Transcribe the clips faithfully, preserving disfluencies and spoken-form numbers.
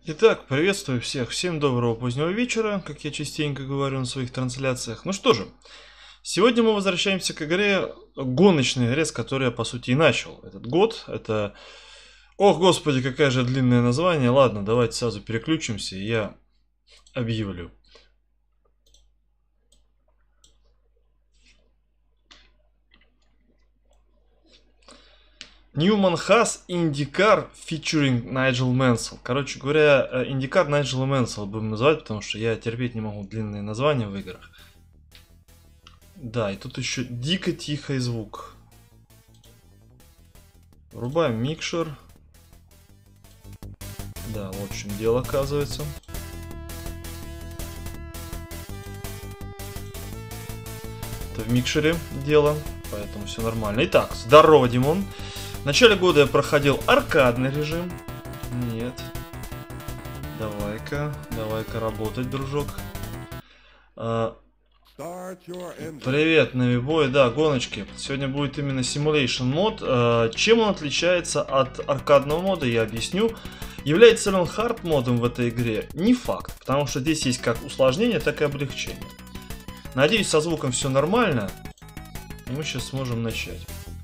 Итак, приветствую всех, всем доброго позднего вечера, как я частенько говорю на своих трансляциях. Ну что же, сегодня мы возвращаемся к игре, гоночной игре, с которой я по сути и начал этот год. Это, ох господи, какое же длинное название. Ладно, давайте сразу переключимся, и я объявлю. Newman Haas IndyCar featuring Nigel Mansell. Короче говоря, IndyCar Nigel Mansell будем называть, потому что я терпеть не могу длинные названия в играх. Да, и тут еще дико тихий звук. Врубаем микшер. Да, вот в чем дело, оказывается. Это в микшере дело, поэтому все нормально. Итак, здорово, Димон. В начале года я проходил аркадный режим. Нет. Давай-ка, давай-ка работать, дружок. А, привет, Навибой. Да, гоночки. Сегодня будет именно Simulation мод. А, чем он отличается от аркадного мода, я объясню. Является ли он хард модом в этой игре? Не факт, потому что здесь есть как усложнение, так и облегчение. Надеюсь, со звуком все нормально. И мы сейчас сможем начать.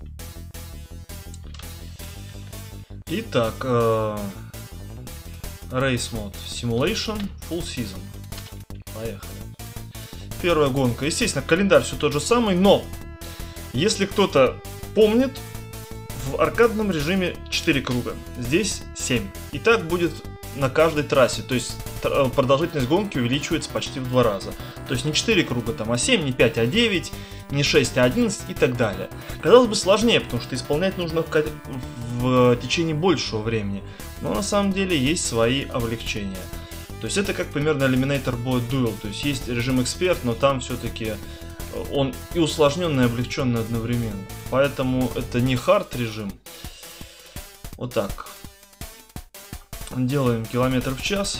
Итак, э, Race Mode Simulation Full Season. Поехали. Первая гонка. Естественно, календарь все тот же самый, но если кто-то помнит, в аркадном режиме четыре круга. Здесь семь. И так будет на каждой трассе. То есть продолжительность гонки увеличивается почти в два раза. То есть не четыре круга, там, а семь, не пять, а девять, не шесть, а одиннадцать и так далее. Казалось бы, сложнее, потому что исполнять нужно в, в течение большего времени. Но на самом деле есть свои облегчения. То есть это как примерно Eliminator Bullet Duel. То есть есть режим эксперт, но там все-таки он и усложненный, и облегченный одновременно. Поэтому это не хард режим. Вот так. Делаем километр в час.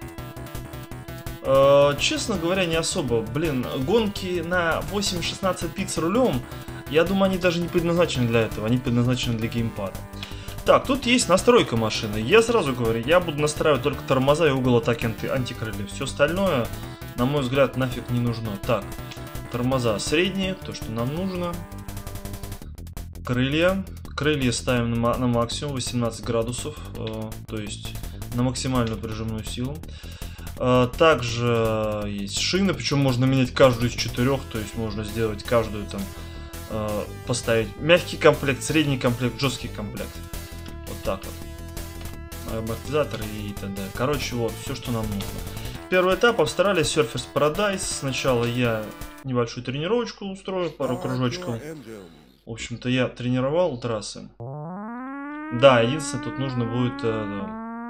Э, честно говоря, не особо. Блин, гонки на восемь шестнадцать бит с рулем, я думаю, они даже не предназначены для этого. Они предназначены для геймпада. Так, тут есть настройка машины. Я сразу говорю, я буду настраивать только тормоза и угол атаки анти антикрылья. Все остальное, на мой взгляд, нафиг не нужно. Так, тормоза средние, то, что нам нужно. Крылья. Крылья ставим на, на максимум, восемнадцать градусов, э, то есть на максимальную прижимную силу. Э, также есть шины, причем можно менять каждую из четырех, то есть можно сделать каждую там, э, поставить мягкий комплект, средний комплект, жесткий комплект. Вот так вот. Амортизатор и т.д. Короче, вот, все, что нам нужно. Первый этап Австралия, Surfers Paradise. Сначала я небольшую тренировочку устрою, пару кружочков. В общем-то, я тренировал трассы. Да, единственное, тут нужно будет э,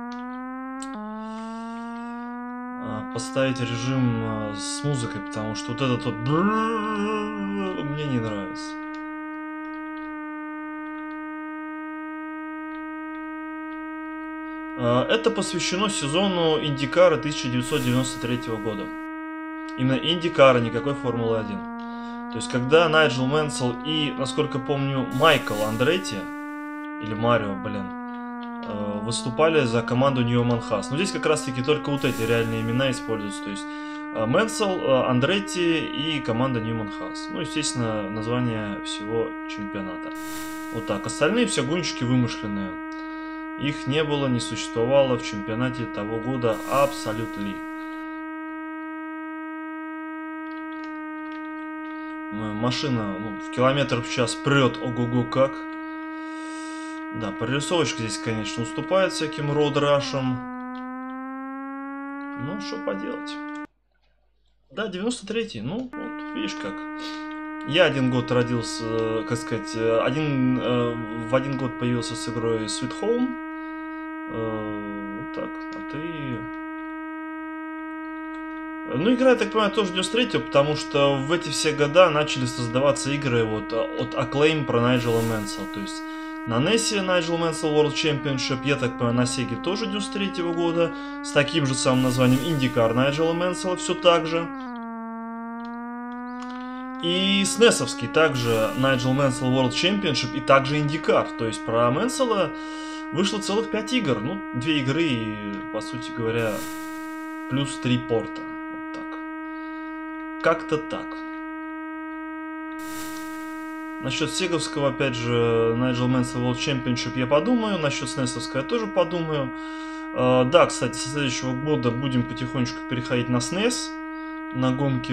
да, поставить режим э, с музыкой, потому что вот этот вот мне не нравится. Э, это посвящено сезону Индикара тысяча девятьсот девяносто третьего года. Именно Индикара, никакой Формулы один. То есть, когда Найджел Мэнсел и, насколько помню, Майкл Андретти, или Марио, блин, выступали за команду Newman Haas. Но здесь как раз-таки только вот эти реальные имена используются. То есть, Мэнсел, Андретти и команда Newman Haas. Ну, естественно, название всего чемпионата. Вот так. Остальные все гонщики вымышленные. Их не было, не существовало в чемпионате того года абсолютно. Машина, ну, в километр в час прет, ого-го как. Да, прорисовочка здесь, конечно, уступает всяким роудрашам. Ну, что поделать. Да, девяносто третий, ну, вот, видишь как. Я один год родился, как сказать, один, э, в один год появился с игрой Sweet Home. Э, вот так, а ты... Ну, игра, я так понимаю, тоже девяносто третьего, потому что в эти все года начали создаваться игры вот от Acclaim про Найджела Мэнсела. То есть на нес Nigel Mansell World Championship, я так понимаю, на Sega тоже девяносто третьего года, с таким же самым названием IndyCar Найджела Мэнсела, все так же. И с несовский также Nigel Mansell World Championship и также IndyCar. То есть про Мэнсела Вышло целых пять игр. Ну, две игры и, по сути говоря, плюс три порта. Вот так. Как-то так. Насчет сеговского, опять же, Nigel Mansell World Championship я подумаю. Насчет снесовского я тоже подумаю. Uh, да, кстати, со следующего года будем потихонечку переходить на снес, на гонки.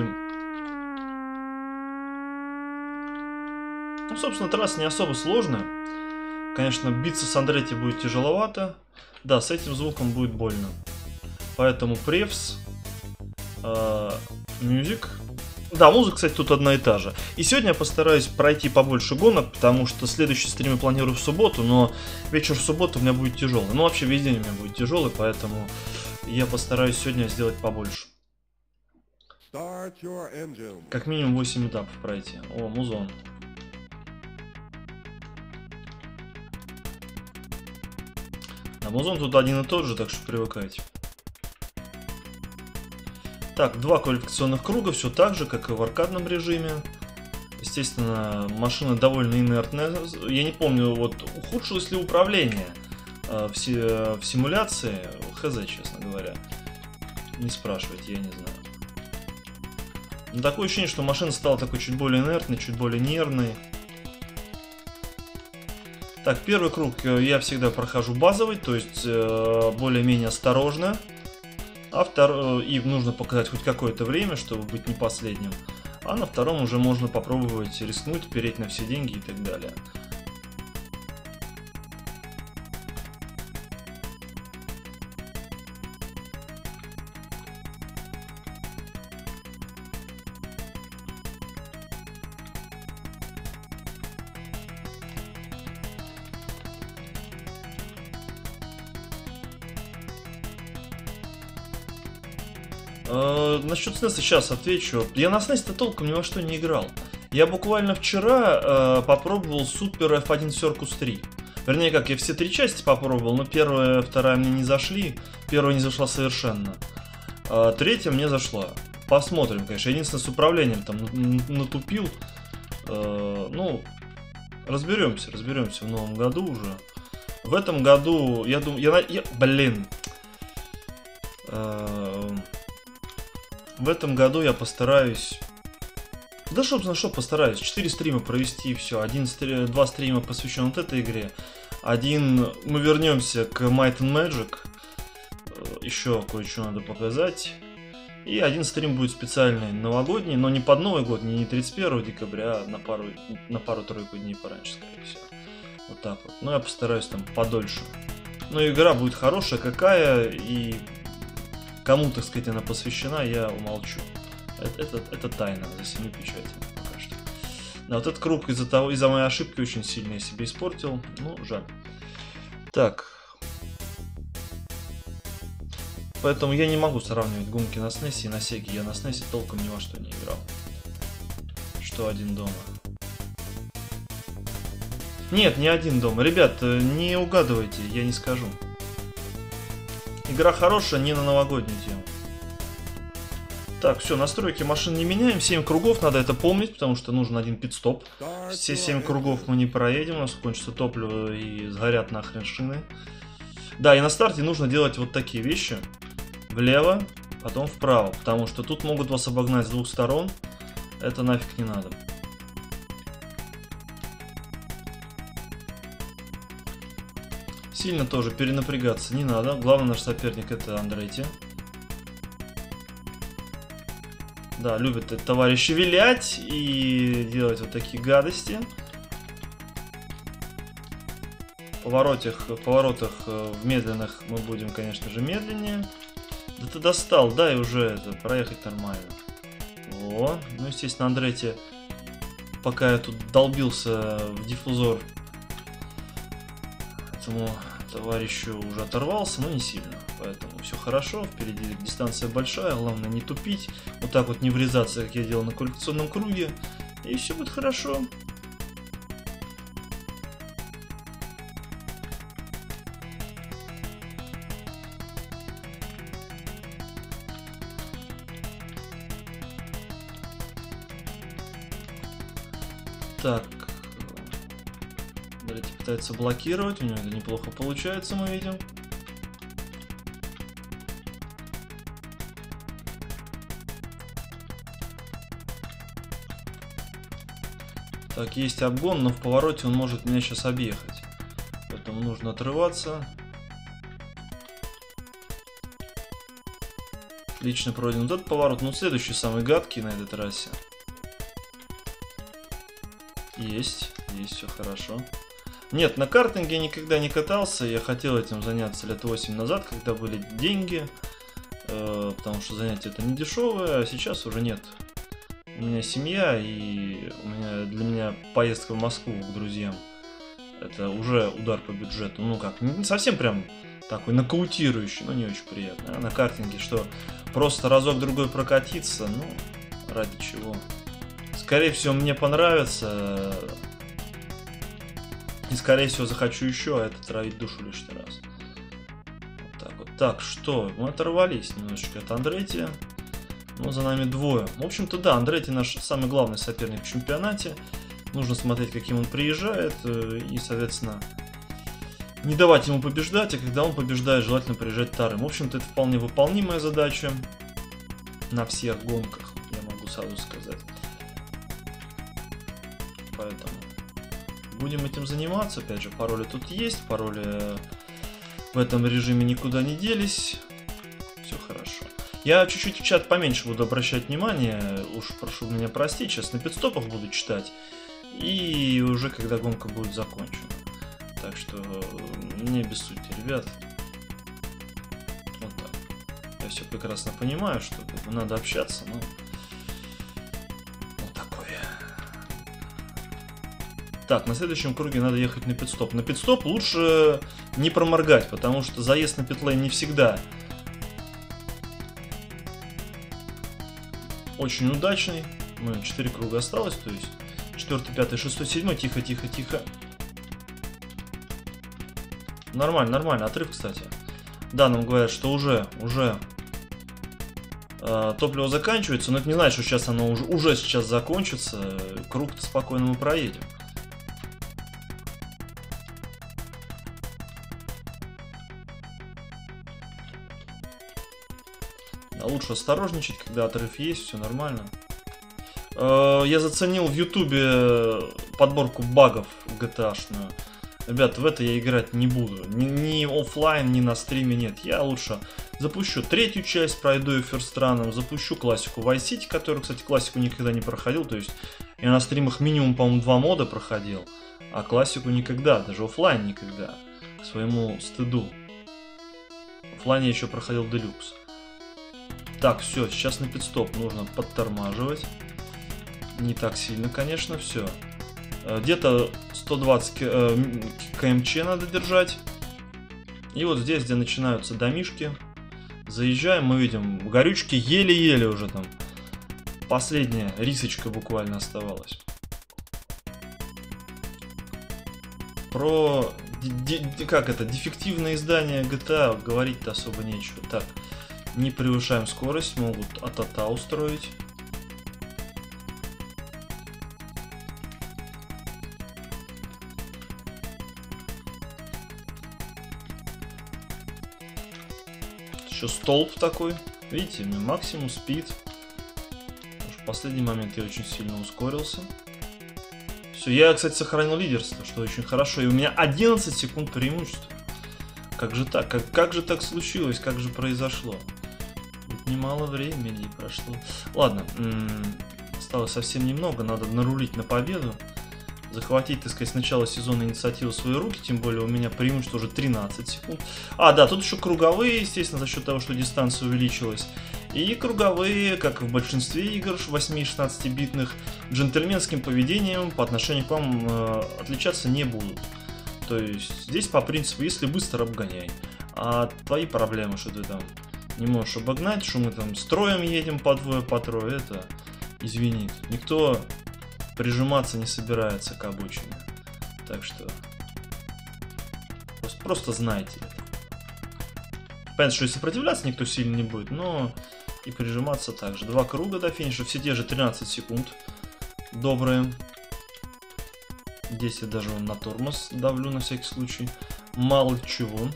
Ну, собственно, трасса не особо сложная. Конечно, биться с Андретти будет тяжеловато. Да, с этим звуком будет больно. Поэтому превс, uh, music. Да, музыка, кстати, тут одна и та же. И сегодня я постараюсь пройти побольше гонок, потому что следующий стрим я планирую в субботу, но вечер в субботу у меня будет тяжелый. Ну, вообще, весь день у меня будет тяжелый, поэтому я постараюсь сегодня сделать побольше. Как минимум восемь этапов пройти. О, музон. Да, музон тут один и тот же, так что привыкайте. Так, два квалификационных круга, все так же, как и в аркадном режиме. Естественно, машина довольно инертная. Я не помню, вот ухудшилось ли управление э, в, си в симуляции. Хз, честно говоря. Не спрашивайте, я не знаю. Но такое ощущение, что машина стала такой чуть более инертной, чуть более нервной. Так, первый круг я всегда прохожу базовый, то есть э, более-менее осторожно. А втор... И нужно показать хоть какое-то время, чтобы быть не последним. А на втором уже можно попробовать рискнуть, переть на все деньги и так далее. Э, насчет снеса сейчас отвечу. Я на снесе-то толком ни во что не играл. Я буквально вчера э, попробовал Super эф один Circus три. Вернее, как, я все три части попробовал, но первая, вторая мне не зашли. Первая не зашла совершенно. А третья мне зашла. Посмотрим, конечно. Единственное, с управлением там натупил. Э, ну, разберемся, разберемся в новом году уже. В этом году, я думаю, я, я блин. Э, В этом году я постараюсь... Да, собственно, что постараюсь. четыре стрима провести, и все. Один, стри... Два стрима посвящен вот этой игре. Один... Мы вернемся к Might and Magic. Еще кое-что надо показать. И один стрим будет специальный, новогодний, но не под Новый год, не тридцать первого декабря, а на пару, на пару-тройку дней пораньше, скорее всего. Вот так вот. Но я постараюсь там подольше. Но игра будет хорошая какая, и... Кому, так сказать, она посвящена, я умолчу. Это, это, это тайна за семью печатями пока что. Да, вот этот круг из-за того, из-за моей ошибки очень сильно я себе испортил. Ну, жаль. Так. Поэтому я не могу сравнивать гонки на снесе и на сеге. Я на снесе толком ни во что не играл. Что один дома. Нет, не один дома. Ребят, не угадывайте, я не скажу. Игра хорошая, не на новогоднюю тему. Так, все, настройки машин не меняем. семь кругов, надо это помнить, потому что нужен один пит-стоп. Все семь кругов мы не проедем, у нас кончится топливо и сгорят нахрен шины. Да, и на старте нужно делать вот такие вещи. Влево, потом вправо, потому что тут могут вас обогнать с двух сторон. Это нафиг не надо. Сильно тоже перенапрягаться не надо. Главный наш соперник — это Андретти. Да, любят товарищи вилять и делать вот такие гадости. В поворотах, в поворотах в медленных мы будем, конечно же, медленнее. Да ты достал, да, и уже это, проехать нормально. О, ну, естественно, Андретти, пока я тут долбился в диффузор, этому товарищу уже оторвался, но не сильно. Поэтому все хорошо, впереди дистанция большая, главное не тупить, вот так вот не врезаться, как я делал на квалификационном круге, и все будет хорошо. Так, Андрей пытается блокировать, у него это неплохо получается, мы видим. Так, есть обгон, но в повороте он может меня сейчас объехать. Поэтому нужно отрываться. Отлично пройден вот этот поворот, но следующий самый гадкий на этой трассе. Есть, есть, все хорошо. Нет, на картинге я никогда не катался, я хотел этим заняться лет восемь назад, когда были деньги, э, потому что занятие это не дешевое, а сейчас уже нет. У меня семья, и у меня, для меня поездка в Москву к друзьям это уже удар по бюджету. Ну как, не совсем прям такой нокаутирующий, но не очень приятно. А на картинге что, просто разок-другой прокатиться, ну, ради чего? Скорее всего, мне понравится. И скорее всего захочу еще, а это травить душу лишний раз. Вот так вот. Так, что? Мы оторвались немножечко от Андретти. Но за нами двое. В общем-то, да, Андретти наш самый главный соперник в чемпионате. Нужно смотреть, каким он приезжает. И, соответственно, не давать ему побеждать. А когда он побеждает, желательно приезжать вторым. В общем-то, это вполне выполнимая задача. На всех гонках, я могу сразу сказать. Поэтому будем этим заниматься. Опять же, пароли тут есть. Пароли в этом режиме никуда не делись. Все хорошо. Я чуть-чуть в чат поменьше буду обращать внимание. Уж прошу меня простить. Сейчас на пидстопах буду читать. И уже когда гонка будет закончена. Так что не обессудьте, ребят. Вот так. Я все прекрасно понимаю, что как бы надо общаться, но... Так, на следующем круге надо ехать на пидстоп. На пидстоп лучше не проморгать, потому что заезд на питлейн не всегда очень удачный. Ну, четыре круга осталось, то есть четвертый, пятый, шестой, седьмой. Тихо, тихо, тихо. Нормально, нормально. Отрыв, кстати. Да, нам говорят, что уже, уже э, топливо заканчивается, но это не значит, что сейчас оно уже, уже сейчас закончится. Круг-то спокойно мы проедем. Лучше осторожничать, когда отрыв есть, все нормально. Я заценил в ютубе подборку багов джи ти эй-шную. Ребят, в это я играть не буду. Ни, ни оффлайн, ни на стриме нет. Я лучше запущу третью часть, пройду ее ферстраном, запущу классику Vice City, которую, кстати, классику никогда не проходил. То есть я на стримах минимум, по-моему, два мода проходил, а классику никогда, даже оффлайн никогда. К своему стыду. В оффлайне я еще проходил делюкс. Так, все, сейчас на пидстоп нужно подтормаживать. Не так сильно, конечно, все. Где-то сто двадцать кмч надо держать. И вот здесь, где начинаются домишки, заезжаем, мы видим, горючки еле-еле уже там. Последняя рисочка буквально оставалась. Про, как это, дефективное издание джи ти эй говорить-то особо нечего. Так. Не превышаем скорость, могут АТАТА устроить. Еще столб такой. Видите, у меня максимум спид. В последний момент я очень сильно ускорился. Все, я, кстати, сохранил лидерство, что очень хорошо. И у меня одиннадцать секунд преимущества. Как же так? Как, как же так случилось? Как же произошло? Немало времени прошло. Ладно, осталось совсем немного, надо нарулить на победу. Захватить, так сказать, с начала сезона инициативу в свои руки, тем более у меня преимущество уже тринадцать секунд. А, да, тут еще круговые, естественно, за счет того, что дистанция увеличилась. И круговые, как в большинстве игр восьми-шестнадцатибитных, джентльменским поведением по отношению к вам э, отличаться не будут. То есть здесь по принципу, если быстро, обгоняй. А твои проблемы, что ты там не можешь обогнать, что мы там строем едем по двое, по трое, это извинит. Никто прижиматься не собирается к обочине. Так что просто, просто знайте это. Понятно, что и сопротивляться никто сильно не будет, но и прижиматься также. Два круга до финиша, все те же тринадцать секунд. Добрые. Здесь я даже на тормоз давлю на всякий случай. Мало чего.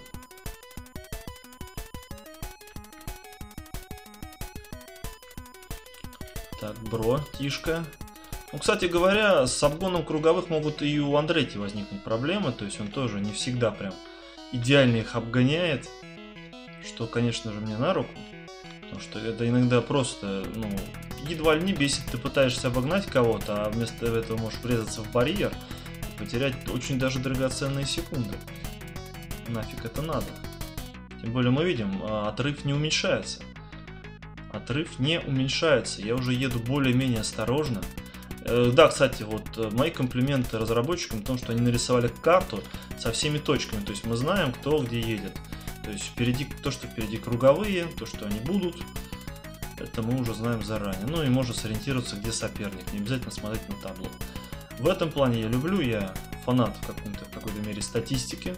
Так, бро, тишка. Ну, кстати говоря, с обгоном круговых могут и у Андретти возникнуть проблемы. То есть он тоже не всегда прям идеально их обгоняет. Что, конечно же, мне на руку. Потому что это иногда просто, ну, едва ли не бесит. Ты пытаешься обогнать кого-то, а вместо этого можешь врезаться в барьер и потерять очень даже драгоценные секунды. Нафиг это надо. Тем более мы видим, отрыв не уменьшается. Отрыв не уменьшается. Я уже еду более-менее осторожно. Да, кстати, вот мои комплименты разработчикам в том, что они нарисовали карту со всеми точками. То есть мы знаем, кто где едет. То есть впереди, то, что впереди круговые, то, что они будут, это мы уже знаем заранее. Ну и можно сориентироваться, где соперник. Не обязательно смотреть на табло. В этом плане я люблю, я фанат в, каком-то, в какой-то мере статистики.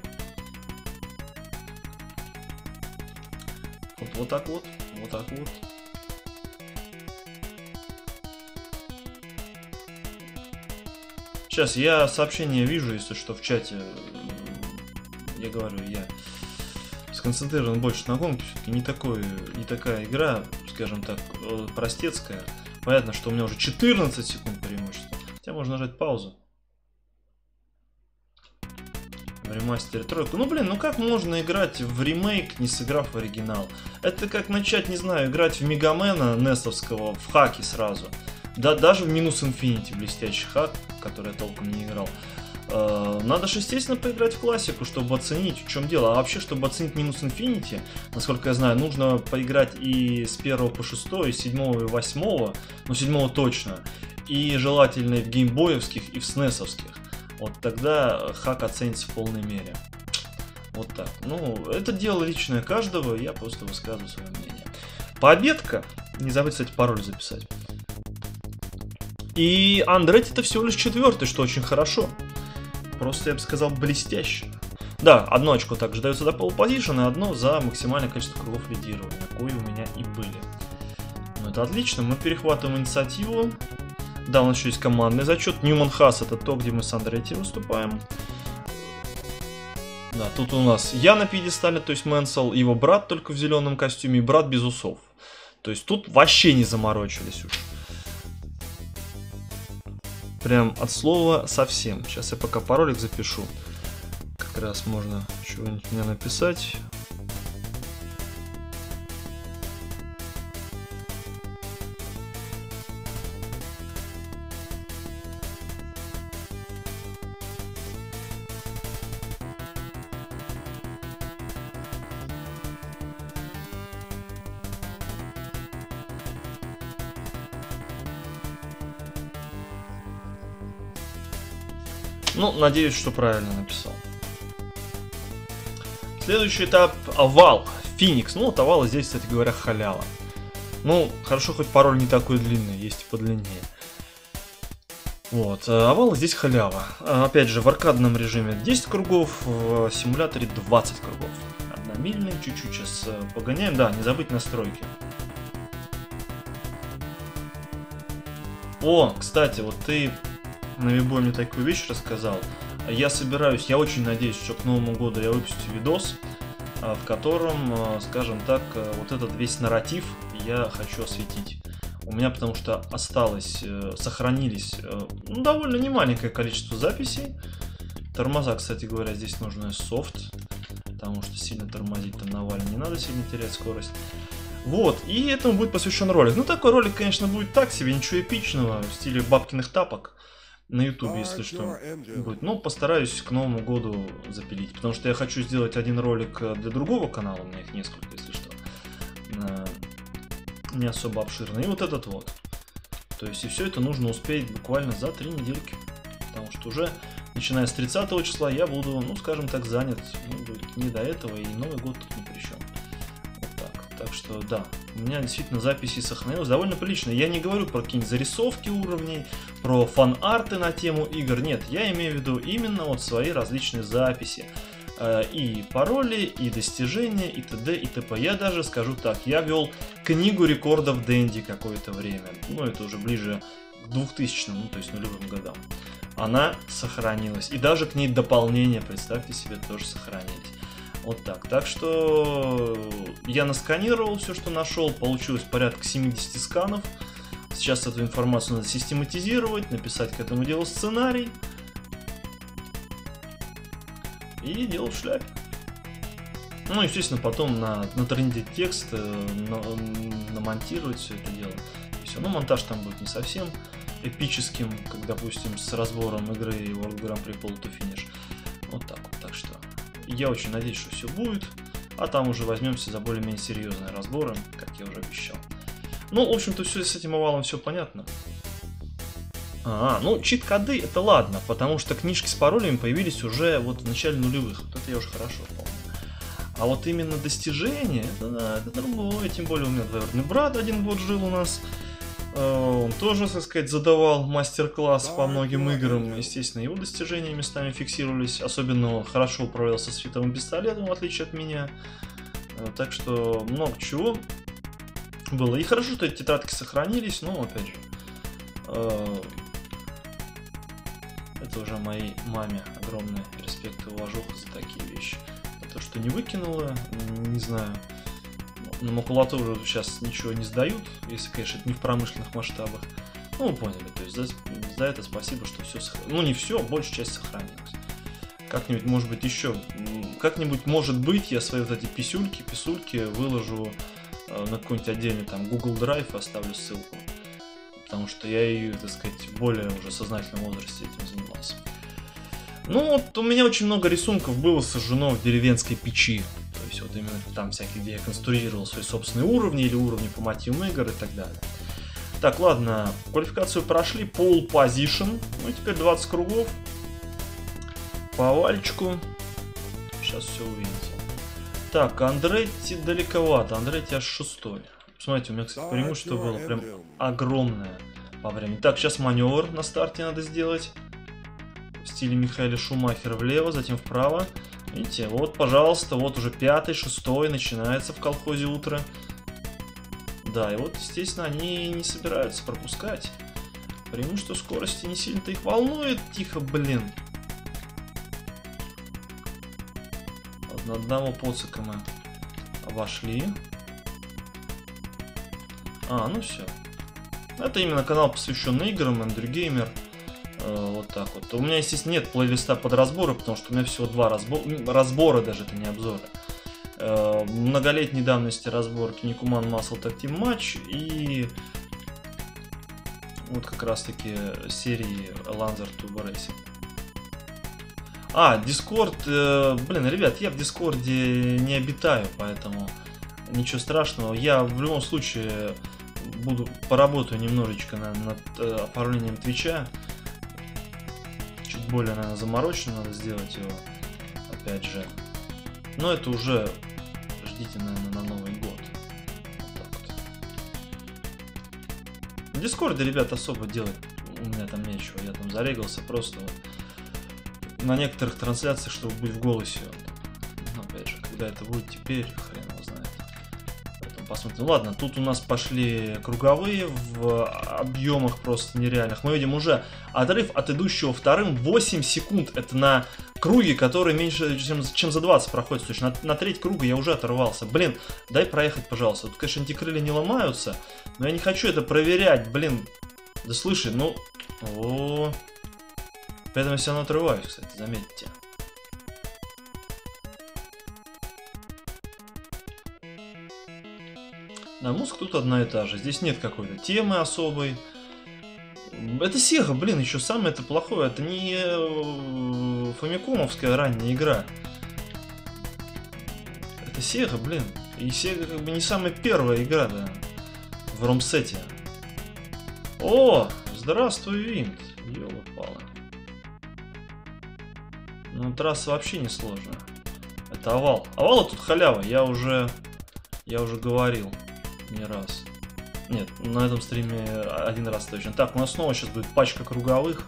Вот, вот так вот, вот так вот. Сейчас я сообщение вижу, если что, в чате. Я говорю, я сконцентрирован больше на гонке. Все-таки не, такой, не такая игра, скажем так, простецкая. Понятно, что у меня уже четырнадцать секунд преимущества. Хотя можно нажать паузу. В ремастере тройку. Ну блин, ну как можно играть в ремейк, не сыграв в оригинал? Это как начать, не знаю, играть в Мегамена несовского в хаке сразу. Да, даже в Минус Инфинити, блестящий хак, который я толком не играл. Э, надо же, естественно, поиграть в классику, чтобы оценить, в чем дело. А вообще, чтобы оценить Минус Инфинити, насколько я знаю, нужно поиграть и с первого по шестой, и с седьмого и восьмого, ну седьмого точно, и желательно и в геймбоевских, и в снесовских. Вот тогда хак оценится в полной мере. Вот так. Ну, это дело личное каждого, я просто высказываю свое мнение. Победка. Не забудь, кстати, пароль записать. И Андретти это всего лишь четвертый, что очень хорошо. Просто, я бы сказал, блестяще. Да, одно очко также дается до pole position, и одно за максимальное количество кругов лидирования, кои у меня и были. Ну, это отлично, мы перехватываем инициативу. Да, у нас еще есть командный зачет. Ньюман Хас — это то, где мы с Андретти выступаем. Да, тут у нас я на пьедестале, то есть Мэнсел, его брат только в зеленом костюме, и брат без усов. То есть тут вообще не заморочились уж. Прям от слова совсем. Сейчас я пока паролик запишу. Как раз можно чего-нибудь мне написать. Ну, надеюсь, что правильно написал. Следующий этап — овал. Феникс. Ну, вот овал здесь, кстати говоря, халява. Ну, хорошо, хоть пароль не такой длинный, есть и подлиннее. Вот, овал здесь халява. Опять же, в аркадном режиме десять кругов, в симуляторе двадцать кругов. Одномильный, чуть-чуть сейчас погоняем. Да, не забыть настройки. О, кстати, вот ты на Вибой мне такую вещь рассказал. Я собираюсь, я очень надеюсь, что к Новому году я выпущу видос, в котором, скажем так, вот этот весь нарратив я хочу осветить. У меня потому что осталось, сохранились, ну, довольно немаленькое количество записей. Тормоза, кстати говоря, здесь нужен софт, потому что сильно тормозить там навально не надо, сильно терять скорость. Вот, и этому будет посвящен ролик. Ну, такой ролик, конечно, будет так себе, ничего эпичного, в стиле бабкиных тапок. На ютубе, если что, будет. Но постараюсь к Новому году запилить. Потому что я хочу сделать один ролик для другого канала. У меня их несколько, если что. Не особо обширный. И вот этот вот. То есть, и все это нужно успеть буквально за три недельки. Потому что уже, начиная с тридцатого числа, я буду, ну, скажем так, занят. Ну, будет не до этого, и Новый год тут ни при чем. Вот так. Так что, да. У меня действительно записи сохранилось довольно прилично. Я не говорю про какие-нибудь зарисовки уровней, про фан-арты на тему игр. Нет, я имею в виду именно вот свои различные записи. И пароли, и достижения, и т.д. и т.п. Я даже скажу так, я вел книгу рекордов Дэнди какое-то время. Ну, это уже ближе к двухтысячным, ну, то есть нулевым годам. она сохранилась. И даже к ней дополнения, представьте себе, тоже сохранились. Вот так. Так что я насканировал все, что нашел. Получилось порядка семидесяти сканов. Сейчас эту информацию надо систематизировать, написать к этому делу сценарий. И делать в шляпе. Ну, естественно, потом на, натрендить текст, на, намонтировать все это дело. И все. Ну, монтаж там будет не совсем эпическим, как, допустим, с разбором игры World Grand Prix Pole to Finish. Вот так вот. Так что я очень надеюсь, что все будет. А там уже возьмемся за более-менее серьезные разборы, как я уже обещал. Ну, в общем-то, все с этим овалом все понятно. А, ну, чит-коды это ладно, потому что книжки с паролями появились уже вот в начале нулевых. Вот это я уже хорошо помню. А вот именно достижения, это, да, это другое. Тем более у меня двоюродный брат один год жил у нас. Он тоже, так сказать, задавал мастер-класс по многим играм. Естественно, его достижения местами фиксировались. Особенно он хорошо управлялся световым пистолетом, в отличие от меня. Так что много чего было. И хорошо, что эти тетрадки сохранились, но, опять же, это уже моей маме огромный респект и уважуха за такие вещи. То, что не выкинула, не знаю. На макулатуру сейчас ничего не сдают, если, конечно, это не в промышленных масштабах. Ну, вы поняли, то есть за, за это спасибо, что все сохранилось. Ну, не все, большая часть сохранилась. Как-нибудь, может быть, еще, как-нибудь, может быть, я свои вот эти писюльки, писульки выложу э, на какой-нибудь отдельный там Google Drive, оставлю ссылку. Потому что я и, так сказать, в более уже сознательном возрасте этим занимался. Ну, вот у меня очень много рисунков было сожжено в деревенской печи. То есть вот именно там всякие, где я конструировал свои собственные уровни или уровни по мотивам игр и так далее. Так, ладно, квалификацию прошли, pole position. Ну и теперь двадцать кругов. По овальчику. Сейчас все увидите. Так, Андретти далековато. Андретти аж шестой. Смотрите, у меня, кстати, преимущество было прям огромное по времени. Так, сейчас маневр на старте надо сделать. В стиле Михаэля Шумахера влево, затем вправо. Видите, вот, пожалуйста, вот уже пятый, шестой начинается в колхозе утро. Да, и вот, естественно, они не собираются пропускать. Преимущество скорости не сильно-то их волнует. Тихо, блин. Ладно, одного поцика мы обошли. А, ну все. Это именно канал, посвященный играм, Эндрю Геймер. Вот так вот. У меня, естественно, нет плейлиста под разборы, потому что у меня всего два разбора, разбора даже, это не обзоры. Многолетней давности разбор Kinnikuman Muscle Tag Team Match и вот как раз таки серии Lancer Turbo Racing. А, Discord, э, блин, ребят, я в Дискорде не обитаю, поэтому ничего страшного. Я в любом случае буду поработаю немножечко над, над э, оформлением Твича. Чуть более, наверное, замороченно надо сделать его, опять же. Но это уже ждите, наверное, на Новый год. Вот так вот. В Дискорде, ребят, особо делать у меня там нечего. Я там зарегался просто на некоторых трансляциях, чтобы быть в голосе. Но, опять же, когда это будет теперь, хрен его знает. Поэтому посмотрим. Ладно, тут у нас пошли круговые в объемах просто нереальных. Мы видим уже отрыв от идущего вторым восемь секунд. Это на круге, который меньше, чем, чем за двадцать проходит. Слушай, на, на треть круга я уже оторвался. Блин, дай проехать, пожалуйста. Тут, конечно, антикрылья не ломаются, но я не хочу это проверять, блин. Да слушай, ну... О, поэтому я все равно отрываюсь, кстати, заметьте. Да, музыка тут одна и та же. Здесь нет какой-то темы особой. Это Sega, блин, еще самое это плохое. Это не фамикомовская ранняя игра. Это Sega, блин. И Sega как бы не самая первая игра, да, в ромсете. О, здравствуй, Винт. Ёлы-палы. Ну, трасса вообще не сложная. Это овал. Овал тут халява, я уже... Я уже говорил. Не раз. Нет, на этом стриме один раз точно. Так, у нас снова сейчас будет пачка круговых.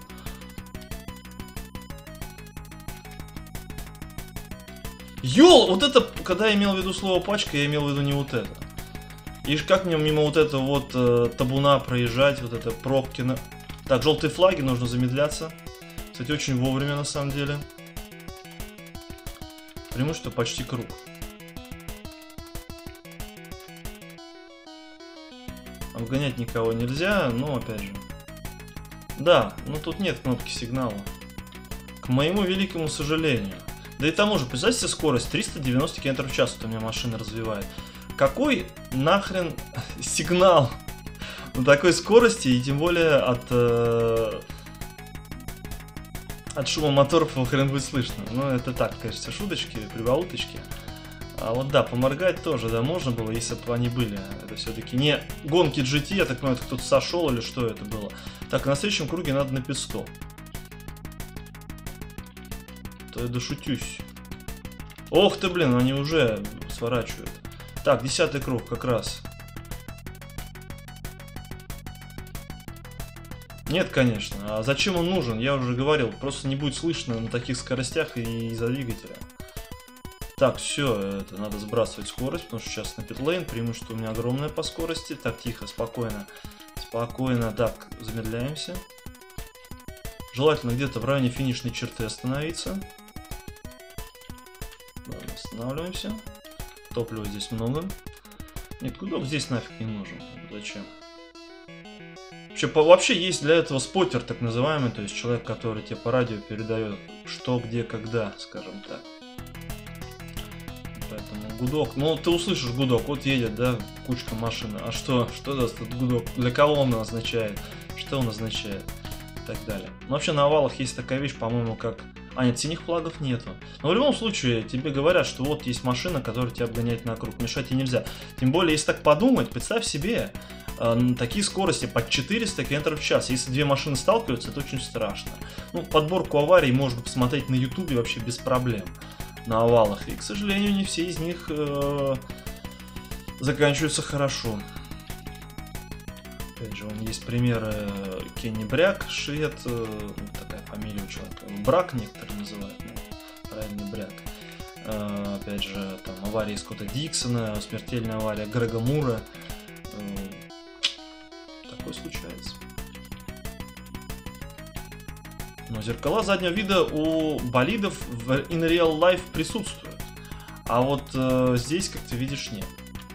Ёл, вот это, когда я имел в виду слово пачка, я имел в виду не вот это. И как мне мимо вот этого вот э, табуна проезжать, вот это пробки на... Так, желтые флаги, нужно замедляться. Кстати, очень вовремя на самом деле. Преимущество почти круг. Обгонять никого нельзя, но опять же. Да, но тут нет кнопки сигнала. К моему великому сожалению. Да и тому же, представьте себе скорость триста девяносто километров в час, вот у меня машина развивает. Какой нахрен сигнал на такой скорости, и тем более от, э, от шума моторов его хрен будет слышно. Ну, это так, конечно, шуточки, прибауточки. А вот да, поморгать тоже, да, можно было, если бы они были. Это все-таки не гонки джи ти, я так понимаю, это кто-то сошел или что это было. Так, на следующем круге надо на пит-стоп. То я дошутюсь. Ох ты, блин, они уже сворачивают. Так, десятый круг как раз. Нет, конечно. А зачем он нужен? Я уже говорил, просто не будет слышно на таких скоростях и из-за двигателя. Так, все, это надо сбрасывать скорость, потому что сейчас на питлейн, преимущество у меня огромное по скорости. Так, тихо, спокойно. Спокойно, так, замедляемся. Желательно где-то в районе финишной черты остановиться. Ладно, останавливаемся. Топлива здесь много. Нет, гудок здесь нафиг не нужен. Зачем? Вообще, по, вообще есть для этого споттер, так называемый, то есть человек, который тебе по радио передает что, где, когда, скажем так. Поэтому гудок, ну ты услышишь гудок, вот едет, да, кучка машин, а что, что даст этот гудок, для кого он означает, что он означает, и так далее. Но вообще на овалах есть такая вещь, по-моему, как... А, нет, синих флагов нету. Но в любом случае, тебе говорят, что вот есть машина, которая тебя обгоняет на круг, мешать ей нельзя. Тем более, если так подумать, представь себе, э, такие скорости под четыреста километров в час. Если две машины сталкиваются, это очень страшно. Ну, подборку аварий можно посмотреть на ютубе вообще без проблем. На овалах. И, к сожалению, не все из них э, заканчиваются хорошо. Опять же, вон есть примеры Кенни Бряк, швед, э, такая фамилия у человека, Брак некоторые называют, ну, правильно, Бряк. Э, опять же, там авария Скотта Диксона, смертельная авария Грега Мура. Э, такое случается. Но зеркала заднего вида у болидов в in real life присутствуют. А вот э, здесь, как ты видишь, нет.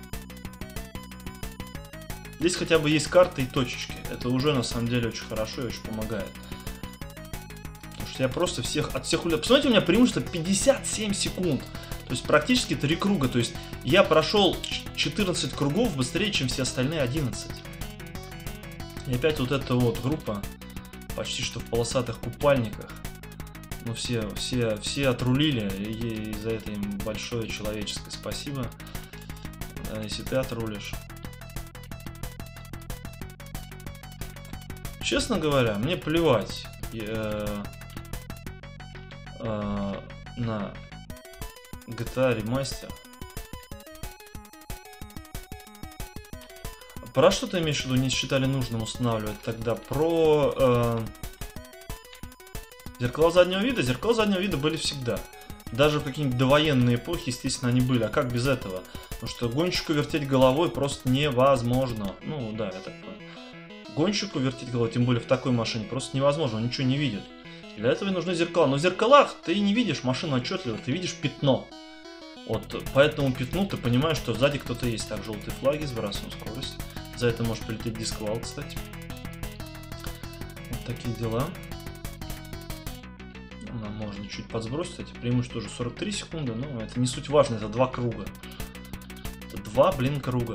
Здесь хотя бы есть карты и точечки. Это уже на самом деле очень хорошо и очень помогает. Потому что я просто всех от всех улетел. Посмотрите, у меня преимущество пятьдесят семь секунд. То есть практически три круга. То есть я прошел четырнадцать кругов быстрее, чем все остальные одиннадцать. И опять вот эта вот группа. Почти что в полосатых купальниках. Ну все, все, все отрулили. И за это им большое человеческое спасибо. Если ты отрулишь. Честно говоря, мне плевать э, э, на джи ти эй ремастер. Про что ты имеешь в виду, не считали нужным устанавливать тогда? Про э, зеркала заднего вида? Зеркала заднего вида были всегда. Даже в какие-нибудь довоенные эпохи, естественно, они были. А как без этого? Потому что гонщику вертеть головой просто невозможно. Ну да, я так понял. Гонщику вертеть головой, тем более в такой машине, просто невозможно, он ничего не видит. И для этого и нужны зеркала. Но в зеркалах ты не видишь машину отчетливо, ты видишь пятно. Вот по этому пятну ты понимаешь, что сзади кто-то есть. Так, желтые флаги, сбрасываем скорость. За это может полететь дисквал, кстати. Вот такие дела. Нам можно чуть подсбросить, кстати, преимущество уже сорок три секунды, но это не суть важно, это два круга. Это два, блин, круга.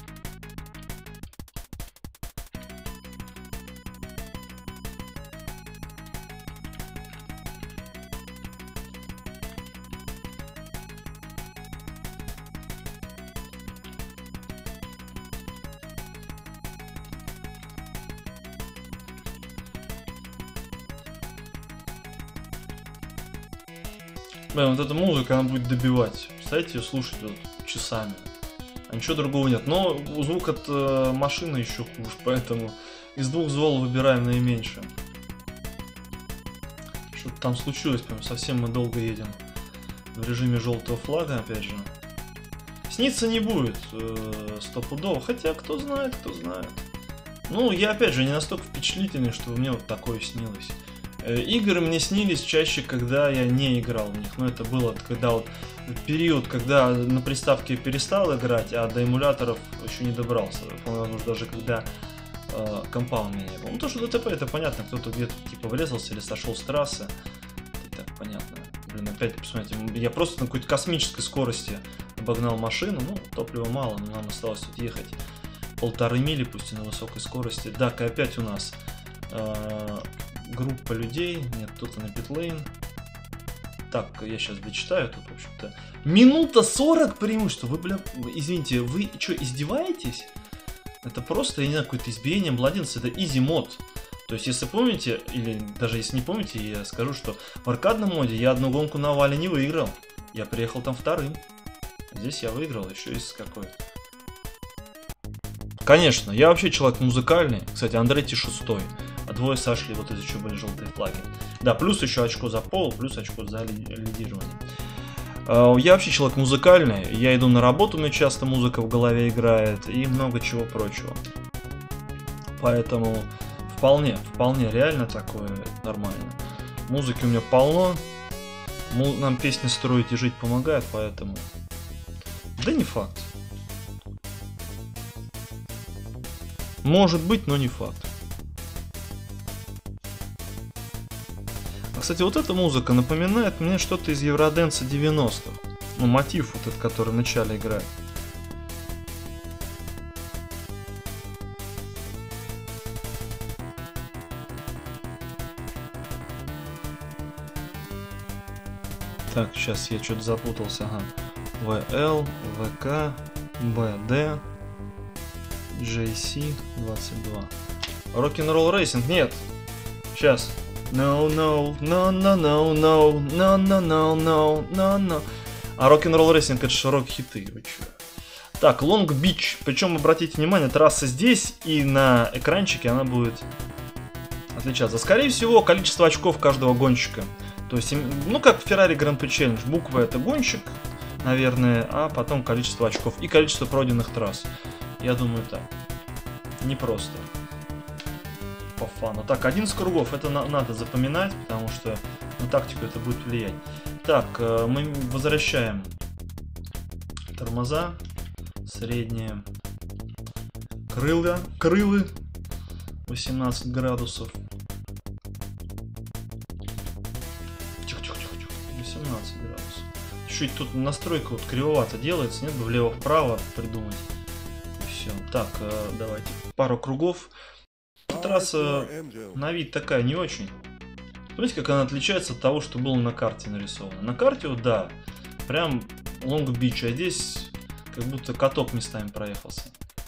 Блин, вот эта музыка, она будет добивать. Представляете, ее слушать вот часами. А ничего другого нет. Но звук от э, машины еще хуже, поэтому из двух звол выбираем наименьшее. Что-то там случилось, прям совсем мы долго едем. В режиме желтого флага, опять же. Снится не будет э, стопудово. Хотя, кто знает, кто знает. Ну, я опять же не настолько впечатлительный, что мне вот такое снилось. Игры мне снились чаще, когда я не играл в них. Но это было когда вот период, когда на приставке перестал играть, а до эмуляторов еще не добрался. По-моему, даже когда э, компа у меня не было. Ну то, что ДТП, это понятно, кто-то где-то типа врезался или сошел с трассы. Это так понятно. Блин, опять, посмотрите, я просто на какой-то космической скорости обогнал машину. Ну, топлива мало, но нам осталось тут ехать полторы мили, пусть и на высокой скорости. Так, и опять у нас э, группа людей. Нет, тут на питлейн. Так, я сейчас дочитаю. Тут, в общем-то, минута сорок преимущества. Вы, бля, извините, вы что, издеваетесь? Это просто, я не знаю, какое-то избиение младенца. Это изи мод. То есть, если помните, или даже если не помните, я скажу, что в аркадном моде я одну гонку на Вале не выиграл. Я приехал там вторым. Здесь я выиграл еще из какой. Конечно, я вообще человек музыкальный. Кстати, Андретти шестой. А двое сошли, вот из-за чего были желтые флаги. Да, плюс еще очко за пол, плюс очко за лидирование. Я вообще человек музыкальный. Я иду на работу, у меня часто музыка в голове играет. И много чего прочего. Поэтому вполне, вполне реально такое нормально. Музыки у меня полно. Нам песни строить и жить помогает, поэтому... Да не факт. Может быть, но не факт. А, кстати, вот эта музыка напоминает мне что-то из Евроденса девяностых. Ну, мотив вот этот, который в начале играет. Так, сейчас я что-то запутался. Ага. вэ эл, вэ ка, бэ дэ, джей си двадцать два. Rock'n'Roll Racing, нет. Сейчас. No, no, no, no, no, no, no, no, no, no, no, no. А Rock'n'Roll Racing это же рок-хиты, вы чё? Так, Long Beach. Причем, обратите внимание, трасса здесь и на экранчике она будет отличаться. Скорее всего, количество очков каждого гонщика. То есть, ну как в Ferrari Grand Prix Challenge. Буква это гонщик, наверное, а потом количество очков и количество пройденных трасс. Я думаю, так. Непросто. По фану. Так, одиннадцать кругов. Это на надо запоминать, потому что на тактику это будет влиять. Так, мы возвращаем тормоза. Средние. Крылья. Крылы. восемнадцать градусов. Тихо-тихо-тихо. восемнадцать градусов. Чуть тут настройка вот кривовато делается. Нет бы влево-вправо придумать. Все. Так, давайте пару кругов. Трасса на вид такая не очень. Смотрите, как она отличается от того, что было на карте нарисовано. На карте, вот, да, прям Long Beach, а здесь как будто каток местами проехался.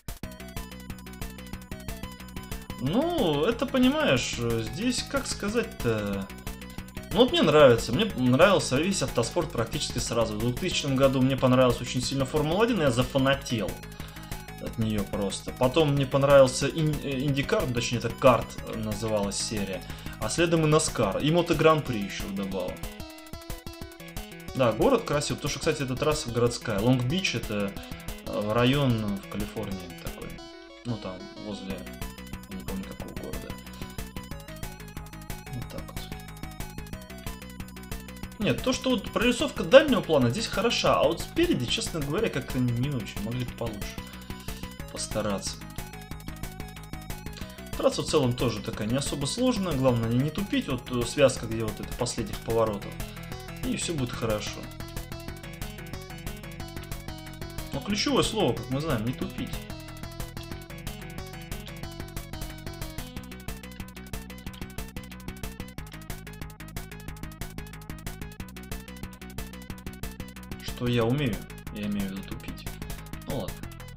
Ну, это, понимаешь, здесь, как сказать-то... Ну, вот мне нравится. Мне нравился весь автоспорт практически сразу. В двухтысячном году мне понравилась очень сильно Формула один, и я зафанател от нее просто. Потом мне понравился Индикар, ну, точнее это карт называлась серия, а следом и Наскар, и Мото Гран-при еще вдобавок. Да, город красивый, потому что, кстати, эта трасса городская. Лонг-Бич это район в Калифорнии такой, ну там возле, не помню какого города. Вот так вот. Нет, то, что вот прорисовка дальнего плана здесь хороша, а вот спереди, честно говоря, как-то не очень, могли бы получше постараться. Трасса в целом тоже такая не особо сложная, главное не тупить, вот связка где вот это последних поворотов, и все будет хорошо. Но ключевое слово, как мы знаем, не тупить. Что я умею, я имею в виду тупить. Ну ладно.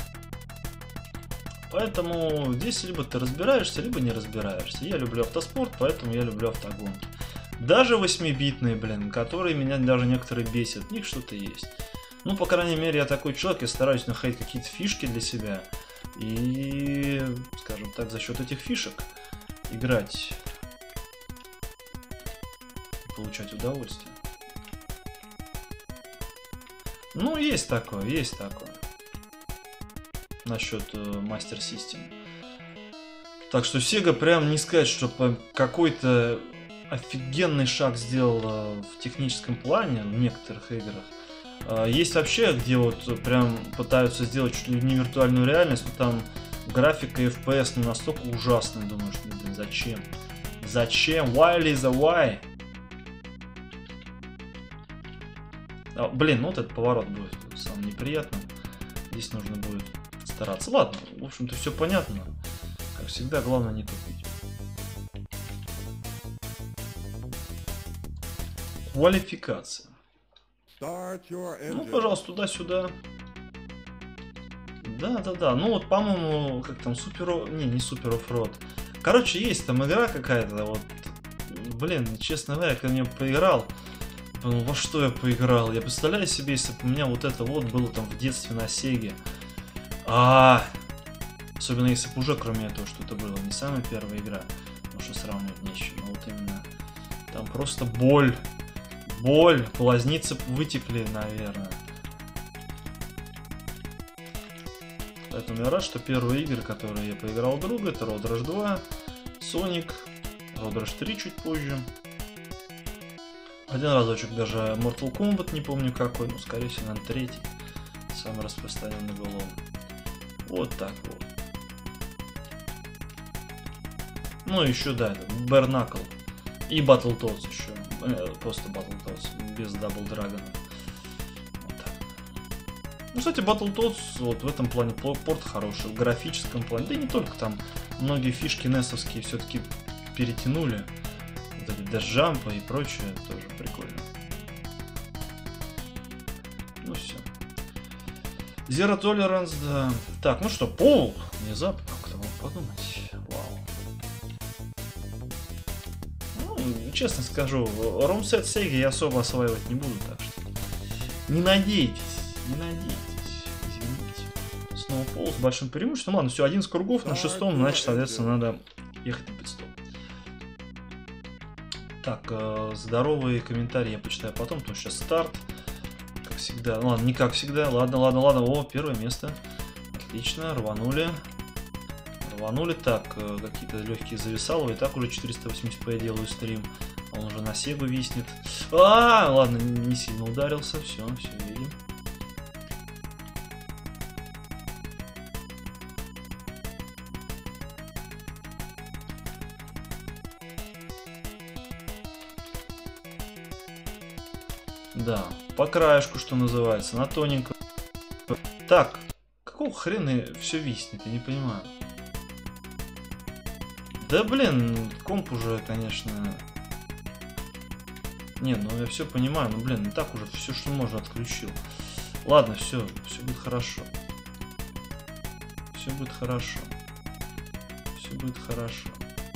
Поэтому здесь либо ты разбираешься, либо не разбираешься. Я люблю автоспорт, поэтому я люблю автогонки. Даже восьмибитные, блин, которые меня даже некоторые бесят. В них что-то есть. Ну, по крайней мере, я такой человек, я стараюсь находить какие-то фишки для себя. И, скажем так, за счет этих фишек играть. И получать удовольствие. Ну, есть такое, есть такое. Насчет э, Master System. Так что Sega прям не сказать, что по какой-то офигенный шаг сделал в техническом плане в некоторых играх. Есть вообще, где вот прям пытаются сделать чуть ли не виртуальную реальность, но там графика и эф пи эс ну, настолько ужасные, думаешь, блин, зачем? Зачем? Why is a why? А, блин, ну вот этот поворот будет самым неприятным. Здесь нужно будет стараться. Ладно, в общем-то все понятно. Как всегда, главное не тупить. Квалификация. Ну, пожалуйста, туда-сюда. Да-да-да. Ну вот, по-моему, как там, супер... Не, не супер оффроуд. Короче, есть там игра какая-то, вот. Блин, честно говоря, когда я поиграл, подумал, во что я поиграл. Я представляю себе, если бы у меня вот это вот было там в детстве на Сеге. А, особенно если бы уже кроме этого что-то было. Не самая первая игра, потому что сравнивать нечего. Но вот именно там просто боль. Боль, глазницы вытекли, наверное. Поэтому я рад, что первые игры, которые я поиграл у друга, это Road Rash два, Sonic, Road Rash три чуть позже. Один разочек даже Mortal Kombat, не помню какой, но скорее всего, наверное, третий. Самый распространенный был он. Вот так вот. Ну еще, да, это Bare Knuckle. И Battletoads еще. Э, просто Battletoads, без Double Dragon. Вот так. Ну, кстати, Battletoads вот в этом плане порт хороший, в графическом плане. Да и не только там. Многие фишки несовские все-таки перетянули. Вот эти дэшджампы и прочее тоже прикольно. Ну все. Zero Tolerance, да. Так, ну что, пол. Внезапно, кто мог подумать. Вау. Ну, честно скажу, ромсет Sega я особо осваивать не буду, так что не надейтесь, не надейтесь, извините. Снова пол с большим преимуществом. Ладно, все, одиннадцать кругов на шестом, значит, соответственно, надо ехать на пятьсот. Так, э, здоровые комментарии я почитаю потом, потому что сейчас старт. Как всегда. Ну, ладно, не как всегда. Ладно, ладно, ладно. О, первое место. Отлично, рванули. Рванули. Так, э, какие-то легкие зависаловые. И так уже четыреста восемьдесят пэ я делаю стрим. Он уже на Сегу виснет. А, ладно, не сильно ударился. Все, все видим. Да, по краешку, что называется, на тоненько. Так, какого хрена все виснет, я не понимаю. Да блин, комп уже, конечно... Не, ну я все понимаю, но блин, и так уже все, что можно, отключил. Ладно, все, все будет хорошо. Все будет хорошо. Все будет хорошо.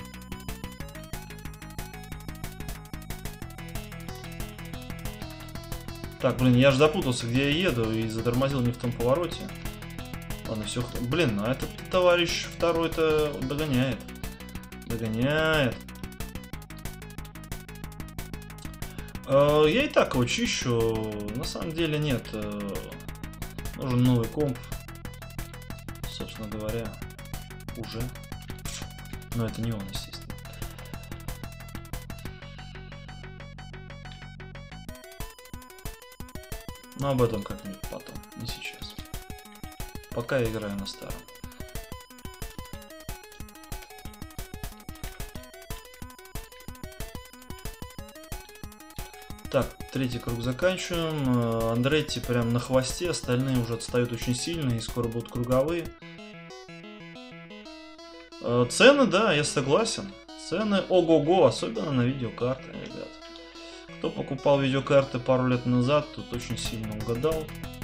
Так, блин, я же запутался, где я еду, и затормозил не в том повороте. Ладно, все. Блин, а этот товарищ второй-то догоняет. Догоняет. Э, я и так его чищу. На самом деле нет. Э, нужен новый комп. Собственно говоря, уже. Но это не он, естественно. Но об этом как-нибудь потом, не сейчас. Пока я играю на старом. Так, третий круг заканчиваем. Андретти прям на хвосте, остальные уже отстают очень сильно и скоро будут круговые. Цены, да, я согласен. Цены ого-го, особенно на видеокарты, ребят. Кто покупал видеокарты пару лет назад, тут очень сильно угадал.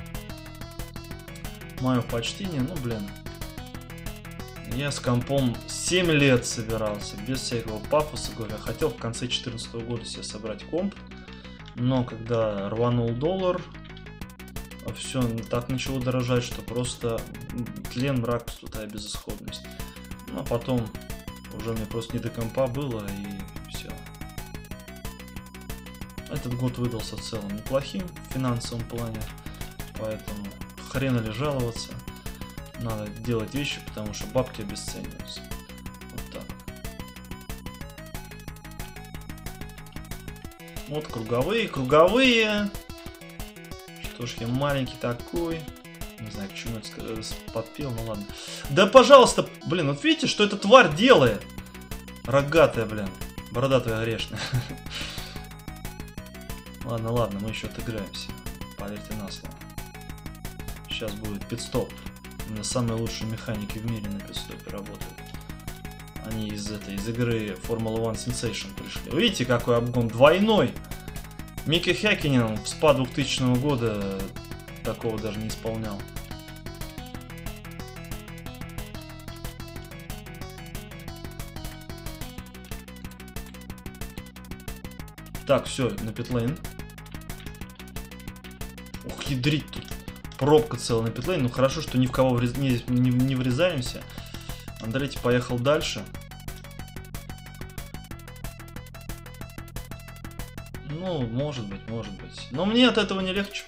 Мое почтение, ну блин. Я с компом семь лет собирался, без всякого пафоса, говоря. Хотел в конце две тысячи четырнадцатого года себе собрать комп. Но когда рванул доллар, все так начало дорожать, что просто тлен, мрак, пустота и безысходность. Ну а потом уже мне просто не до компа было и все. Этот год выдался в целом неплохим в финансовом плане, поэтому хрена ли жаловаться, надо делать вещи, потому что бабки обесцениваются. Вот так. Вот круговые, круговые. Что ж, я маленький такой. Не знаю, к чему это подпел, ну ладно. Да, пожалуйста, блин, вот видите, что эта тварь делает? Рогатая, блин. Бородатая грешная. Ладно, ладно, мы еще отыграемся. Поверьте на слово. Сейчас будет пит-стоп. У меня самые лучшие механики в мире на пит-стопе работают. Они из этой, из игры Formula One Sensation пришли. Вы видите, какой обгон двойной? Микки Хäkkinen в спа двухтысячного года такого даже не исполнял. Так, все, на питлейн. Ух, ядрить тут. Пробка целая на питлейн. Ну хорошо, что ни в кого врез... не, не, не врезаемся. Андретти поехал дальше. Ну, может быть, может быть. Но мне от этого не легче.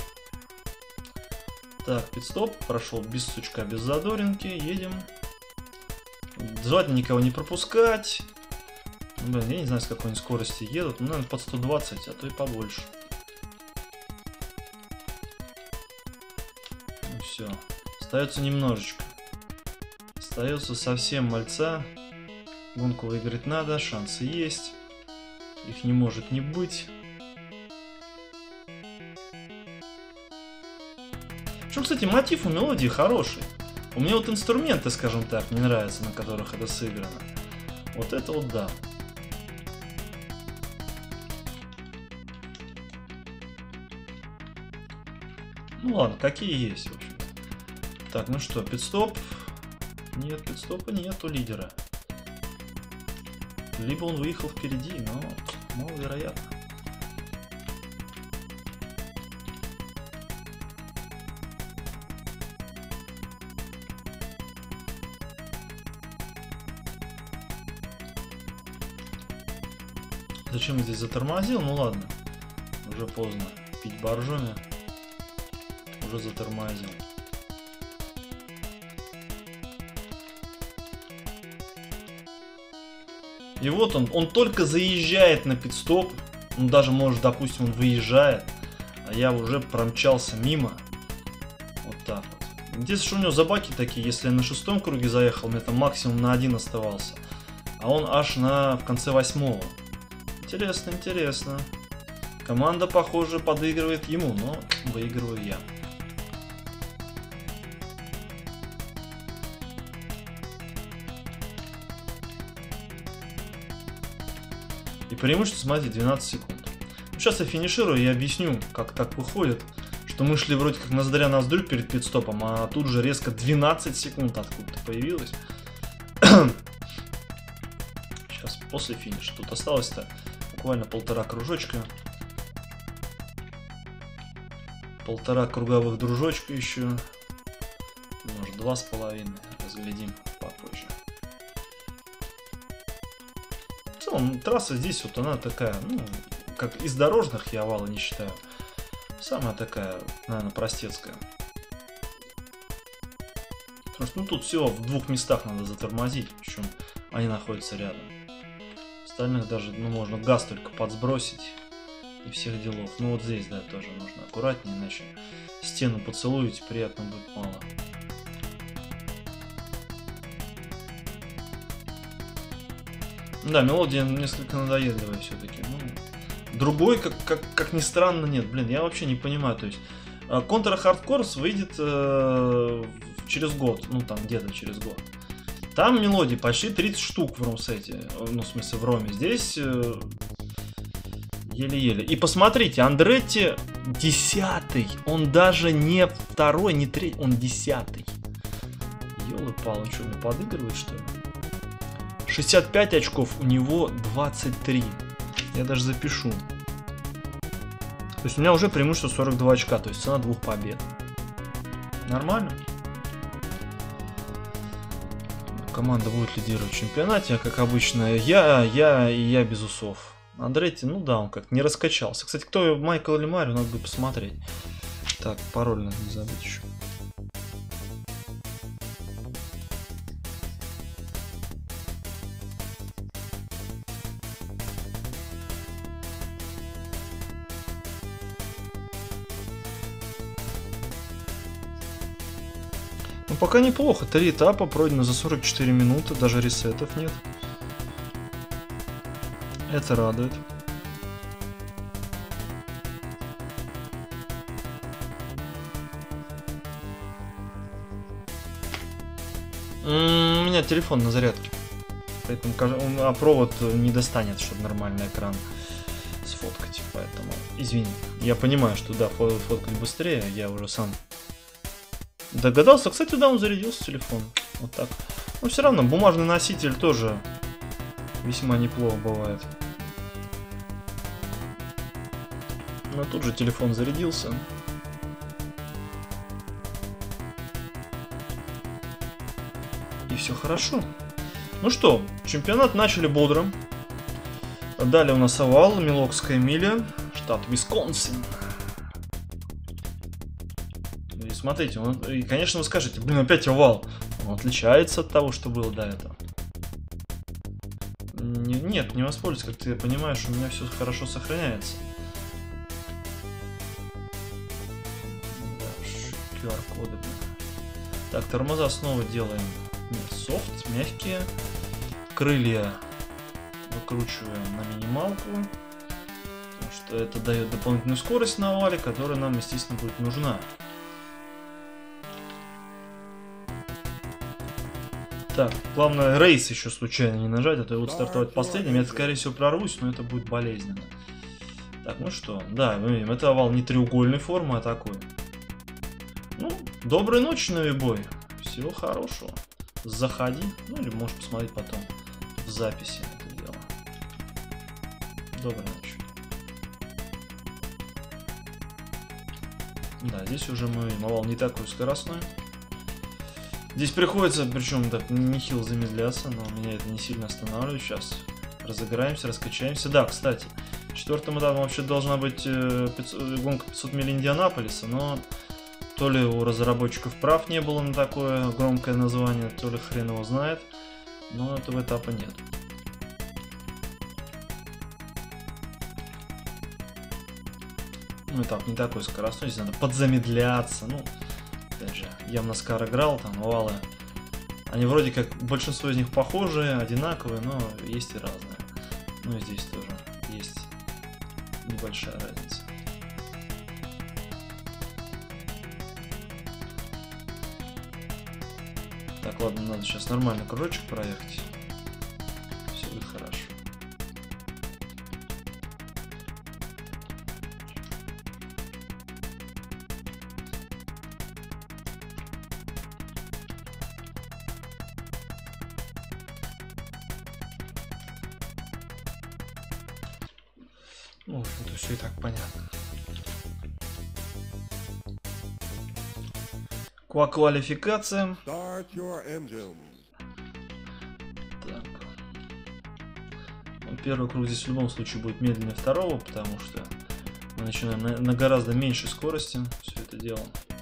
Так, пит-стоп. Прошел без сучка, без задоринки. Едем. Желательно никого не пропускать. Блин, я не знаю, с какой они скорости едут. Ну, наверное, под сто двадцать, а то и побольше. Ну все. Остается немножечко. Остается совсем мальца. Гонку выиграть надо, шансы есть. Их не может не быть. Причем, кстати, мотив у мелодии хороший. У меня вот инструменты, скажем так, не нравятся, на которых это сыграно. Вот это вот да. Ну ладно, какие есть, в общем-то. Так, ну что, пит-стоп. Нет, пит-стопа нет у лидера. Либо он выехал впереди, но маловероятно. Зачем я здесь затормозил? Ну ладно, уже поздно пить боржоми. Уже затормозил. И вот он, он только заезжает на пит-стоп. Ну даже может, допустим, он выезжает, а я уже промчался мимо. Вот так вот. Интересно, что у него за баки такие. Если я на шестом круге заехал, у меня там максимум на один оставался. А он аж на в конце восьмого. Интересно, интересно. Команда, похоже, подыгрывает ему, но выигрываю я. И преимущество, смотрите, двенадцать секунд. Ну, сейчас я финиширую и объясню, как так выходит, что мы шли вроде как ноздря ноздрю перед пит-стопом, а тут же резко двенадцать секунд откуда-то появилось. Сейчас после финиша. Тут осталось-то буквально полтора кружочка. Полтора круговых дружочка еще. Может, два с половиной. Разглядим попозже. В целом, трасса здесь вот она такая, ну, как из дорожных я овала не считаю. Самая такая, наверное, простецкая. Потому что, ну, тут всего в двух местах надо затормозить, причем они находятся рядом. Остальных даже, ну, можно газ только подсбросить и всех делов. Ну, вот здесь, да, тоже нужно аккуратнее, иначе стену поцелуете, приятно будет мало. Да, мелодия несколько надоедливая все-таки. Ну, другой, как, как, как ни странно, нет. Блин, я вообще не понимаю. То есть, Contra Hard Corps выйдет э, через год. Ну, там где-то через год. Там мелодии почти тридцать штук в ромсете. Ну, в смысле, в роме. Здесь э, еле-еле. И посмотрите, Андретти десятый. Он даже не второй, не третий. Он десятый. Ёлы-палы, он что, мне подыгрывает, что ли? шестьдесят пять очков, у него двадцать три. Я даже запишу. То есть у меня уже преимущество сорок два очка, то есть цена двух побед. Нормально. Команда будет лидировать в чемпионате, а как обычно я, я и я без усов. Андретти, ну да, он как-то не раскачался. Кстати, кто Майкл или Марио, надо бы посмотреть. Так, пароль надо не забыть еще. Ну, пока неплохо. Три этапа пройдено за сорок четыре минуты. Даже ресетов нет. Это радует. У меня телефон на зарядке. Поэтому а провод не достанет, чтобы нормальный экран сфоткать. Поэтому, извини. Я понимаю, что да, фоткать быстрее. Я уже сам догадался. Кстати, да, он зарядился телефон. Вот так. Но все равно бумажный носитель тоже весьма неплохо бывает. Но тут же телефон зарядился. И все хорошо. Ну что, чемпионат начали бодро. Далее у нас овал, Милокская миля, штат Висконсин. И смотрите, он, и конечно вы скажете, блин, опять овал. Он отличается от того, что было до этого. Не, нет, не воспользуюсь, как ты понимаешь, у меня все хорошо сохраняется. Да, ку ар-коды. Так, тормоза снова делаем софт, мягкие. Крылья выкручиваем на минималку, потому что это дает дополнительную скорость на овале, которая нам, естественно, будет нужна. Так, главное рейс еще случайно не нажать, а то я буду стартовать последним. Я, скорее всего, прорвусь, но это будет болезненно. Так, ну что, да, мы видим, это овал не треугольной формы, а такой. Ну, доброй ночи, новибой. Всего хорошего. Заходи, ну или можешь посмотреть потом в записи это дело. Доброй ночи. Да, здесь уже мы овал не такой скоростной. Здесь приходится, причем так нехило замедляться, но меня это не сильно останавливает. Сейчас разыграемся, раскачаемся. Да, кстати, четвертым этапом вообще должна быть пятьсот, гонка пятьсот миль Индианаполиса, но то ли у разработчиков прав не было на такое громкое название, то ли хрен его знает, но этого этапа нет. Ну, этап не такой скоростной, здесь надо подзамедляться, ну, опять же, явно Скар играл, там овалы, они вроде как, большинство из них похожие, одинаковые, но есть и разные. Ну и здесь тоже есть небольшая разница. Так, ладно, надо сейчас нормально кружочек проехать. Все будет хорошо. Ну, это все и так понятно. Квалификация. Так. Первый круг здесь в любом случае будет медленнее второго, потому что мы начинаем на, на гораздо меньшей скорости все это дело.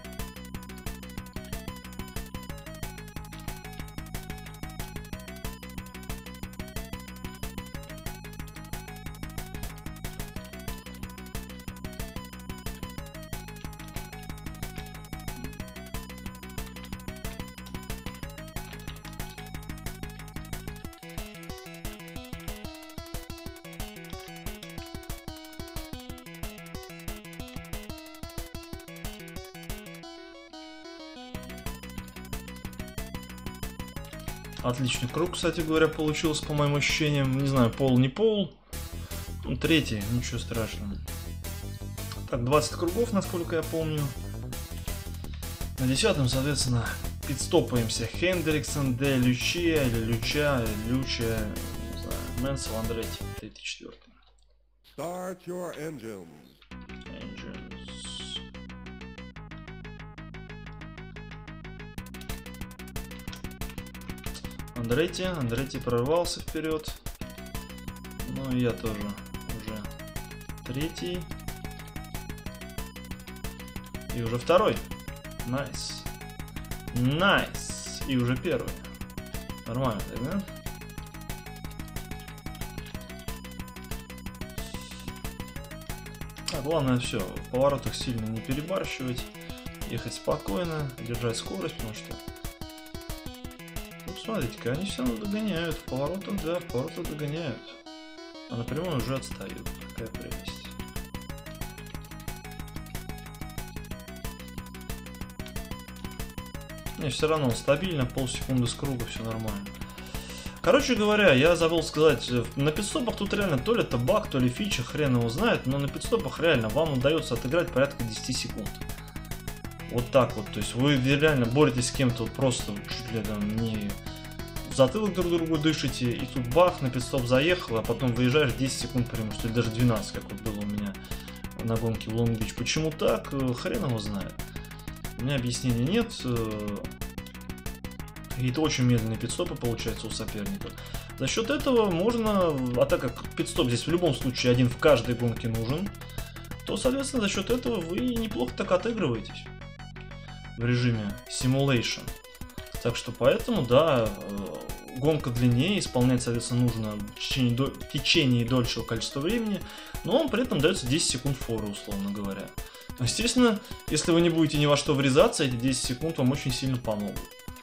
Отличный круг, кстати говоря, получился, по моим ощущениям. Не знаю, пол не пол. Ну, третий, ничего страшного. Так, двадцать кругов, насколько я помню. На десятом, соответственно, пидстопаемся. Хендриксон, Де Лючия, или Люча, Люча, не знаю, Мэнсел, Андретти, тридцать четвёртый. Start your engines. Engines. Андретти, Андретти прорвался вперед. Ну и я тоже уже третий. И уже второй. Найс. Найс. И уже первый. Нормально, да? А главное все, в поворотах сильно не перебарщивать. ехать спокойно, держать скорость, потому что... Ну, смотрите-ка, они все равно догоняют. В поворотах, да, в поворотах догоняют. А напрямую уже отстают. Какая прелесть. Не, все равно стабильно, полсекунды с круга, все нормально. Короче говоря, я забыл сказать, на пидстопах тут реально то ли это баг, то ли фича, хрен его знает, но на пидстопах реально вам удается отыграть порядка десяти секунд. Вот так вот, то есть вы реально боретесь с кем-то вот просто чуть ли там не в затылок друг другу дышите, и тут бах, на пидстоп заехал, а потом выезжаешь десять секунд преимущество, или даже двенадцать, как вот было у меня на гонке в Лонг-Бич. Почему так? Хрен его знает. У меня объяснения нет. Какие-то очень медленные пидстопы получаются у соперника. За счет этого можно, а так как пидстоп здесь в любом случае один в каждой гонке нужен, то, соответственно, за счет этого вы неплохо так отыгрываетесь в режиме Simulation. Так что поэтому, да, гонка длиннее, исполнять, соответственно, нужно в течение, до... в течение дольшего количества времени, но вам при этом дается десять секунд форы, условно говоря. Естественно, если вы не будете ни во что врезаться, эти десять секунд вам очень сильно помогут.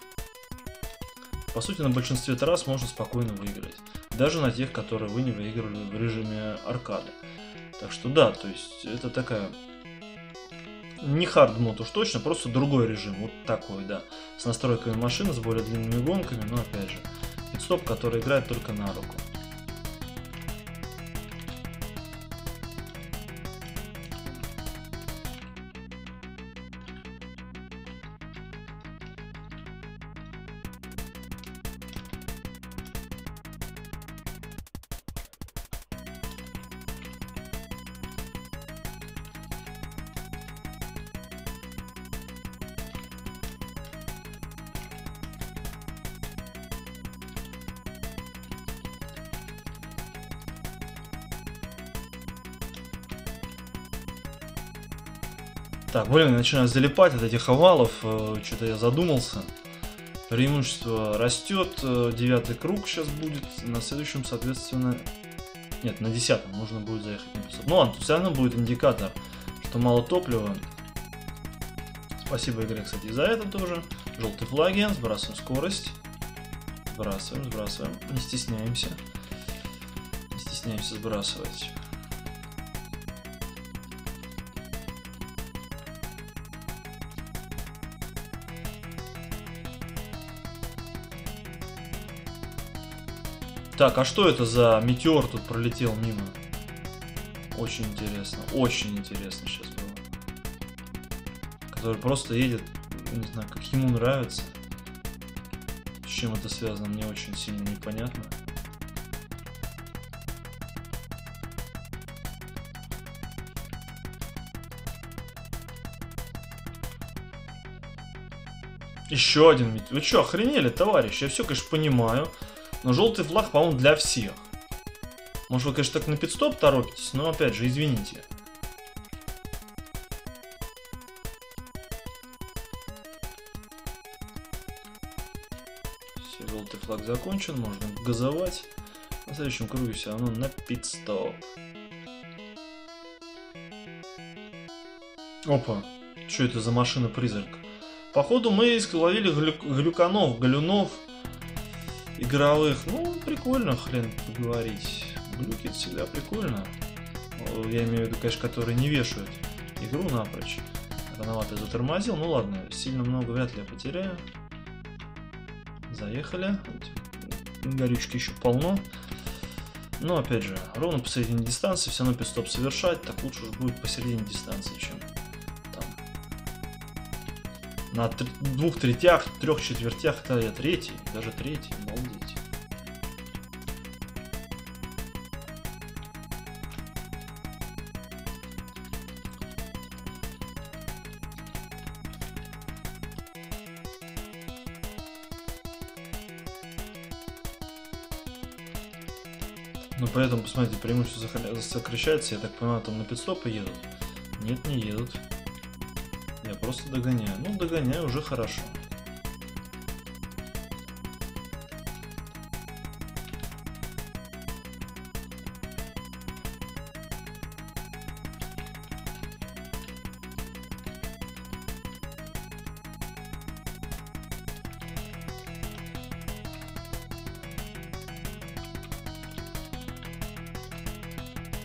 По сути, на большинстве трасс можно спокойно выиграть. Даже на тех, которые вы не выигрывали в режиме аркады. Так что да, то есть это такая... Не хардмод уж точно, просто другой режим. Вот такой, да. С настройками машины, с более длинными гонками, но опять же, пидстоп, который играет только на руку. Так, блин, я начинаю залипать от этих овалов, что-то я задумался. Преимущество растет, девятый круг сейчас будет, на следующем, соответственно... Нет, на десятом нужно будет заехать на пятьсот. Ну ладно, тут все равно будет индикатор, что мало топлива. Спасибо игре, кстати, и за это тоже. Желтые флаги, сбрасываем скорость. Сбрасываем, сбрасываем, не стесняемся. Не стесняемся сбрасывать. Так, а что это за метеор тут пролетел мимо? Очень интересно, очень интересно сейчас было. Который просто едет, не знаю, как ему нравится. С чем это связано, мне очень сильно непонятно. Еще один метеор. Вы что, охренели, товарищи? Я все, конечно, понимаю. Но желтый флаг, по-моему, для всех. Может, вы, конечно, так на пидстоп торопитесь, но, опять же, извините. Все, желтый флаг закончен, можно газовать. На следующем круге все равно на пидстоп. Опа, что это за машина-призрак? Походу, мы ловили глю... глюканов, галюнов игровых. Ну, прикольно, хрен поговорить. Глюки это всегда прикольно. Я имею в виду, конечно, которые не вешают игру напрочь. Рановато затормозил. Ну ладно, сильно много вряд ли я потеряю. Заехали. Горючки еще полно. Но опять же, ровно посередине дистанции, все равно пидстоп совершать. Так лучше уж будет посередине дистанции, чем там. На двух третях, трех четвертях, это я третий, даже третий, обалдеть. Но поэтому, посмотрите, преимущество сокращается, я так понимаю, там на пидстопы едут. Нет, не едут. Я просто догоняю. Ну, догоняю уже хорошо.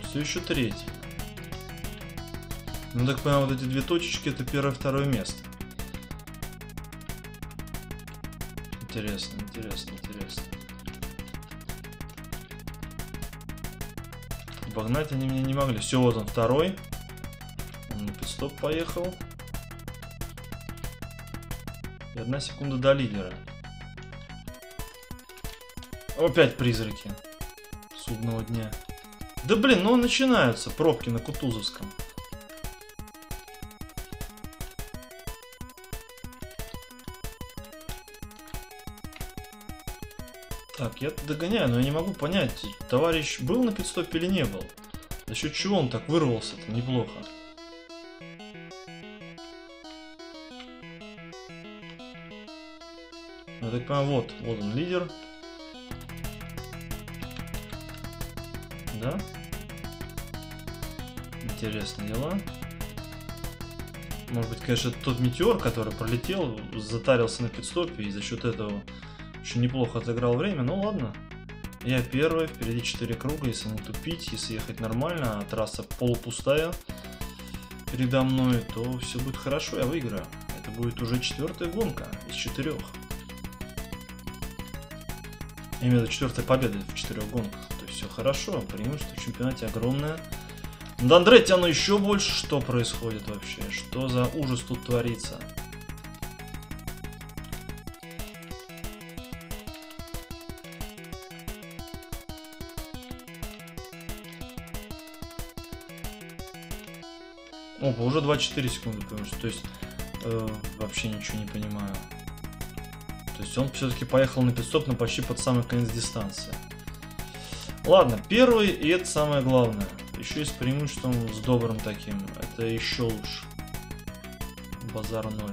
Все еще третий. Ну так понимаю, вот эти две точечки это первое, второе место. Интересно, интересно, интересно. Обогнать они меня не могли. Все, вот он второй. Он на пит-стоп поехал. И одна секунда до лидера. Опять призраки судного дня. Да блин, ну начинаются пробки на Кутузовском. Так, я догоняю, но я не могу понять, товарищ был на пит-стопе или не был. За счет чего он так вырвался-то неплохо. Я так понимаю, вот, вот он лидер. Да? Интересные дела. Может быть, конечно, тот метеор, который пролетел, затарился на пит-стопе и за счет этого очень неплохо отыграл время. Ну ладно. Я первый, впереди четыре круга, если не тупить, если ехать нормально, а трасса полупустая передо мной, то все будет хорошо, я выиграю. Это будет уже четвертая гонка из четырех. Я имею в виду четвертая победа в четырех гонках. То есть все хорошо, преимущество в чемпионате огромное. Да, Андретти, оно еще больше. Что происходит вообще? Что за ужас тут творится? Опа, уже двадцать четыре секунды, то есть э, вообще ничего не понимаю. То есть он все-таки поехал на пит-стоп, но почти под самый конец дистанции. Ладно, первый, и это самое главное. Еще и с преимуществом с добрым таким. Это еще лучше. Базар ноль.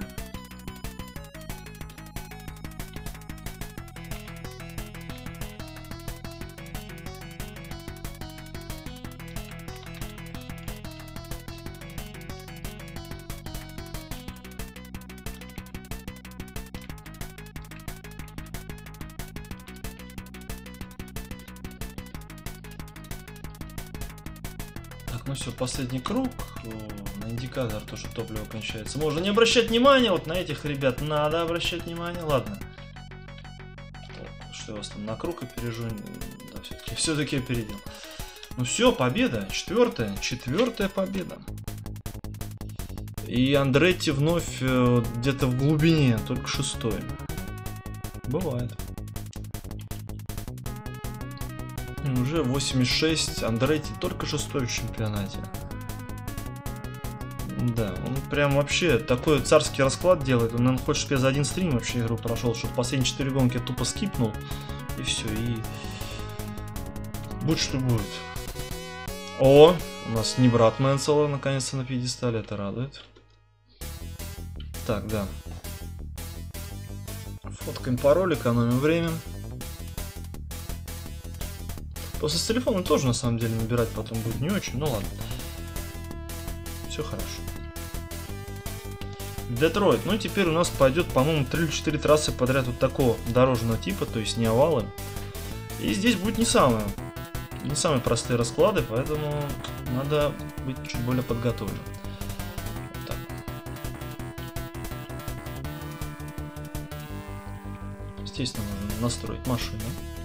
Ну все, последний круг. О, на индикатор тоже топливо кончается. Можно не обращать внимания. Вот на этих ребят надо обращать внимание. Ладно. Так, что я вас там на круг опережу? Да, все-таки все-таки опередил. Ну все, победа. Четвертая. Четвертая победа. И Андретти вновь э, где-то в глубине. Только шестой. Бывает. Уже восемьдесят шесть, Андретти только шестой в чемпионате. Да, он прям вообще такой царский расклад делает. Он, наверное, хочет, чтобы я за один стрим вообще игру прошел, чтобы последние четыре гонки я тупо скипнул. И все, и... Будь что будет. О, у нас не брат Мэнсела наконец-то на пьедестале, это радует. Так, да. Фоткаем пароль, экономим время. Просто с телефона тоже на самом деле набирать потом будет не очень, ну ладно. Все хорошо. Детройт. Ну и теперь у нас пойдет, по-моему, три или четыре трассы подряд вот такого дорожного типа, то есть не овалы. И здесь будет не самые, не самые простые расклады, поэтому надо быть чуть более подготовленным. Вот так. Естественно, нужно настроить машину.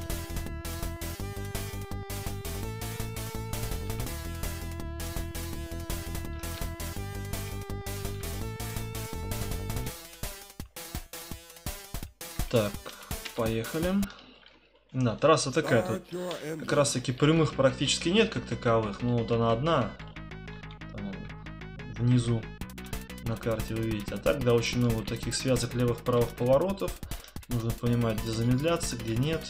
Так, поехали. Да, трасса такая тут. Как раз таки прямых практически нет как таковых. Ну вот она одна. Там, внизу на карте вы видите. А так, да, очень много вот таких связок левых-правых поворотов. Нужно понимать, где замедляться, где нет.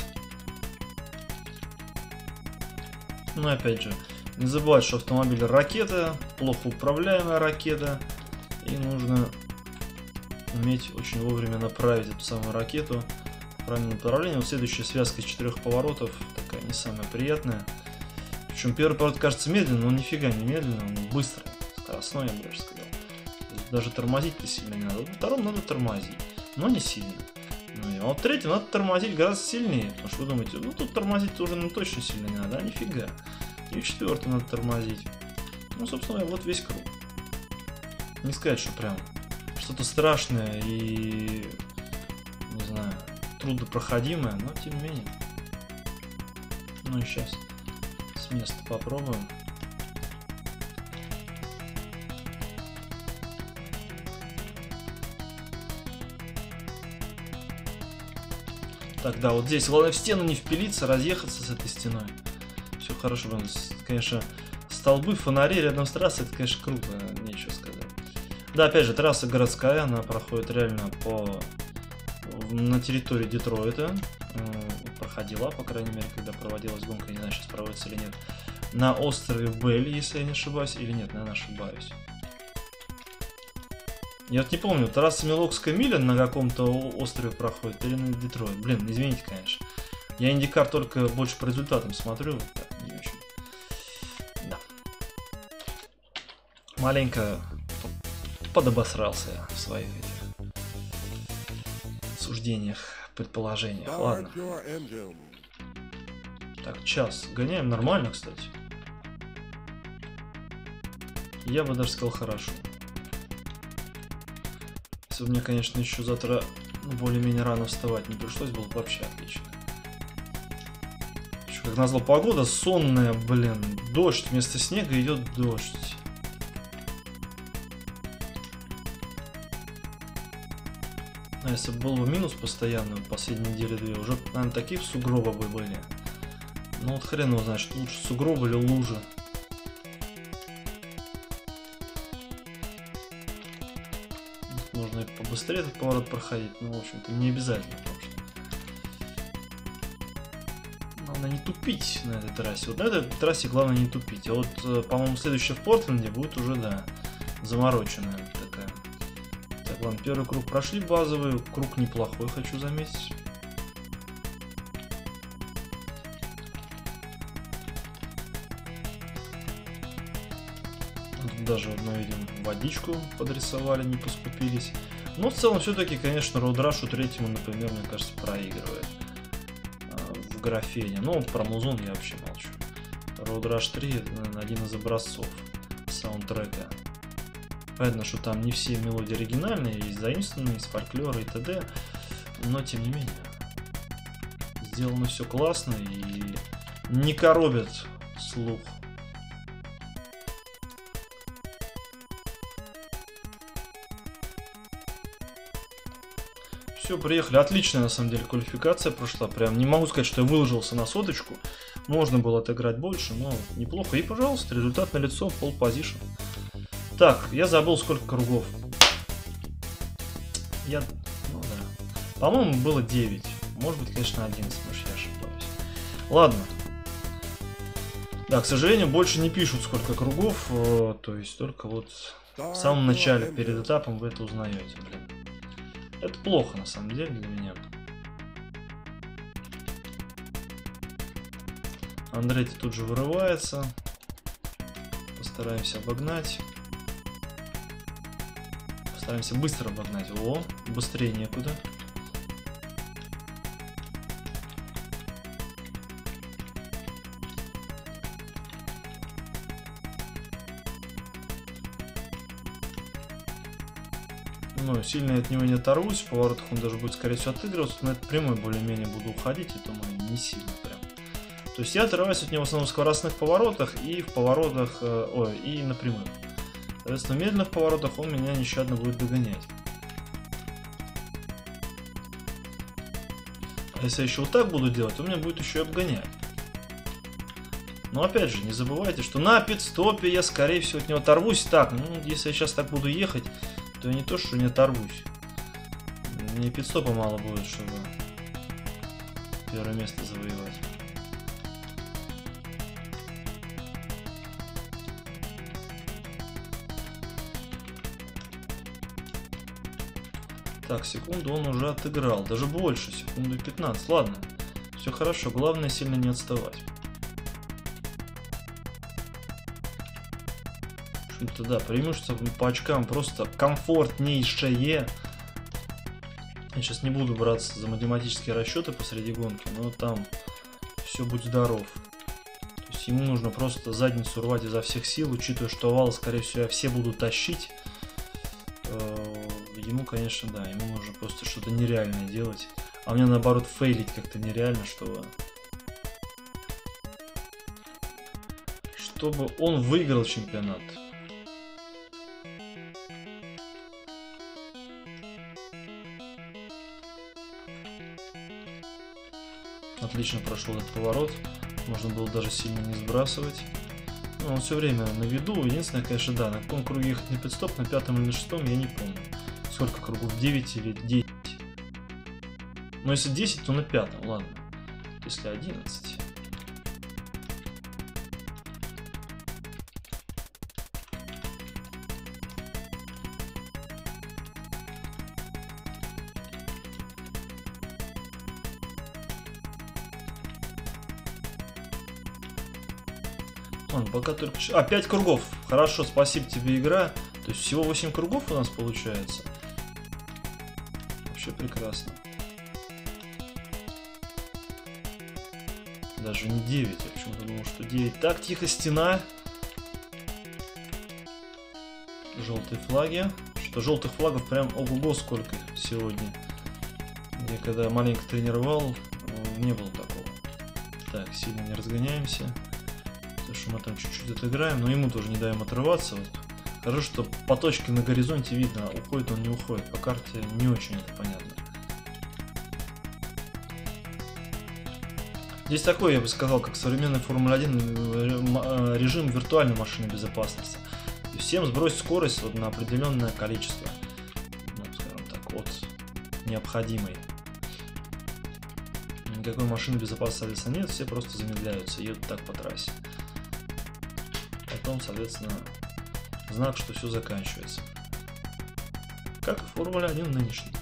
Ну и опять же, не забывать, что автомобиль ракета, плохо управляемая ракета. И нужно уметь очень вовремя направить эту самую ракету в правильном направлении. Вот следующая связка из четырех поворотов такая не самая приятная. Причем первый поворот кажется медленным, но нифига не медленно, он быстрый, скоростной, я бы даже сказал. Даже тормозить-то сильно не надо. Вот втором надо тормозить, но не сильно. Ну, а вот третьем надо тормозить гораздо сильнее. Потому что вы думаете, ну тут тормозить уже ну, точно сильно не надо, а нифига. И четвертый надо тормозить. Ну, собственно, вот весь круг. Не сказать, что прям что-то страшное и, не знаю, труднопроходимое, но тем не менее. Ну и сейчас с места попробуем. Так, да, вот здесь главное в стену не впилиться, разъехаться с этой стеной. Все хорошо, конечно, столбы, фонари рядом с трассой, это, конечно, круто, нечего сказать. Да, опять же, трасса городская, она проходит реально по на территории Детройта. Проходила, по крайней мере, когда проводилась гонка, не знаю, сейчас проводится или нет. На острове Белли, если я не ошибаюсь, или нет, наверное, ошибаюсь. Я вот не помню, трасса Милокская миля на каком-то острове проходит или на Детройт. Блин, извините, конечно. Я индикар только больше по результатам смотрю. Так, не очень. Да. Маленько подобосрался я в своих этих суждениях, предположениях. Ладно. Так, час. Гоняем нормально, кстати. Я бы даже сказал хорошо. Если бы мне, конечно, еще завтра более-менее рано вставать не пришлось, было бы вообще отлично. Еще, как назло, погода сонная, блин. Дождь, вместо снега идет дождь. А если бы был бы минус постоянно в последние недели-две, уже, наверное, такие сугробы бы были. Ну вот хрен его знает, что лучше сугробы или лужи. Можно и побыстрее этот поворот проходить, но, в общем-то, не обязательно. Главное не тупить на этой трассе. Вот на этой трассе главное не тупить. А вот, по-моему, следующая в Портленде будет уже, да, замороченная такая. Так, ладно, первый круг прошли базовый. Круг неплохой, хочу заметить. Даже мы видим, водичку подрисовали, не поскупились. Но в целом все-таки, конечно, Road Rush третьему, например, мне кажется, проигрывает а, в графене. Но про музон я вообще молчу. Road Rush три, наверное, один из образцов саундтрека. Понятно, что там не все мелодии оригинальные, есть заимствованные, из фольклора и т.д. Но, тем не менее, сделано все классно и не коробит слух. Все, приехали. Отличная, на самом деле, квалификация прошла. Прям не могу сказать, что я выложился на соточку. Можно было отыграть больше, но неплохо. И, пожалуйста, результат налицо, пол позишн. Так, я забыл, сколько кругов. Я... Ну да. По-моему, было девять. Может быть, конечно, одиннадцать, может, я ошибаюсь. Ладно. Да, к сожалению, больше не пишут, сколько кругов. То есть, только вот в самом начале, перед этапом, вы это узнаете, блин. Это плохо, на самом деле, для меня. Андретти тут же вырывается. Постараемся обогнать. Постараемся быстро обогнать. О, быстрее некуда. Ну, сильно от него не оторвусь, в поворотах он даже будет, скорее всего, отыгрываться, но это прямой более-менее буду уходить, и то не сильно прям. То есть я отрываюсь от него в основном в скоростных поворотах и в поворотах, э, ой, и на прямых. Соответственно, в медленных поворотах он меня нещадно будет догонять. А если я еще вот так буду делать, то меня будет еще и обгонять. Но опять же, не забывайте, что на пит-стопе я, скорее всего, от него оторвусь. Так, ну, если я сейчас так буду ехать, то я не то, что не оторвусь. Мне пит-стопа мало будет, чтобы первое место завоевать. Так, секунду он уже отыграл. Даже больше, секунду пятнадцать. Ладно, все хорошо. Главное, сильно не отставать. В да, преимущество по очкам просто комфортнейшее. Я сейчас не буду браться за математические расчеты посреди гонки, но там все будь здоров. То То есть ему нужно просто задницу рвать изо всех сил, учитывая, что овалы, скорее всего, все будут тащить. Ему, конечно, да, ему нужно просто что-то нереальное делать. А мне, наоборот, фейлить как-то нереально, чтобы... Чтобы он выиграл чемпионат. Отлично прошел этот поворот. Можно было даже сильно не сбрасывать. Но он все время на виду. Единственное, конечно, да, на каком круге ехать на пит-стоп, на пятом или на шестом, я не помню. Сколько кругов? девять или десять? Но если десять, то на пятом, ладно. Если одиннадцать. Ладно, пока только... А, пять кругов. Хорошо, спасибо тебе, игра. То есть всего восемь кругов у нас получается. Вообще прекрасно. Даже не девять. Я почему-то думал, что девять. Так, тихо, стена. Желтые флаги. Что желтых флагов прям ого-го сколько сегодня. Я когда маленько тренировал, не было такого. Так, сильно не разгоняемся. Потому что мы там чуть-чуть отыграем, но ему тоже не даем отрываться. Вот. Хорошо, что по точке на горизонте видно, уходит он, не уходит. По карте не очень это понятно. Здесь такой, я бы сказал, как современный Формула один режим виртуальной машины безопасности. И всем сбросить скорость вот на определенное количество, ну, скажем так, от необходимой. Никакой машины безопасности, соответственно, нет, все просто замедляются, едут так по трассе. Потом, соответственно, знак, что все заканчивается. Как в Формуле один нынешней.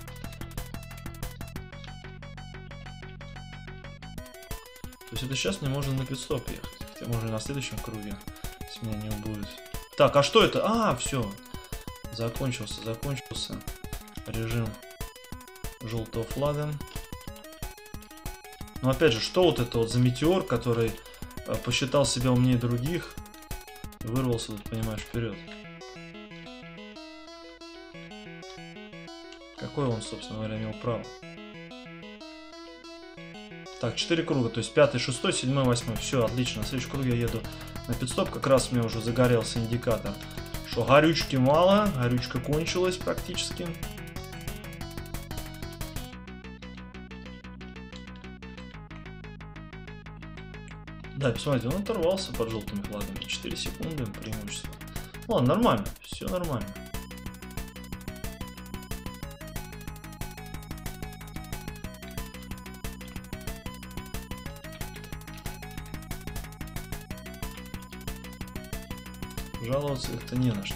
То есть это сейчас мне можно на пит-стоп ехать. Хотя можно на следующем круге, если меня не будет. Так, а что это? А, все. Закончился, закончился режим желтого флага. Но опять же, что вот это вот за метеор, который э, посчитал себя умнее других и вырвался, тут, понимаешь, вперед. Какое он, собственно говоря, имел право? Так, четыре круга, то есть пятый, шестой, седьмой, восьмой. Все, отлично. На следующем круге я еду на пит-стоп. Как раз у меня уже загорелся индикатор, что горючки мало, горючка кончилась практически. Да, посмотрите, он оторвался под желтыми флагами. четыре секунды преимущество. Ладно, нормально, все нормально. Жаловаться как-то не на что.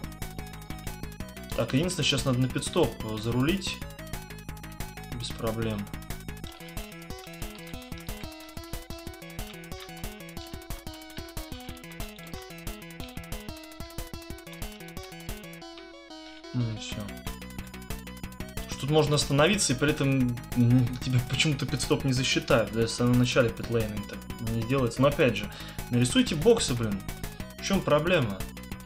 Так, единственное, сейчас надо на пит-стоп зарулить. Без проблем. Ну и все. Тут можно остановиться, и при этом тебе почему-то пит-стоп не засчитают. Да, если на начале питлейна так не делается. Но опять же, нарисуйте боксы, блин. В чем проблема?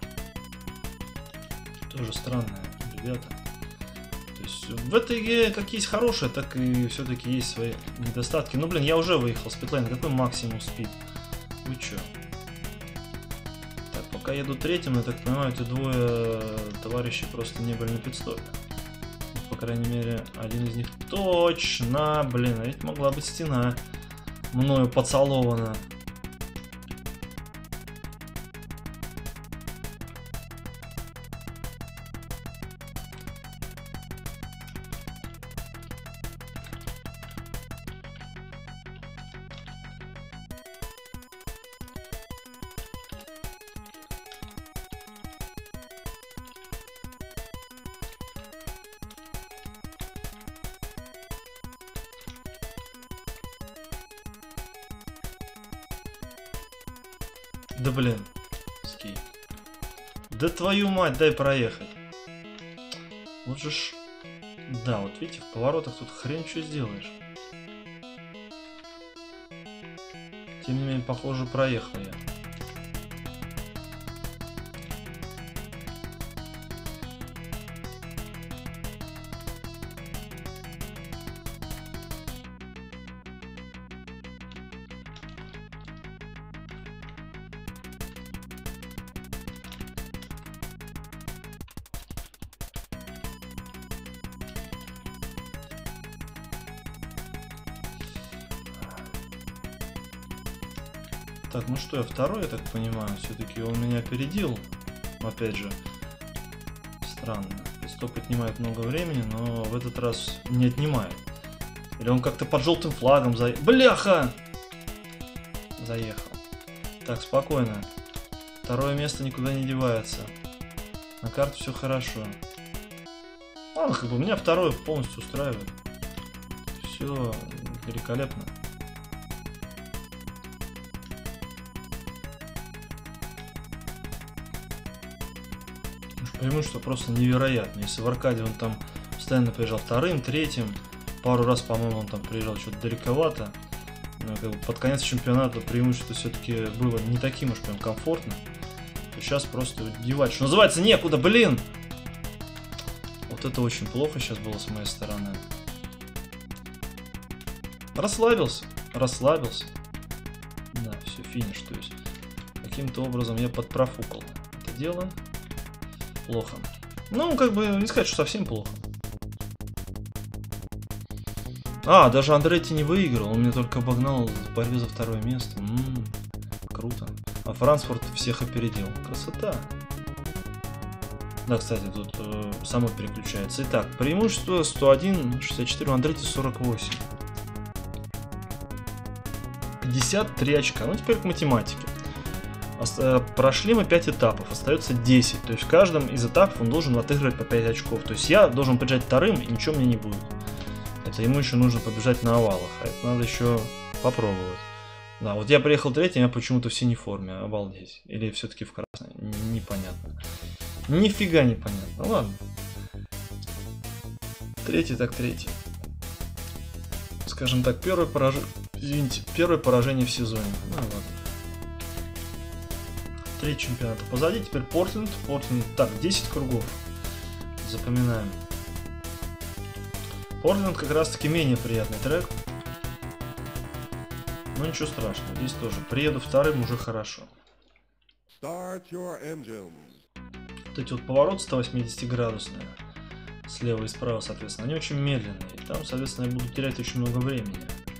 Тоже странно, ребята. То есть в этой игре как есть хорошее, так и все-таки есть свои недостатки. Ну блин, я уже выехал с питлейна. Какой максимум спид? Вы че? Так, пока еду третьим, я так понимаю, эти двое товарищей просто не были на пит-стопе. По крайней мере, один из них точно, блин, а ведь могла быть стена мною поцелована. Да блин, скейт. Да твою мать, дай проехать. Вот же ж... Да, вот видите, в поворотах тут хрен что сделаешь. Тем не менее, похоже, проехал я. Так, ну что, я второй, я так понимаю. Все-таки он меня опередил. Опять же, странно. Стоп отнимает много времени, но в этот раз не отнимает. Или он как-то под желтым флагом за... Бляха! Заехал. Так, спокойно. Второе место никуда не девается. На карте все хорошо. Ладно, как бы меня второе полностью устраивает. Все великолепно. Преимущество просто невероятно. Если в аркаде он там постоянно приезжал вторым, третьим, пару раз, по-моему, он там приезжал что-то далековато. Но как бы под конец чемпионата преимущество все-таки было не таким уж прям комфортным. То сейчас просто девать, что называется, некуда, блин! Вот это очень плохо сейчас было с моей стороны. Расслабился, расслабился. Да, все, финиш, то есть каким-то образом я подпрофукал это дело. Плохо. Ну, как бы, не сказать, что совсем плохо. А, даже Андретти не выиграл, он меня только обогнал в борьбе за второе место. М-м, круто. А Франкфурт всех опередил. Красота. Да, кстати, тут э, само переключается. Итак, преимущество сто один, шестьдесят четыре, у Андретти сорок восемь. пятьдесят три очка. Ну, теперь к математике. Прошли мы пять этапов, остается десять. То есть в каждом из этапов он должен отыгрывать по пять очков. То есть я должен побежать вторым, и ничего мне не будет. Это ему еще нужно побежать на овалах. А это надо еще попробовать. Да, вот я приехал третьим, я почему-то в синей форме. Обалдеть. Или все-таки в красной. Непонятно. Нифига непонятно. Ладно. Третий так третий. Скажем так, первое поражение. Извините, первое поражение в сезоне. Ну ладно. Три чемпионата позади, теперь Портленд. Портленд, так, десять кругов. Запоминаем. Портленд как раз таки менее приятный трек. Но ничего страшного, здесь тоже. Приеду вторым, уже хорошо. Вот эти вот повороты сто восемьдесят градусные. Слева и справа, соответственно, они очень медленные. И там, соответственно, я буду терять очень много времени.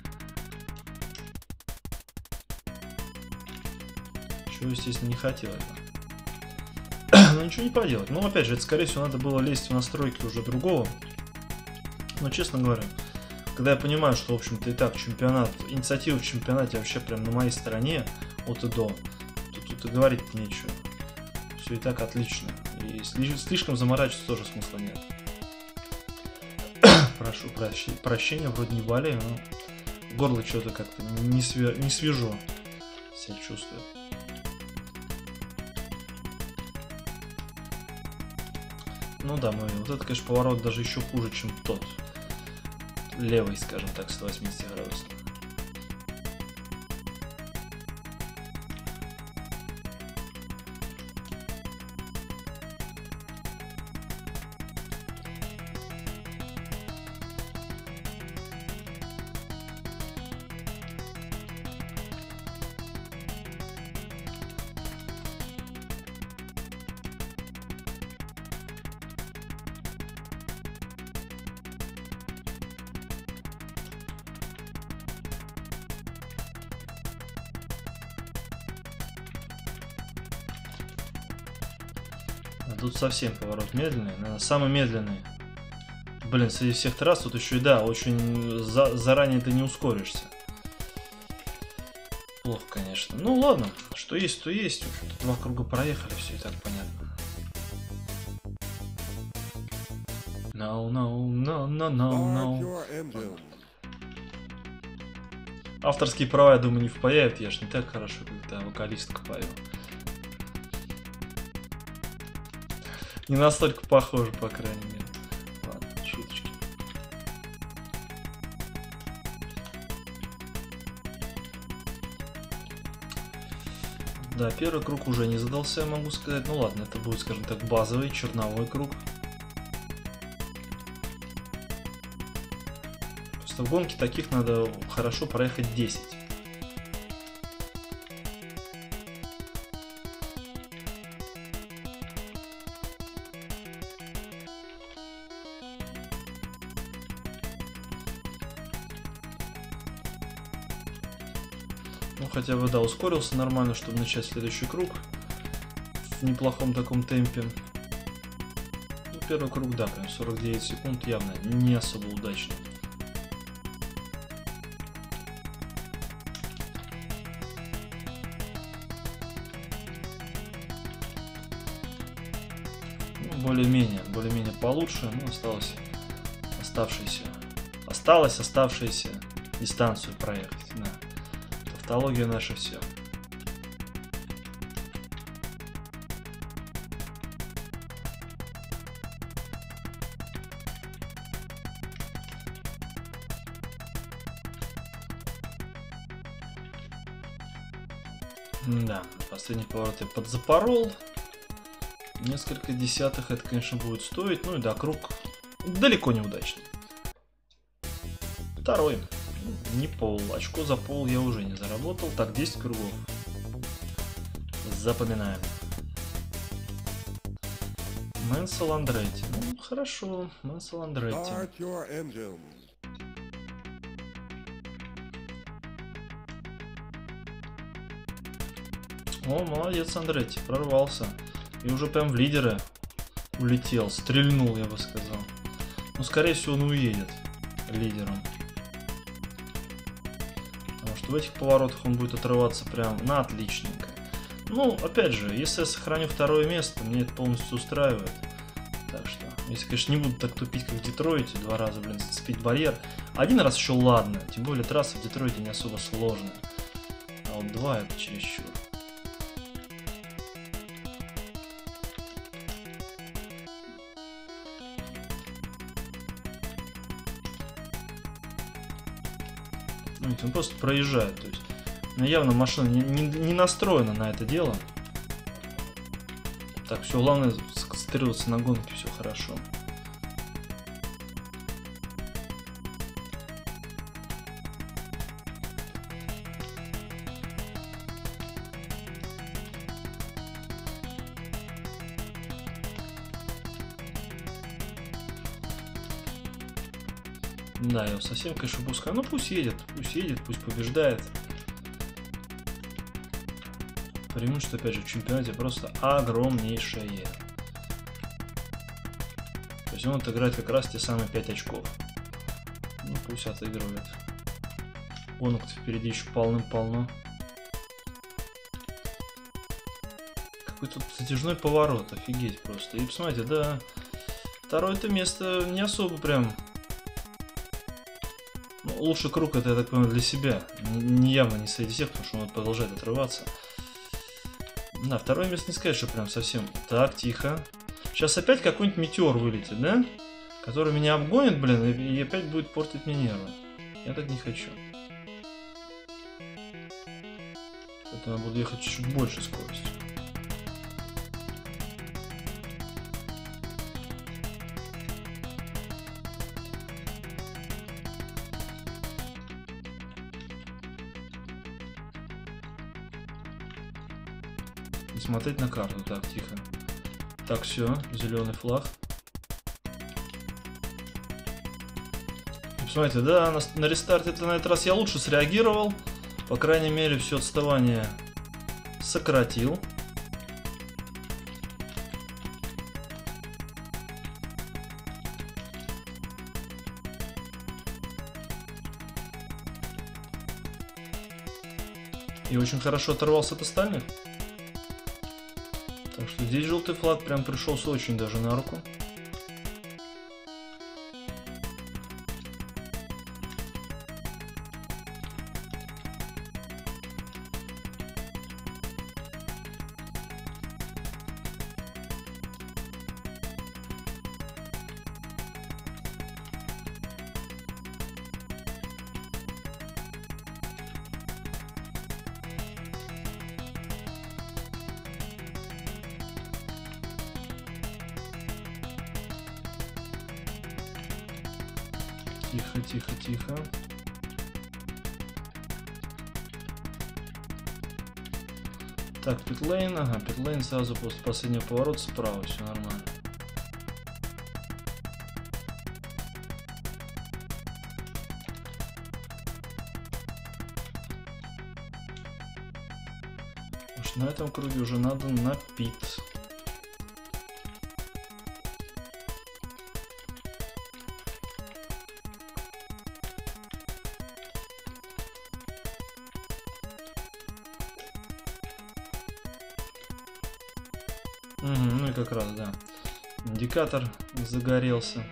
Естественно, не хотел это. Но ничего не поделать. Ну, опять же, это, скорее всего, надо было лезть в настройки уже другого. Но, честно говоря, когда я понимаю, что, в общем-то, и так чемпионат, инициатива в чемпионате вообще прям на моей стороне, от и до, то тут и говорить нечего. Все и так отлично. И слишком заморачиваться тоже смысла нет. Прошу прощения, прощения, вроде не болею, но горло что-то как-то не, све не свежо себя чувствует. Ну да, мой, вот это, конечно, поворот даже еще хуже, чем тот. Левый, скажем так, сто восемьдесят градусов. Тут совсем поворот медленный, наверное, самый медленный. Блин, среди всех трасс тут еще и да, очень за заранее ты не ускоришься. Плохо, конечно. Ну ладно, что есть, то есть. Два круга проехали, все и так понятно. No, no, no, no, no, no. Авторские права, я думаю, не впаяют, я ж не так хорошо, когда вокалистка пою. Не настолько похоже, по крайней мере. Ладно, шуточки. Да, первый круг уже не задался, я могу сказать. Ну ладно, это будет, скажем так, базовый черновой круг. Просто в гонке таких надо хорошо проехать десять. Ну, хотя бы, да, ускорился нормально, чтобы начать следующий круг в неплохом таком темпе. Ну, первый круг, да, прям сорок девять секунд, явно не особо удачно. Ну, более-менее, более-менее получше, но осталось оставшиеся, осталось оставшуюся дистанцию проехать, да. Тавтология наша все. Да, последний поворот я подзапорол. Несколько десятых это, конечно, будет стоить. Ну и да, круг далеко не удачный. Второй. Не пол. Очко за пол я уже не заработал. Так, десять кругов. Запоминаем. Менсел Андретти. Ну, хорошо. Менсел Андретти. О, молодец, Андретти. Прорвался. И уже прям в лидеры улетел. Стрельнул, я бы сказал. Ну, скорее всего, он уедет лидером. Потому что в этих поворотах он будет отрываться прям на отличненько. Ну, опять же, если я сохраню второе место, мне это полностью устраивает. Так что, если, конечно, не буду так тупить, как в Детройте, два раза, блин, зацепить барьер. Один раз еще ладно, тем более трасса в Детройте не особо сложная. А вот два это чересчур. Он просто проезжает, то есть, ну, явно машина не, не, не настроена на это дело. Так, все, главное сконцентрироваться на гонке, все хорошо. Да, я его совсем, конечно, пускаю. Ну пусть едет, пусть едет, пусть побеждает. Преимущество, опять же, в чемпионате просто огромнейшее. То есть он отыграет как раз те самые пять очков. Ну пусть отыгрывает. Гонок впереди еще полным-полно. Какой тут затяжной поворот, офигеть просто. И посмотрите, да, второе-то место не особо прям... Ну, лучший круг это, я так понимаю, для себя. Не явно не среди всех, потому что он продолжает отрываться. Да, второе место не сказать, что прям совсем. Так, тихо. Сейчас опять какой-нибудь метеор вылетит, да? Который меня обгонит, блин, и, и опять будет портить мне нервы. Я так не хочу. Поэтому я буду ехать чуть-чуть больше скоростью. Смотреть на карту. Так, тихо. Так, все, зеленый флаг. Посмотрите, да, на, на рестарте на этот раз я лучше среагировал. По крайней мере, все отставание сократил. И очень хорошо оторвался от остальных. Так что здесь желтый флаг прям пришелся очень даже на руку. Тихо, тихо, тихо. Так, питлейн, ага, питлейн сразу после последнего поворота справа, все нормально. Уж на этом круге уже надо на пит. Угу, ну и как раз, да. Индикатор загорелся.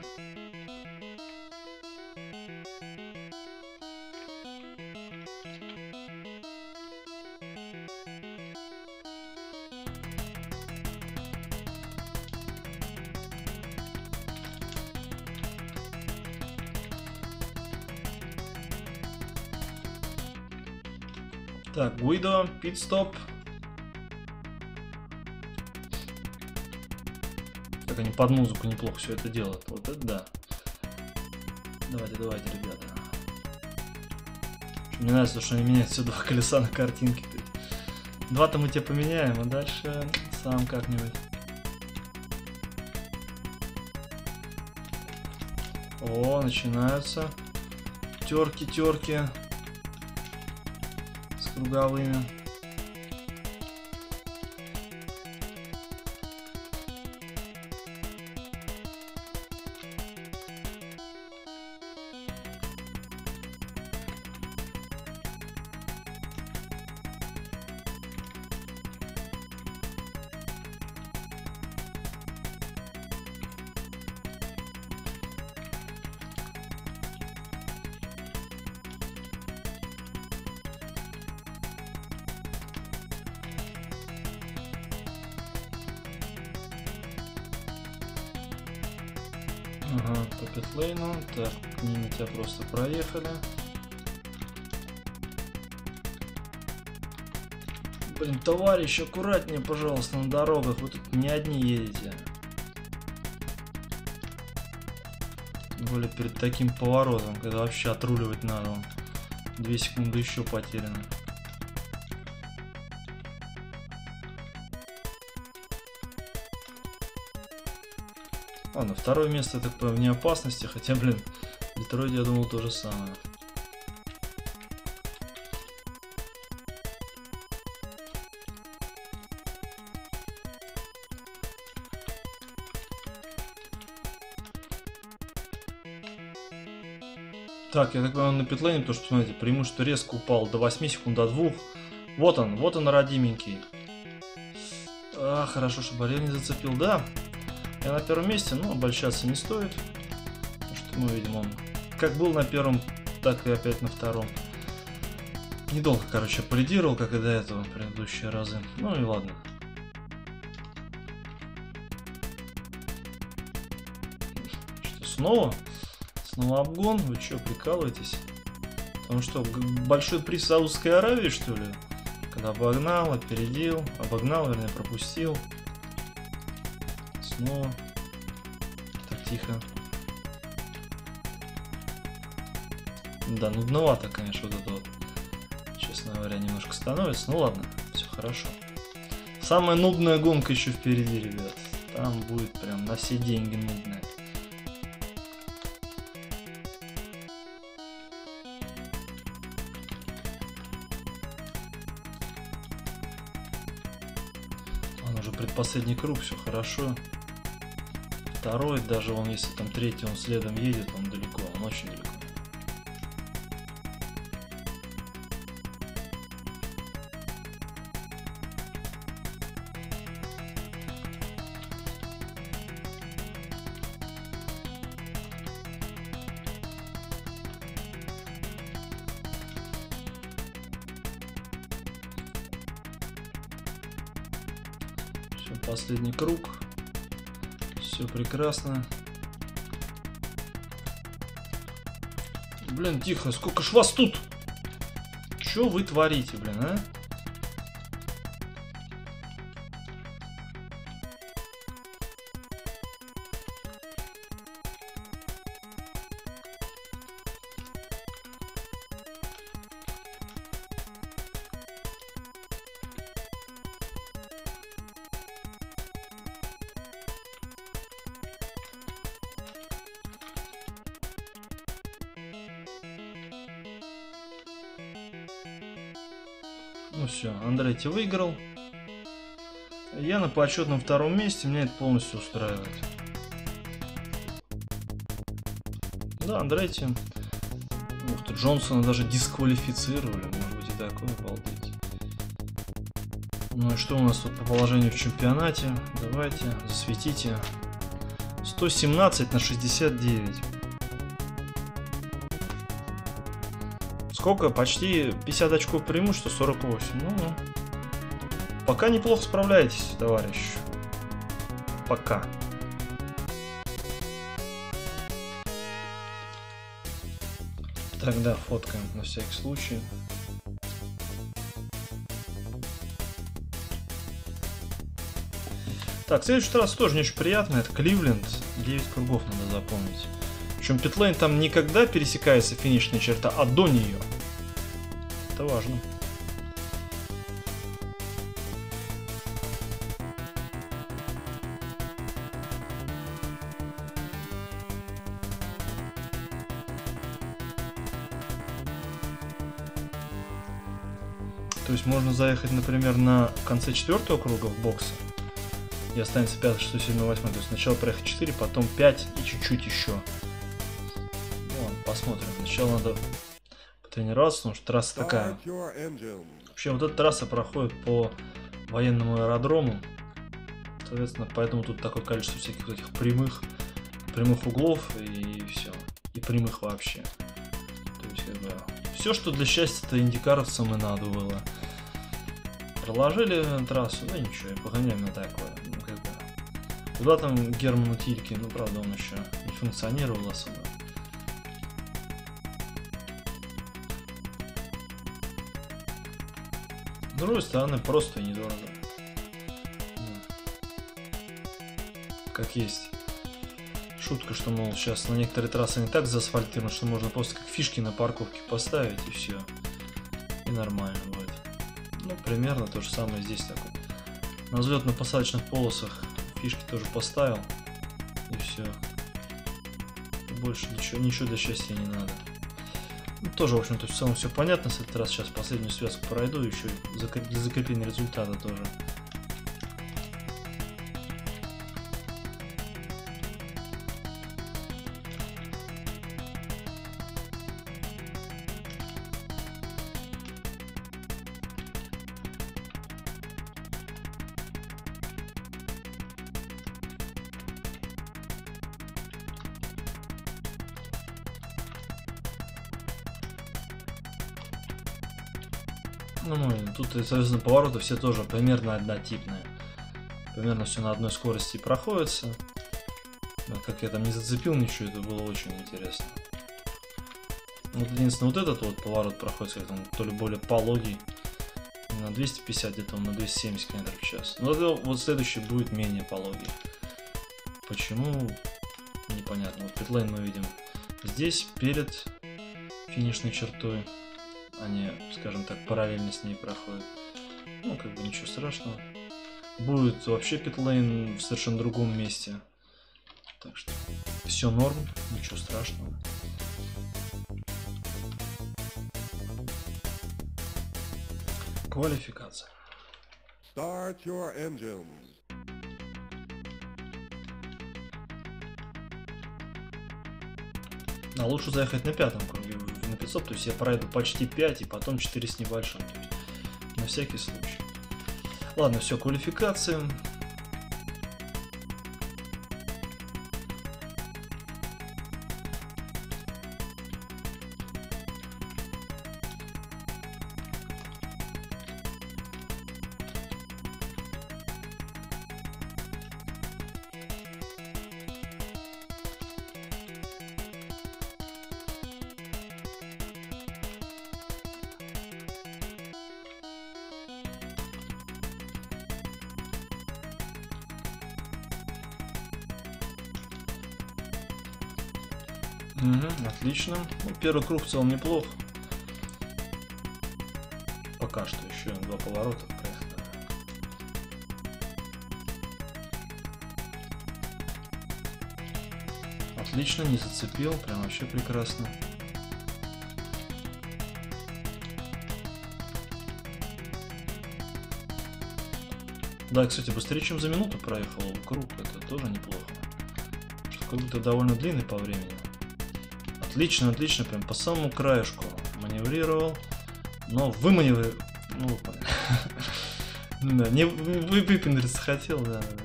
Так, Гуидо, пит-стоп. Как они под музыку неплохо все это делают. Вот это да. Давайте, давайте, ребята. Мне нравится, что они меняют все два колеса на картинке. Два-то мы тебе поменяем, а дальше сам как-нибудь. О, начинаются терки-терки с круговыми. Ага, по питлейну. Так, мимо тебя просто проехали. Блин, товарищ, аккуратнее, пожалуйста, на дорогах. Вы тут не одни едете. Тем более перед таким поворотом, когда вообще отруливать надо. Две секунды еще потеряно. Ладно, второе место, так по вне опасности, хотя, блин, в Детройте я думал то же самое. Так, я так понимаю, на питлейне, потому что, посмотрите, преимущество резко упало до восьми секунд, до двух. Вот он, вот он, родименький. А, хорошо, что барьер не зацепил, да. Я на первом месте, но обольщаться не стоит. Потому что, ну, видимо, он как был на первом, так и опять на втором. Недолго, короче, полидировал, как и до этого, предыдущие разы. Ну и ладно. Что, снова? Снова обгон? Вы что, прикалываетесь? Потому что большой приз Саудовской Аравии, что ли? Когда обогнал, опередил, обогнал, вернее, пропустил. Снова. Так, тихо. Да, нудновато, конечно, вот это вот, честно говоря, немножко становится. Ну ладно, все хорошо. Самая нудная гонка еще впереди, ребят. Там будет прям на все деньги нудная. Он уже предпоследний круг, все хорошо. Второй, даже он, если там третий, он следом едет, он далеко, он очень далеко. Все, последний круг. Все прекрасно. Блин, тихо, сколько ж вас тут? Что вы творите, блин, а? Ну все, Андретти выиграл. Я на почетном втором месте, меня это полностью устраивает. Да, Андретти. Ух ты, Джонсона даже дисквалифицировали, может быть и такое, обалдеть. Ну и что у нас тут по положению в чемпионате? Давайте, засветите. сто семнадцать на шестьдесят девять. Сколько? Почти пятьдесят очков преимущества, сорок восемь. Ну, пока неплохо справляетесь, товарищ. Пока. Тогда фоткаем на всякий случай. Так, следующая трасса тоже не очень приятная. Это Кливленд. девять кругов надо запомнить. Причем питлейн там никогда пересекается финишная черта, а до нее. Это важно. То есть можно заехать, например, на конце четвертого круга в боксы. И останется пятый, шестой, седьмой, восьмой. То есть сначала проехать четыре, потом пять и чуть-чуть еще. Ну, ладно, посмотрим. Сначала надо потренироваться, потому что трасса такая. Вообще, вот эта трасса проходит по военному аэродрому. Соответственно, поэтому тут такое количество всяких вот этих прямых, прямых углов и все. И прямых вообще. То есть, как бы, все, что для счастья-то индикаровцам и надо было. Проложили трассу, да ничего, погоняем на такое. Ну, как бы. Куда там Герману Тильке? Ну, правда, он еще не функционировал особо. С другой стороны, просто недорого. Как есть. Шутка, что, мол, сейчас на некоторые трассы не так заасфальтировано, что можно просто как фишки на парковке поставить и все. И нормально будет. Ну, примерно то же самое здесь такое. На взлетно-посадочных полосах фишки тоже поставил. И все. Больше ничего, ничего для счастья не надо. Ну, тоже, в общем-то, в целом все понятно. С этот раз сейчас последнюю связку пройду, еще для закрепления результата тоже. Ну, тут, соответственно, повороты все тоже примерно однотипные. Примерно все на одной скорости проходится. Как я там не зацепил ничего, это было очень интересно. Вот единственное, вот этот вот поворот проходит, как он, то ли более пологий. На двести пятьдесят, где-то он на двести семьдесят километров в час. Но это, вот следующий будет менее пологий. Почему? Непонятно. Вот питлейн мы видим здесь, перед финишной чертой. Они, скажем так, параллельно с ней проходят. Ну, как бы ничего страшного. Будет вообще питлейн в совершенно другом месте. Так что все норм, ничего страшного. Квалификация. Start your engines. А лучше заехать на пятом круге на пятьсот, то есть я пройду почти пять и потом четыре с небольшим, то есть на всякий случай. Ладно, все, квалификация. Угу, отлично. Ну, первый круг в целом неплох. Пока что еще два поворота проехали. Отлично, не зацепил, прям вообще прекрасно. Да, кстати, быстрее, чем за минуту проехал круг. Это тоже неплохо. Круг-то довольно длинный по времени. Отлично, отлично. Прям по самому краешку маневрировал. Но выманеврировал. Ну, вы поняли. Да, не выпендриться хотел, да, да.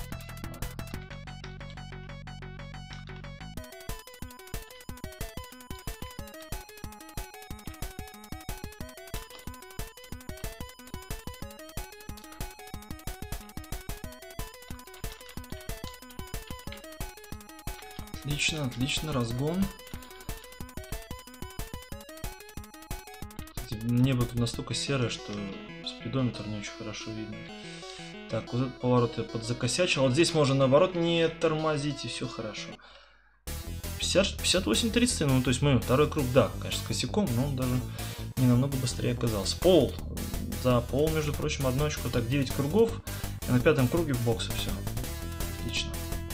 Отлично, отлично, разгон. Небо тут настолько серое, что спидометр не очень хорошо видно. Так, вот этот поворот я подзакосячил. Вот здесь можно наоборот не тормозить, и все хорошо. пятьдесят, пятьдесят восемь тридцать, ну то есть мы второй круг, да, конечно, с косяком, но он даже не намного быстрее оказался. Пол. За пол, между прочим, одну очку. Так, девять кругов. И на пятом круге в боксе все. Отлично.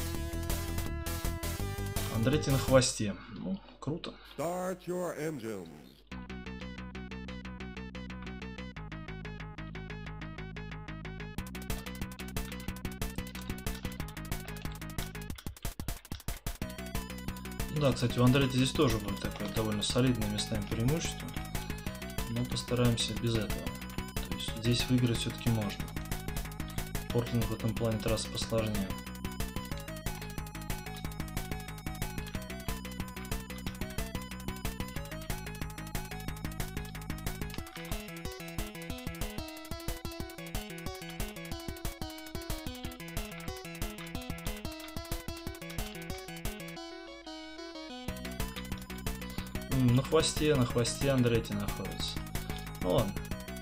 Андретти на хвосте. Ну, круто. Да, кстати, у Андретти здесь тоже будет такое довольно солидное местами преимущество. Но постараемся без этого. То есть здесь выиграть все-таки можно. Портленд в этом плане трасса посложнее. На хвосте, на хвосте Андретти находится. Ну ладно.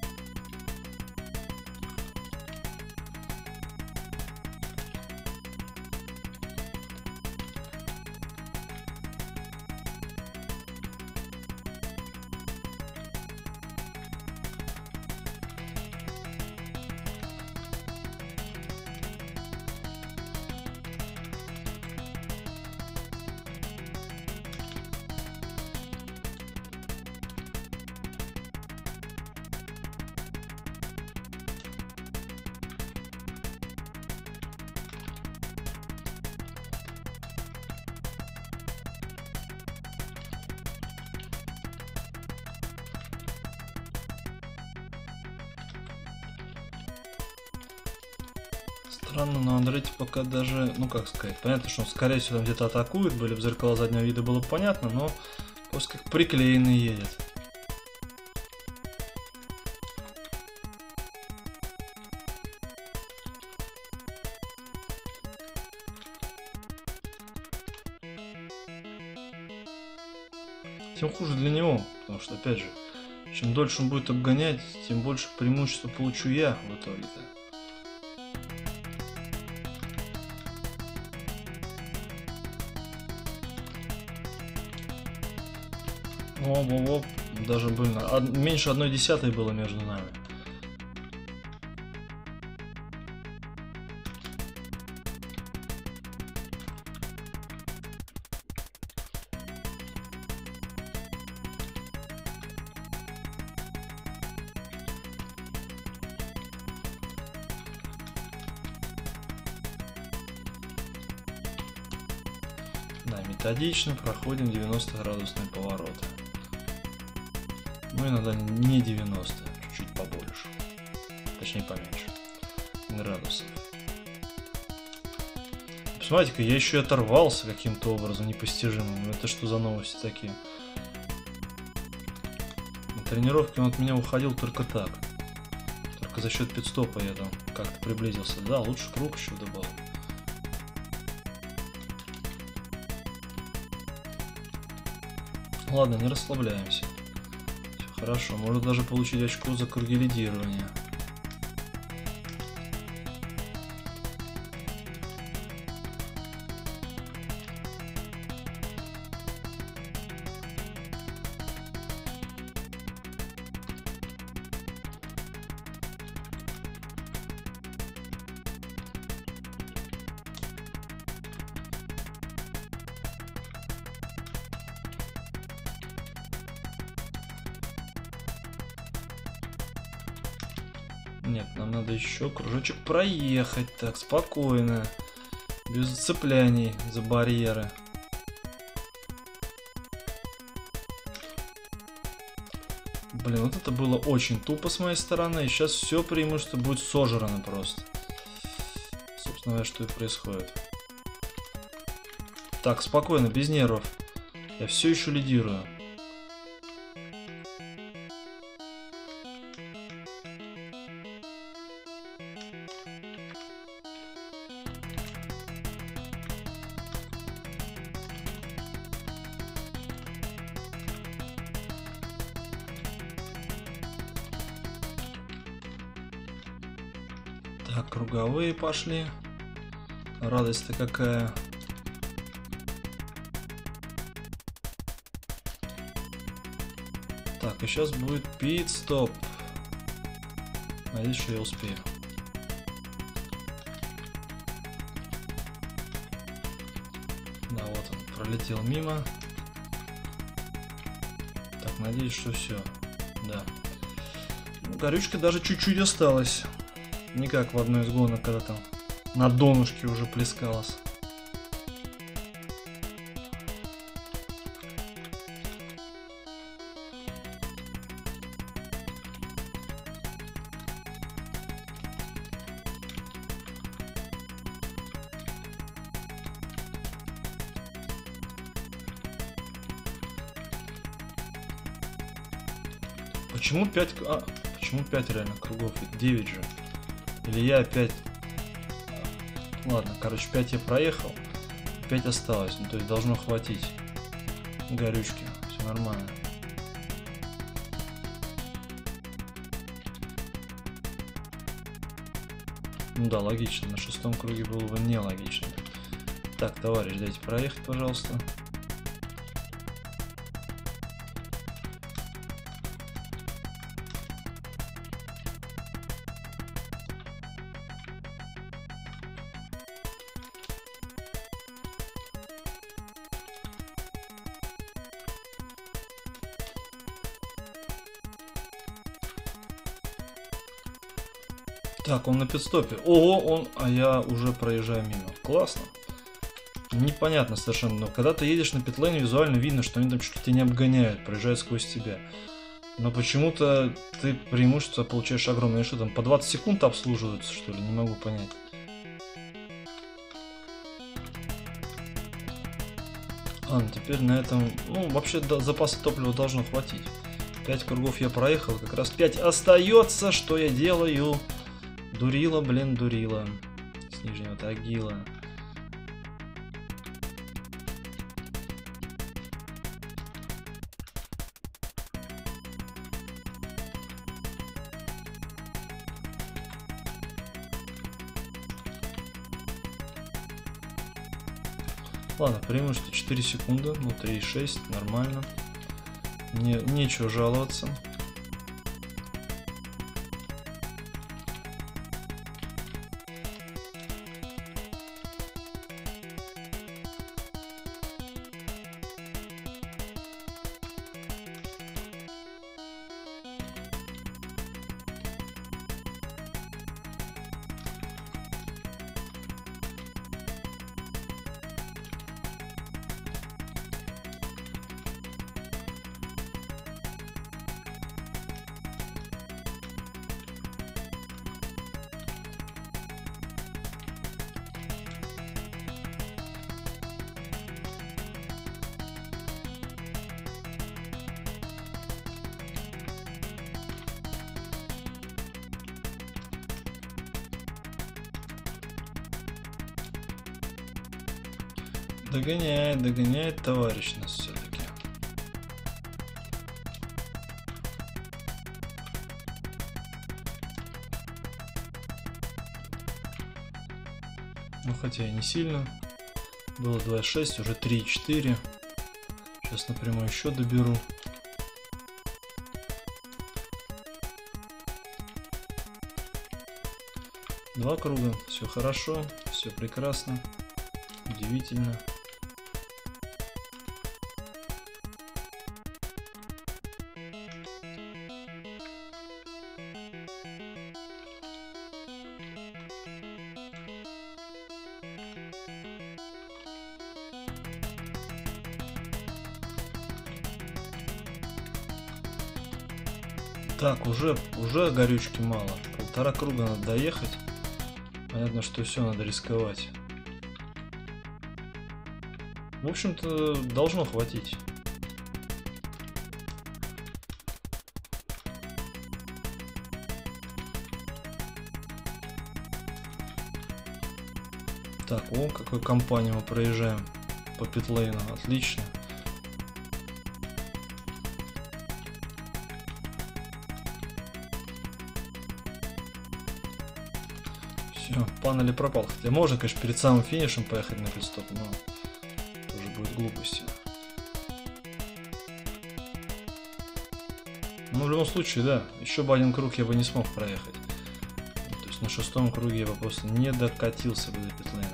Странно, но Андретти пока даже, ну как сказать, понятно, что он скорее всего где-то атакует, были в зеркала заднего вида, было понятно, но просто как приклеенный едет. Тем хуже для него, потому что, опять же, чем дольше он будет обгонять, тем больше преимущества получу я в итоге-то. Оп-оп-оп, даже, блин, од... меньше одной десятой было между нами. Да, методично проходим девяносто градусные повороты. Ну, иногда не девяносто, чуть-чуть побольше. Точнее, поменьше. Градусов. Посмотрите-ка, я еще и оторвался каким-то образом непостижимым. Это что за новости такие? На тренировке он от меня уходил только так. Только за счет пит-стопа я там как-то приблизился. Да, лучше круг еще добавил. Ладно, не расслабляемся. Хорошо, может даже получить очко за круги лидирования. Нет, нам надо еще кружочек проехать. Так, спокойно. Без зацепляний за барьеры. Блин, вот это было очень тупо с моей стороны. И сейчас все преимущество будет сожрано просто. Собственно говоря, что и происходит. Так, спокойно, без нервов. Я все еще лидирую. Так, круговые пошли. Радость-то какая. Так, и сейчас будет пит-стоп. Надеюсь, что я успею. Да, вот он, пролетел мимо. Так, надеюсь, что все. Да. Ну, горючка даже чуть-чуть осталась. Не как в одной из гонок, когда там на донышке уже плескалось. Почему пять... А, почему пять реально кругов? девять же. Или я опять... Ладно, короче, пять я проехал, пять осталось. Ну, то есть должно хватить горючки. Все нормально. Ну да, логично. На шестом круге было бы нелогично. Так, товарищ, дайте проехать, пожалуйста. Так, он на пидстопе. Ого, он... А я уже проезжаю мимо. Классно. Непонятно совершенно, но когда ты едешь на питлейне, визуально видно, что они там чуть ли тебя не обгоняют, проезжают сквозь тебя. Но почему-то ты преимущество получаешь огромное. Они что там, по двадцать секунд обслуживаются, что ли? Не могу понять. Ладно, теперь на этом... Ну, вообще запаса топлива должно хватить. пять кругов я проехал, как раз пять остается. Что я делаю? Дурила, блин, дурила. С нижнего Тагила. Ладно, преимущество четыре секунды, ну три и шесть, нормально. Не, нечего жаловаться. Догоняет, догоняет товарищ нас все-таки. Ну, хотя и не сильно. Было два и шесть, уже три и четыре. Сейчас напрямую еще доберу. Два круга, все хорошо, все прекрасно, удивительно. Так, уже, уже горючки мало. Полтора круга надо доехать. Понятно, что все надо рисковать. В общем-то, должно хватить. Так, о, какой компанию мы проезжаем по питлейну. Отлично. Все, панели пропал. Хотя можно, конечно, перед самым финишем поехать на пидстоп, но тоже будет глупостью. Ну, в любом случае, да, еще бы один круг я бы не смог проехать. То есть на шестом круге я бы просто не докатился бы до питлейна.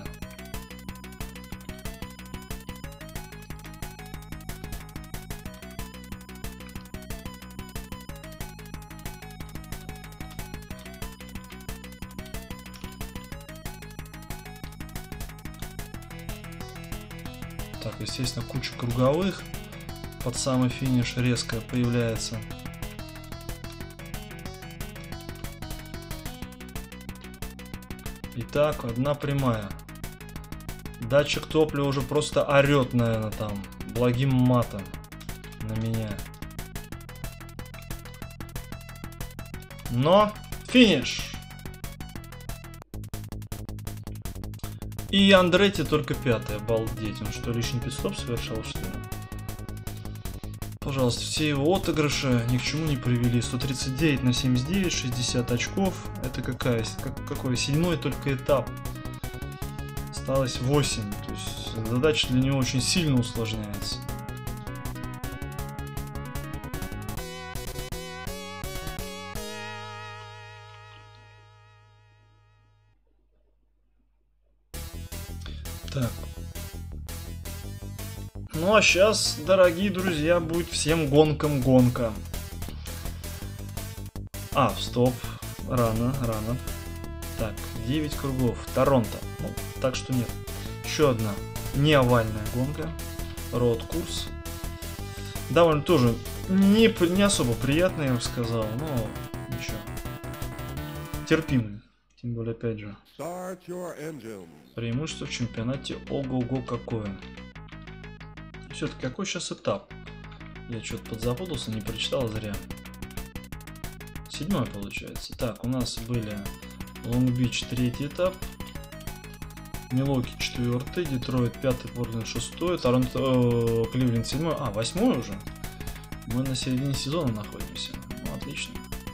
Так, естественно, куча круговых. Под самый финиш резко появляется. Итак, одна прямая. Датчик топлива уже просто орет, наверное, там благим матом на меня. Но финиш! И Андретти только пятый, обалдеть. Он что, лишний пидстоп совершал, что ли? Пожалуйста, все его отыгрыши ни к чему не привели. сто тридцать девять на семьдесят девять, шестьдесят очков. Это какая, как, какой седьмой только этап. Осталось восемь. То есть задача для него очень сильно усложняется. Так. Ну а сейчас, дорогие друзья, будет всем гонкам гонка. А, стоп. Рано, рано. Так, девять кругов. Торонто. Ну, так что нет. Еще одна не овальная гонка. Роуд-курс. Довольно тоже не, не особо приятный, я бы сказал, но ничего. Терпимый. Тем более, опять же, преимущество в чемпионате ого-го какое. Все-таки какой сейчас этап? Я что-то подзапутался, не прочитал зря. Седьмой получается. Так, у нас были Лонг-Бич третий этап, Милуоки четвертый, Детройт пятый, Портленд шестой, Торонто, э, Кливленд седьмой, а восьмой уже. Мы на середине сезона находимся. Ну, отлично.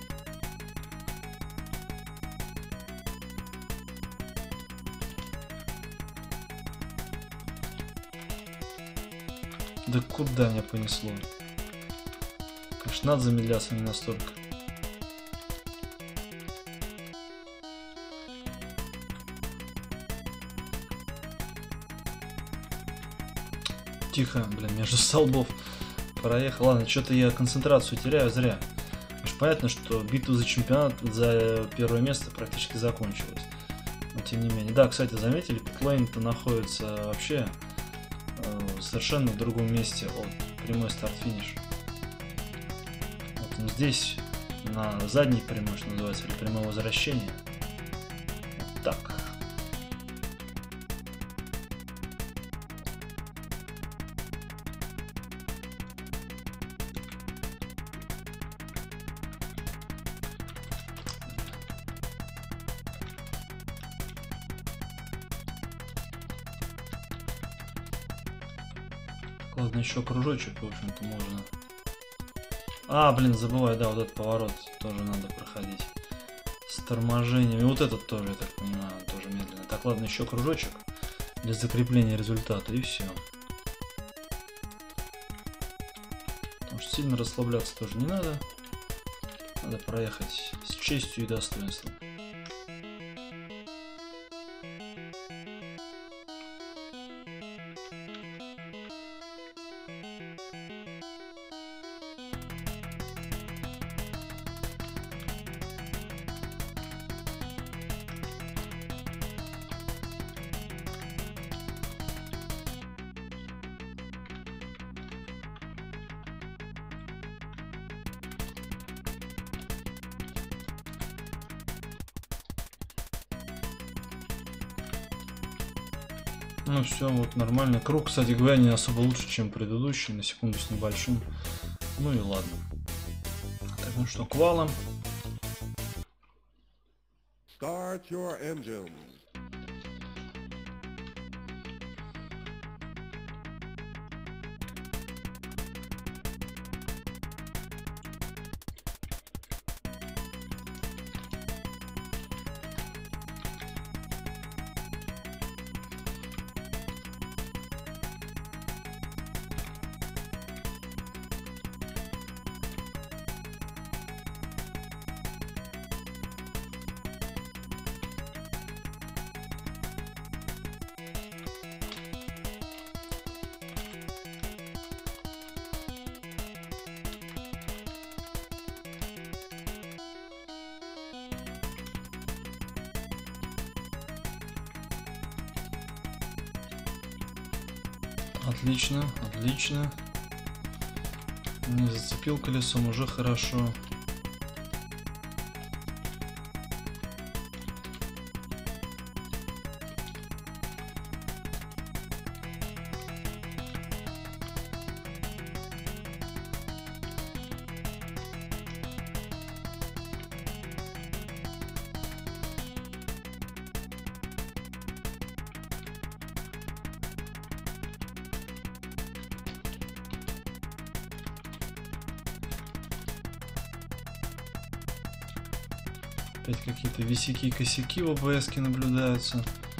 Да куда меня понесло? Конечно, надо замедляться не настолько. Тихо, блин, между столбов проехал. Ладно, что-то я концентрацию теряю зря. Уж понятно, что битва за чемпионат, за первое место практически закончилась. Но тем не менее. Да, кстати, заметили, питлейн-то находится вообще э, совершенно в другом месте от прямой старт-финиш. Вот он здесь, на задней прямой, что называется, или прямое возвращение. Вот так. Ладно, еще кружочек, в общем-то, можно. А, блин, забываю, да, вот этот поворот тоже надо проходить с торможением. И вот этот тоже, я так понимаю, тоже медленно. Так, ладно, еще кружочек для закрепления результата, и все. Потому что сильно расслабляться тоже не надо. Надо проехать с честью и достоинством. Ну все, вот нормально. Круг, кстати говоря, не особо лучше, чем предыдущий, на секунду с небольшим. Ну и ладно. Так, ну что, к валам. Start your engines. Отлично, отлично. Не зацепил колесом, уже хорошо. Опять какие-то висяки и косяки в ОБС-ке наблюдаются.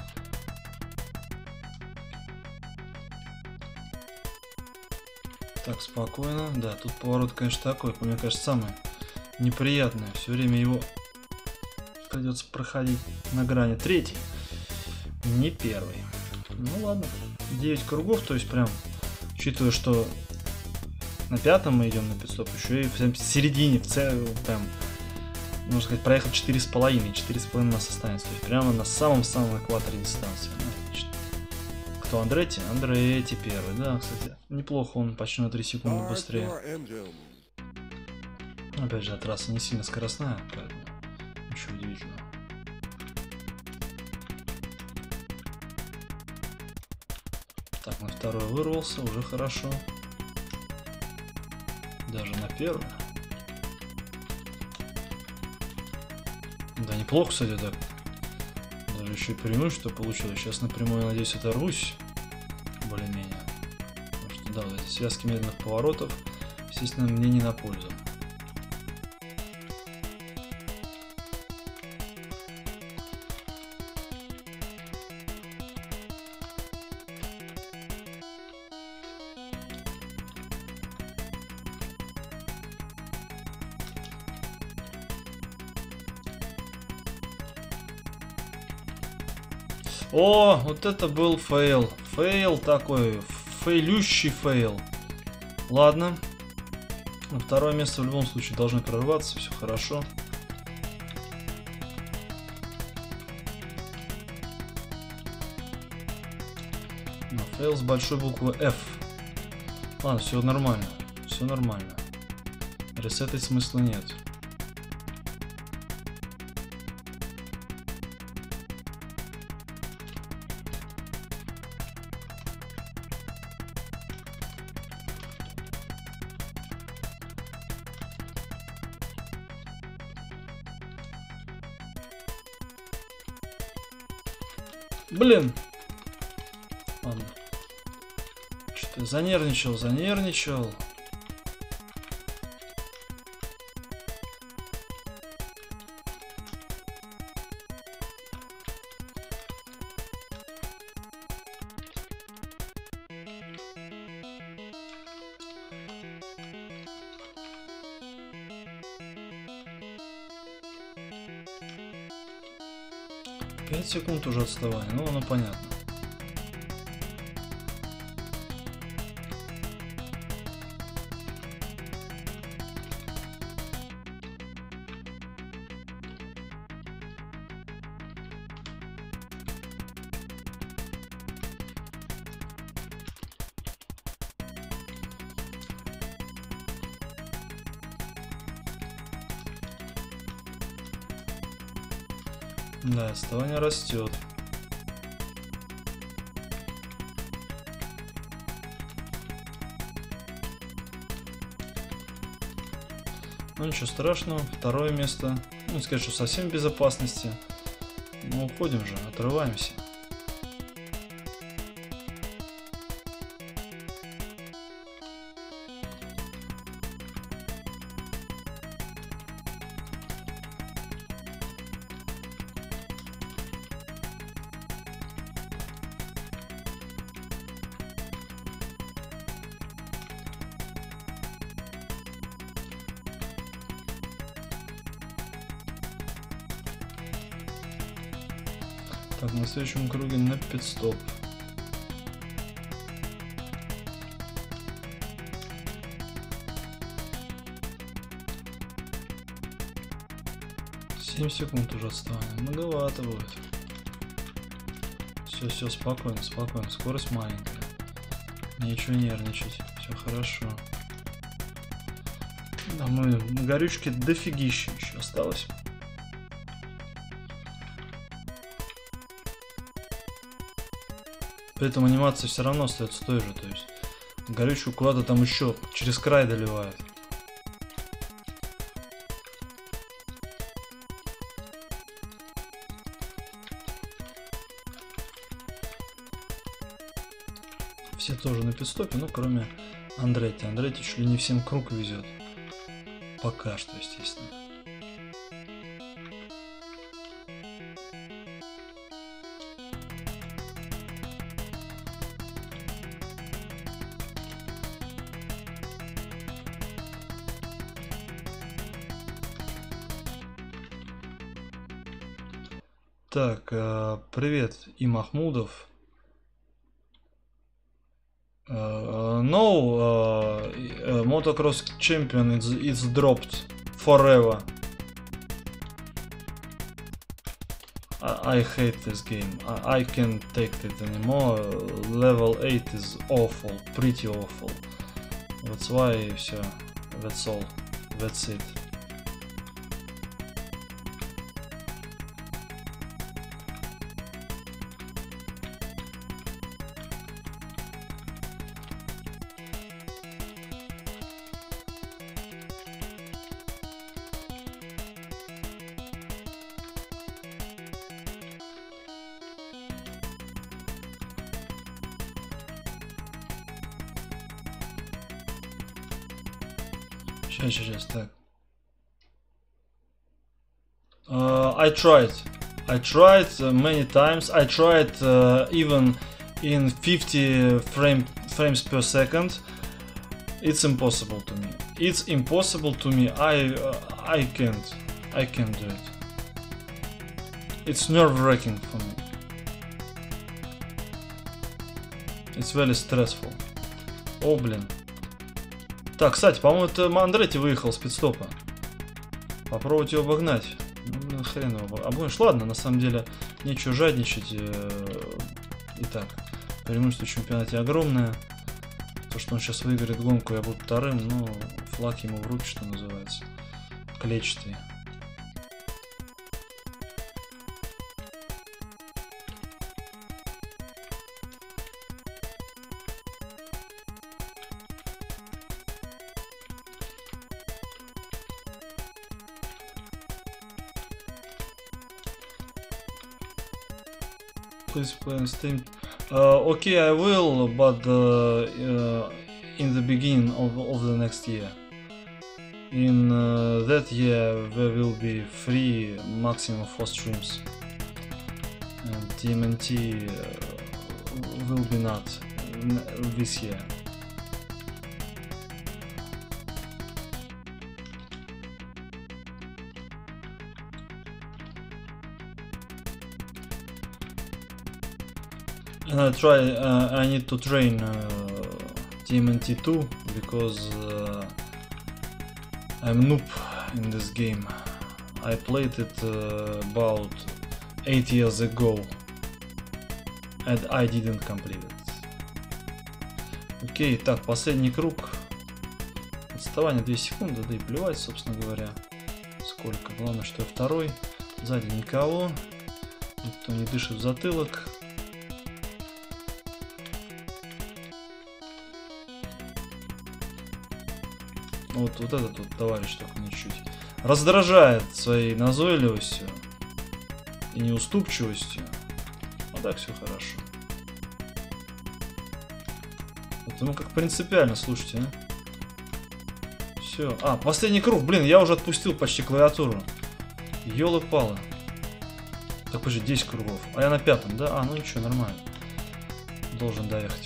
Так, спокойно. Да, тут поворот, конечно, такой, мне кажется, самый неприятный. Все время его придется проходить на грани. Третий, не первый. Ну ладно, девять кругов, то есть прям, учитывая, что на пятом мы идем на пидстоп, еще и в середине, в целом, прям, можно сказать, проехал четыре с половиной, четыре с половиной у нас останется, то есть прямо на самом-самом экваторе дистанции. Ну, отлично. Кто Андретти? Андретти первый, да, кстати, неплохо, он почти на три секунды быстрее. Опять же, трасса не сильно скоростная, поэтому ничего удивительного. Так, на второй вырвался, уже хорошо. Даже на первый. Да, неплохо, кстати, так. Даже еще и преимущество получилось. Сейчас напрямую, я надеюсь, оторвусь. Более-менее. Потому что, да, вот эти связки медленных поворотов, естественно, мне не на пользу. О, вот это был фейл. Фейл такой. Фейлющий фейл. Ладно. На второе место в любом случае должны прорваться. Все хорошо. Но фейл с большой буквы F. Ладно, все нормально. Все нормально. Ресетать смысла нет. Блин. Ладно. Что-то занервничал, занервничал. пять секунд уже отставания, ну оно понятно. Да, отставание растет. Ну ничего страшного, второе место. Ну, не сказать, что совсем в безопасности. Но уходим же, отрываемся. Так, на следующем круге на пит-стоп. семь секунд уже отставания. Многовато будет. Все, все, спокойно, спокойно. Скорость маленькая. Ничего нервничать. Все хорошо. Да, мы на горючке дофигища еще осталось. При этом анимация все равно остается той же, то есть горючку куда-то там еще через край доливают. Все тоже на пит-стопе, ну кроме Андретти. Андретти чуть ли не всем круг везет. Пока что, естественно. Так, э, привет, и Махмудов. Uh, no, uh, uh, motocross champion is it's dropped forever. I, I hate this game. I, I can't take it anymore. Level eight is awful, pretty awful. That's why все. That's all. That's it. Сейчас, сейчас, так. Uh, I tried. I tried uh, many times. I tried uh, even in fifty frame, frames per second. It's impossible to me. It's impossible to me. I uh, I can't. I can't do it. It's nerve-wracking for me. It's very stressful. О, блин. Так, кстати, по-моему, это Андретти выехал с пит-стопа. Попробовать его обогнать. Ну, блин, хрен его обгонишь. Ладно, на самом деле, нечего жадничать. Итак, преимущество в чемпионате огромное. То, что он сейчас выиграет гонку, я буду вторым, ну, флаг ему в руки, что называется. Клетчатый. Please play on Steam. Uh, okay, I will, but uh, uh, in the beginning of, of the next year. In uh, that year there will be free maximum four streams. And T M N T uh, will be not this year. And I try. Uh, I need to train uh, T M N T two because uh, I'm noob in this game. I played it uh, about eight years ago, and I didn't complete it. Окей, так, последний круг. Отставание две секунды, да и плевать, собственно говоря, сколько. Главное, что я второй. Сзади никого, никто не дышит в затылок. Вот, вот этот вот товарищ только мне чуть раздражает своей назойливостью и неуступчивостью. А так все хорошо. Это ну как принципиально, слушайте, а? Все. А, последний круг. Блин, я уже отпустил почти клавиатуру. Ёлы-палы. Так, подожди, десять кругов. А я на пятом, да? А, ну ничего, нормально. Должен доехать.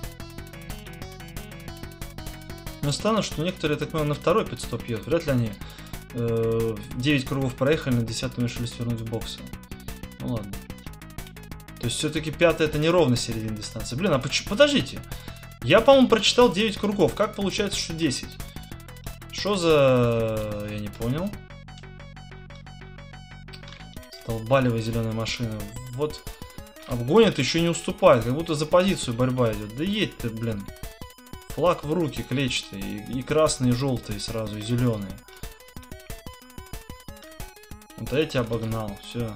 Но странно, что некоторые, так понимаю, на второй пидстоп едут. Вряд ли они э, девять кругов проехали, на десятом решили свернуть в боксы. Ну ладно. То есть все-таки пятая это не ровно середина дистанции. Блин, а почему? Подождите. Я, по-моему, прочитал девять кругов. Как получается, что десять? Что за... Я не понял. Столбалевая зеленая машина. Вот обгонит, еще не уступает. Как будто за позицию борьба идет. Да едь ты, блин. Флаг в руки клетчатый. И, и красный, и желтый сразу, и зеленый. Вот я тебя обогнал. Все.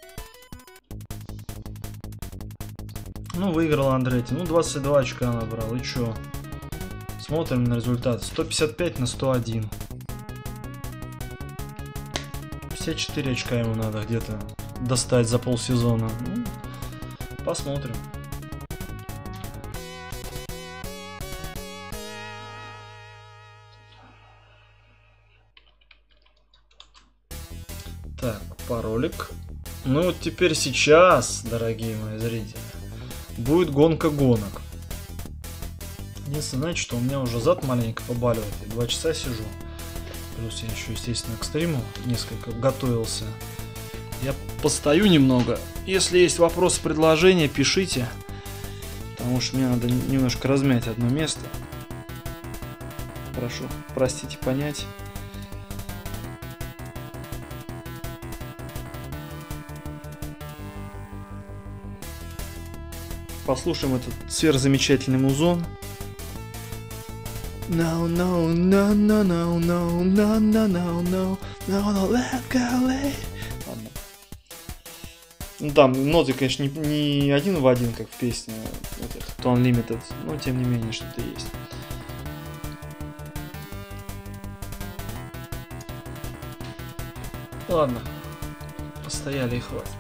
Ну, выиграл Андретти. Ну, двадцать два очка набрал. И чё? Смотрим на результат. сто пятьдесят пять на сто один. пятьдесят четыре очка ему надо где-то достать за полсезона. Ну, посмотрим. Так, паролик. Ну вот теперь сейчас, дорогие мои зрители, будет гонка гонок. Единственное, знаете, что у меня уже зад маленько побаливает. Я два часа сижу. Плюс я еще, естественно, к стриму несколько готовился. Я постою немного. Если есть вопросы, предложения, пишите. Потому что мне надо немножко размять одно место. Прошу, простите, понять. Послушаем этот сверхзамечательный музон. No, no, no, no, no, no, no, no, no, no, no, no, let go, let... Ладно. Ну там ноты, конечно, не, не один в один, как в песне вот этот, Unlimited, но тем не менее что-то есть. Ладно, постояли и хватит.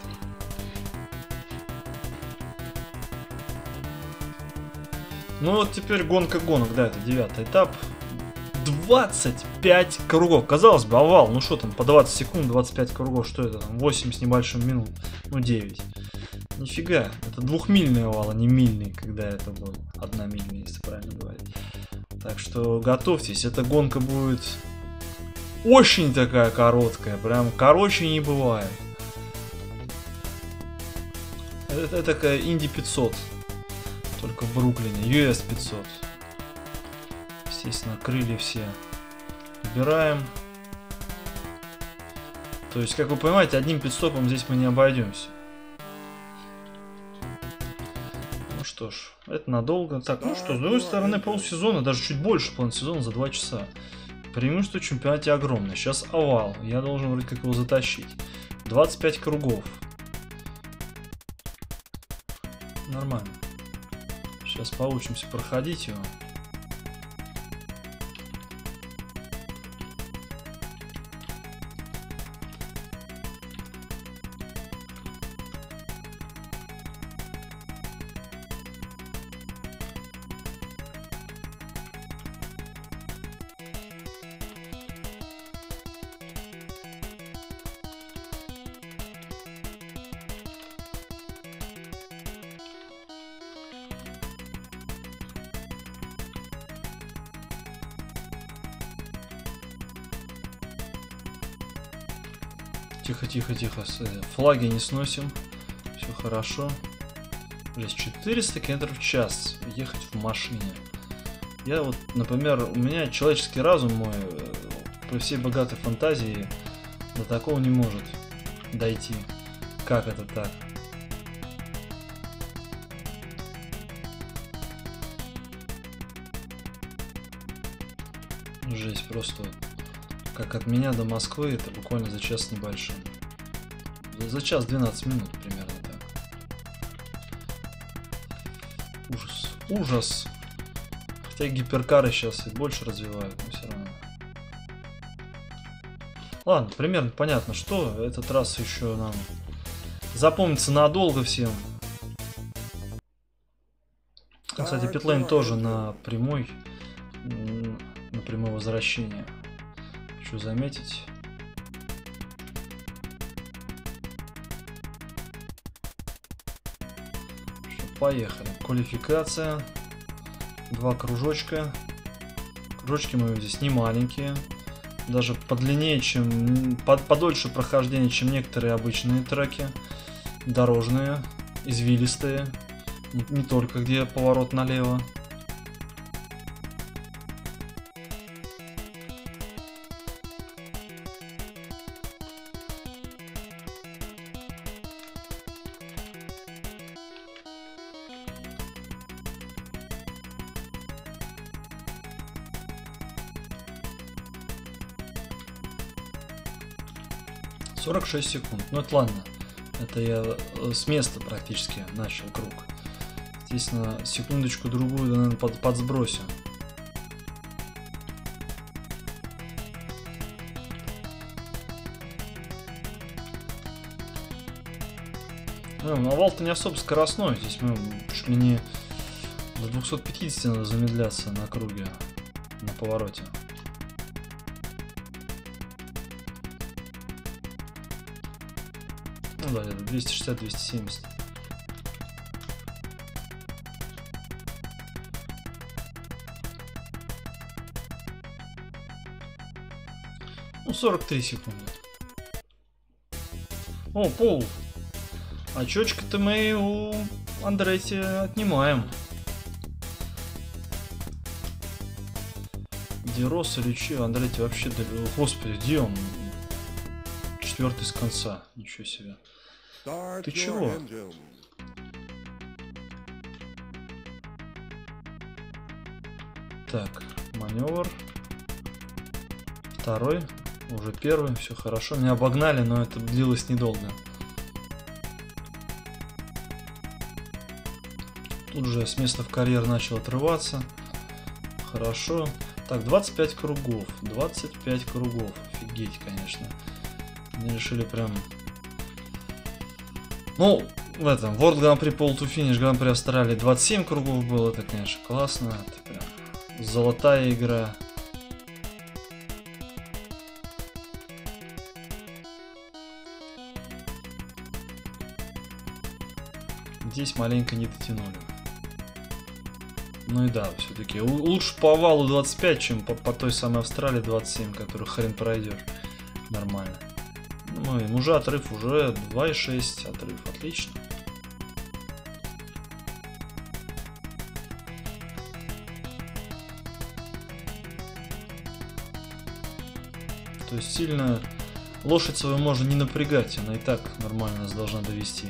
Ну вот теперь гонка гонок, да, это девятый этап. двадцать пять кругов. Казалось бы, овал, ну что там, по двадцать секунд, двадцать пять кругов, что это там, восемь с небольшим минут, ну девять. Нифига, это двухмильный овал, а не мильный, когда это был одномильный, если правильно говорить. Так что готовьтесь, эта гонка будет очень такая короткая, прям короче не бывает. Это, это такая Инди пятьсот. Только в Бруклине. ю эс пятьсот. Естественно, крылья все убираем. То есть, как вы понимаете, одним пидстопом здесь мы не обойдемся. Ну что ж, это надолго. Так, ну что, с другой стороны, полсезона, даже чуть больше полсезона за два часа. Преимущество в чемпионате огромное. Сейчас овал. Я должен вроде как его затащить. двадцать пять кругов. Нормально. Сейчас поучимся проходить его. Тихо, тихо, тихо. Флаги не сносим. Все хорошо. Блин, четыреста километров в час ехать в машине. Я вот, например, у меня человеческий разум мой при всей богатой фантазии до такого не может дойти. Как это так? Жесть просто. Как от меня до Москвы, это буквально за час с небольшим. За час двенадцать минут примерно так. Ужас. Ужас. Хотя гиперкары сейчас и больше развивают, но все равно. Ладно, примерно понятно, что. Этот раз еще нам запомнится надолго всем. Кстати, питлейн тоже на прямой, на прямое возвращение. Хочу заметить. Поехали. Квалификация. Два кружочка. Кружочки мы здесь не маленькие. Даже подлиннее, чем... Под, подольше прохождения, чем некоторые обычные треки. Дорожные. Извилистые. Не, не только где поворот налево. сорок шесть секунд. Ну это ладно. Это я с места практически начал круг. Здесь на секундочку-другую, наверное, под, подсбросим. Ну, овал-то не особо скоростной. Здесь мы чуть ли не до двухсот пятидесяти надо замедляться на круге, на повороте. Ну да, это двести шестьдесят — двести семьдесят. Ну, сорок три секунды. О, Пол. Очечко-то мы у Андретти отнимаем. Дерос или че? Андретти вообще... Господи, где он? Четвертый с конца. Ничего себе. Ты чего? Так, маневр. Второй. Уже первый. Все хорошо. Меня обогнали, но это длилось недолго. Тут же с места в карьер начал отрываться. Хорошо. Так, двадцать пять кругов. двадцать пять кругов. Офигеть, конечно. Они решили прям... Ну, в этом, World Grand Prix Pole to Finish Grand Prix Австралии двадцать семь кругов было. Это, конечно, классно. Это прям золотая игра. Здесь маленько не дотянули. Ну и да, все-таки лучше по овалу двадцать пять, чем по, по той самой Австралии двадцать семь, которую хрен пройдешь. Нормально. Ну и уже отрыв, уже два и шесть отрыв. Отлично. То есть сильно лошадь свою можно не напрягать, она и так нормально нас должна довести.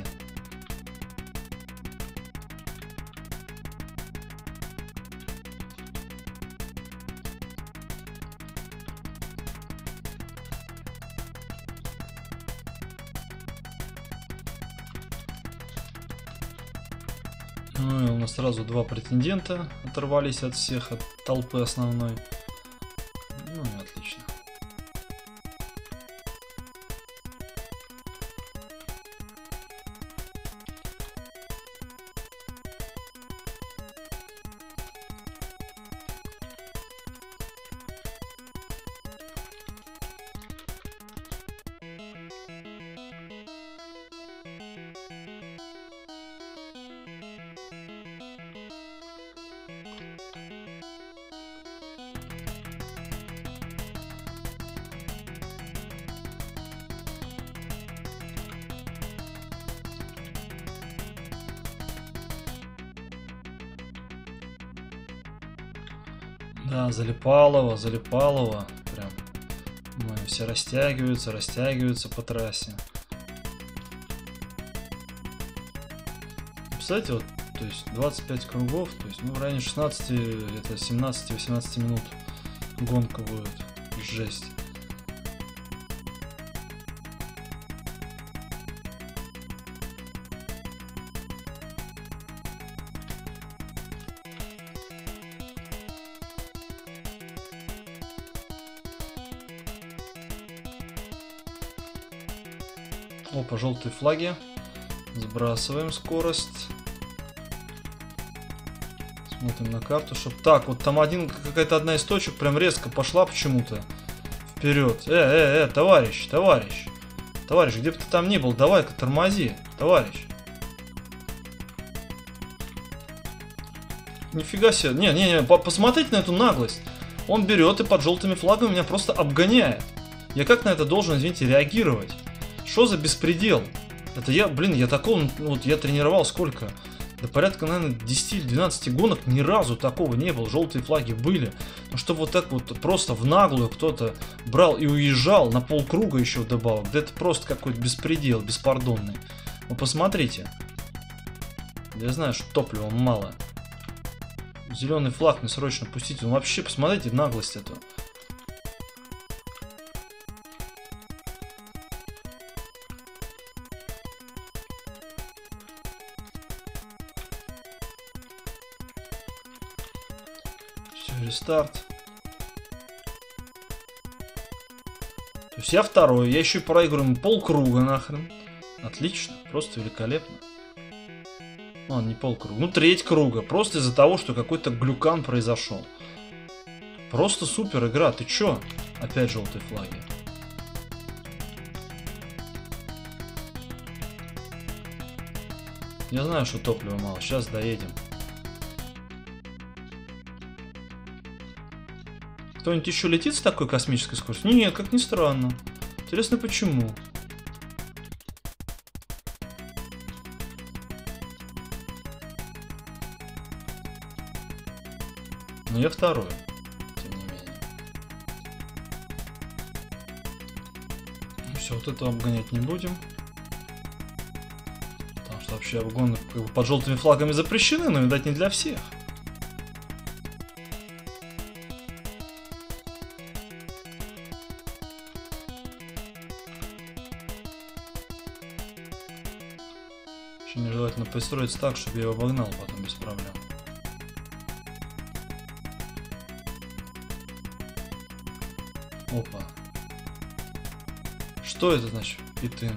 Ну и у нас сразу два претендента оторвались от всех, от толпы основной. Ну и отлично. Да, Залипалово, Залипалово. Прям. Ну, все растягиваются, растягиваются по трассе. Кстати, вот, то есть двадцать пять кругов, то есть, ну, в районе шестнадцати, это семнадцати-восемнадцати минут гонка будет. Жесть. Опа, желтые флаги. Сбрасываем скорость. Смотрим на карту, чтоб... Так, вот там один, какая-то одна из точек прям резко пошла почему-то вперед. Э, э, э, товарищ, товарищ. Товарищ, где бы ты там ни был, давай-ка тормози, товарищ. Нифига себе. Не, не, не, посмотрите на эту наглость. Он берет и под желтыми флагами меня просто обгоняет. Я как на это должен, извините, реагировать? Что за беспредел? Это я, блин, я такого, вот я тренировал сколько? До порядка, наверное, десяти или двенадцати гонок ни разу такого не было. Желтые флаги были. Но чтобы вот так вот просто в наглую кто-то брал и уезжал на полкруга еще вдобавок. Да это просто какой-то беспредел, беспардонный. Вы посмотрите. Я знаю, что топлива мало. Зеленый флаг мне срочно пустите. Ну вообще, посмотрите наглость эту. Рестарт. То есть я второй, я еще и проигрываю полкруга нахрен. Отлично, просто великолепно. Ладно, не полкруга, ну треть круга. Просто из-за того, что какой-то глюкан произошел. Просто супер игра, ты чё? Опять желтые флаги. Я знаю, что топлива мало, сейчас доедем. Кто-нибудь еще летит с такой космической скоростью? Нет, как ни странно. Интересно, почему? Но я второй, тем не менее. Все, вот это обгонять не будем. Потому что вообще обгоны как бы под желтыми флагами запрещены, но, видать, не для всех. Мне желательно пристроиться так, чтобы я его обогнал потом без проблем. Опа. Что это значит? Питын.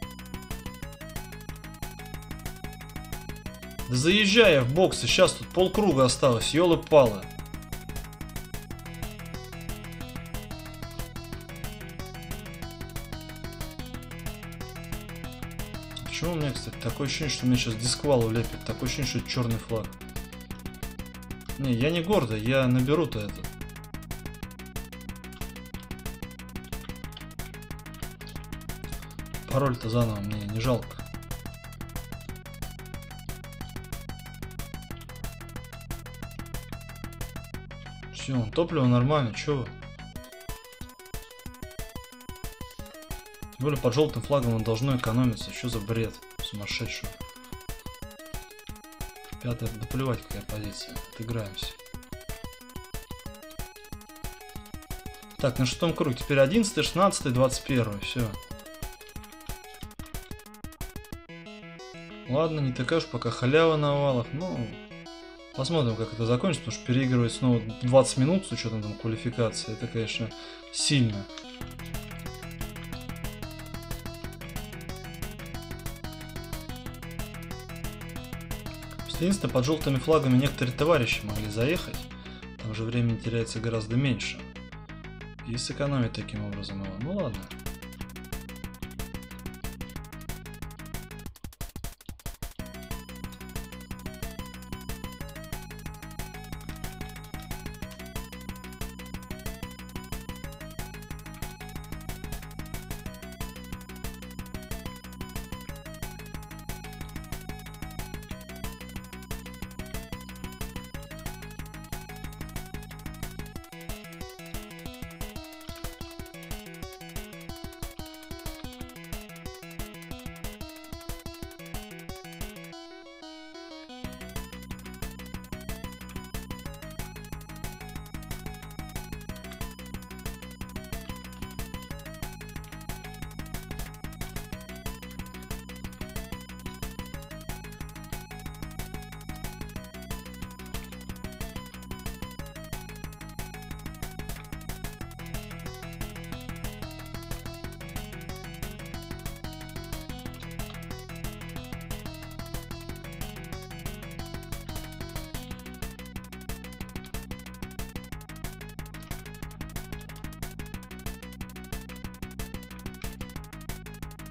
Да заезжай я в боксы, сейчас тут полкруга осталось, ёлы-палы. Почему у меня, кстати, такое ощущение, что мне сейчас дисквал улепит? Такое ощущение, что это черный флаг. Не, я не гордый, я наберу-то этот. Пароль-то заново, мне не жалко. Все, топливо нормально, чё вы? Тем более под желтым флагом он должно экономиться. Что за бред сумасшедший? Пятая, да плевать какая позиция. Отыграемся. Так, на шестом круге. Теперь одиннадцатый, шестнадцатый, двадцать первый. Все. Ладно, не такая уж пока халява на овалах. Ну, посмотрим, как это закончится. Потому что переигрывать снова двадцать минут с учетом там квалификации. Это, конечно, сильно. Единственное, под желтыми флагами некоторые товарищи могли заехать. Там же времени теряется гораздо меньше. И сэкономить таким образом его. Ну ладно.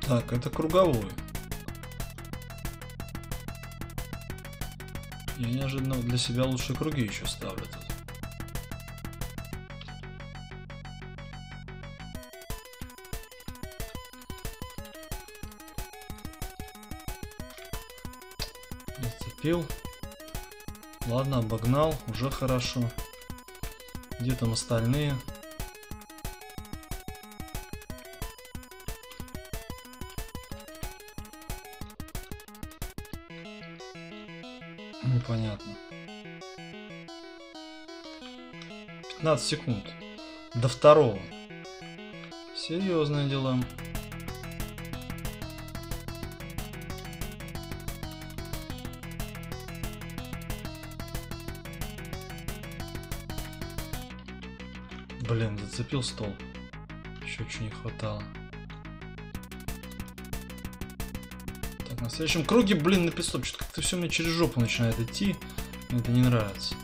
Так, это круговой. Я неожиданно для себя лучшие круги еще ставлю тут. Зацепил. Ладно, обогнал, уже хорошо. Где там остальные? Непонятно. пятнадцать секунд. До второго. Серьезные дела. Блин, зацепил стол. Еще чего не хватало. Так, на следующем круге, блин, на пидстоп. Что-то как-то все мне через жопу начинает идти. Мне это не нравится.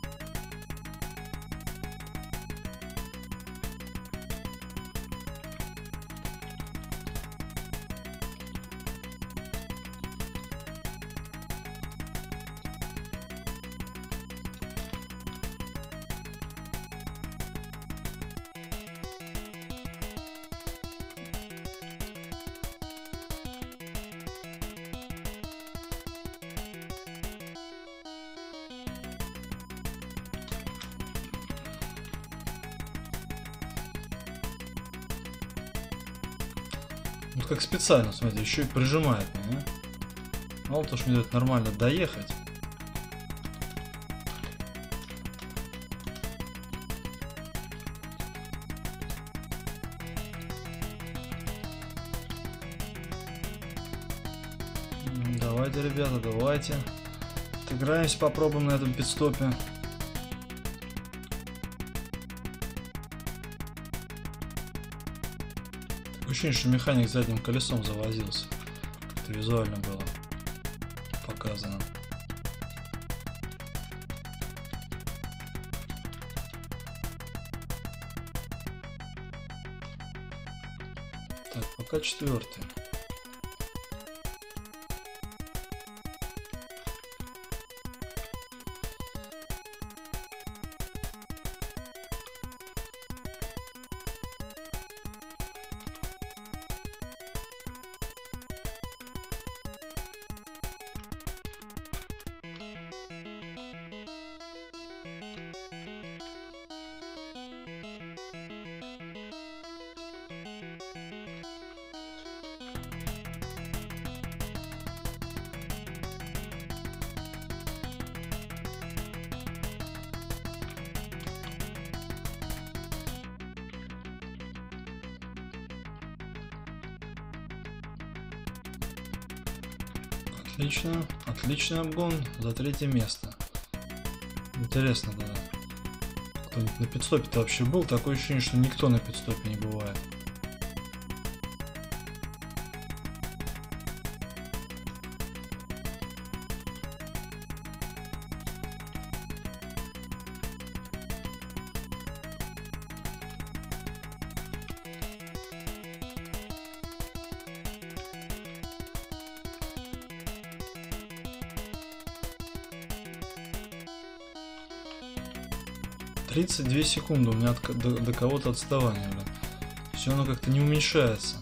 Вот как специально, смотрите, еще и прижимает меня. Мало того, что мне дает нормально доехать. Давайте, ребята, давайте. Отыграемся, попробуем на этом пидстопе. Ощущение, что механик задним колесом завозился. Это визуально было показано. Так, пока четвертый. Отлично, отличный обгон за третье место. Интересно, да. Кто-нибудь на пидстопе-то вообще был? Такое ощущение, что никто на пидстопе не бывает. тридцать две секунды у меня от, до, до кого-то отставание, блин. Все оно как-то не уменьшается.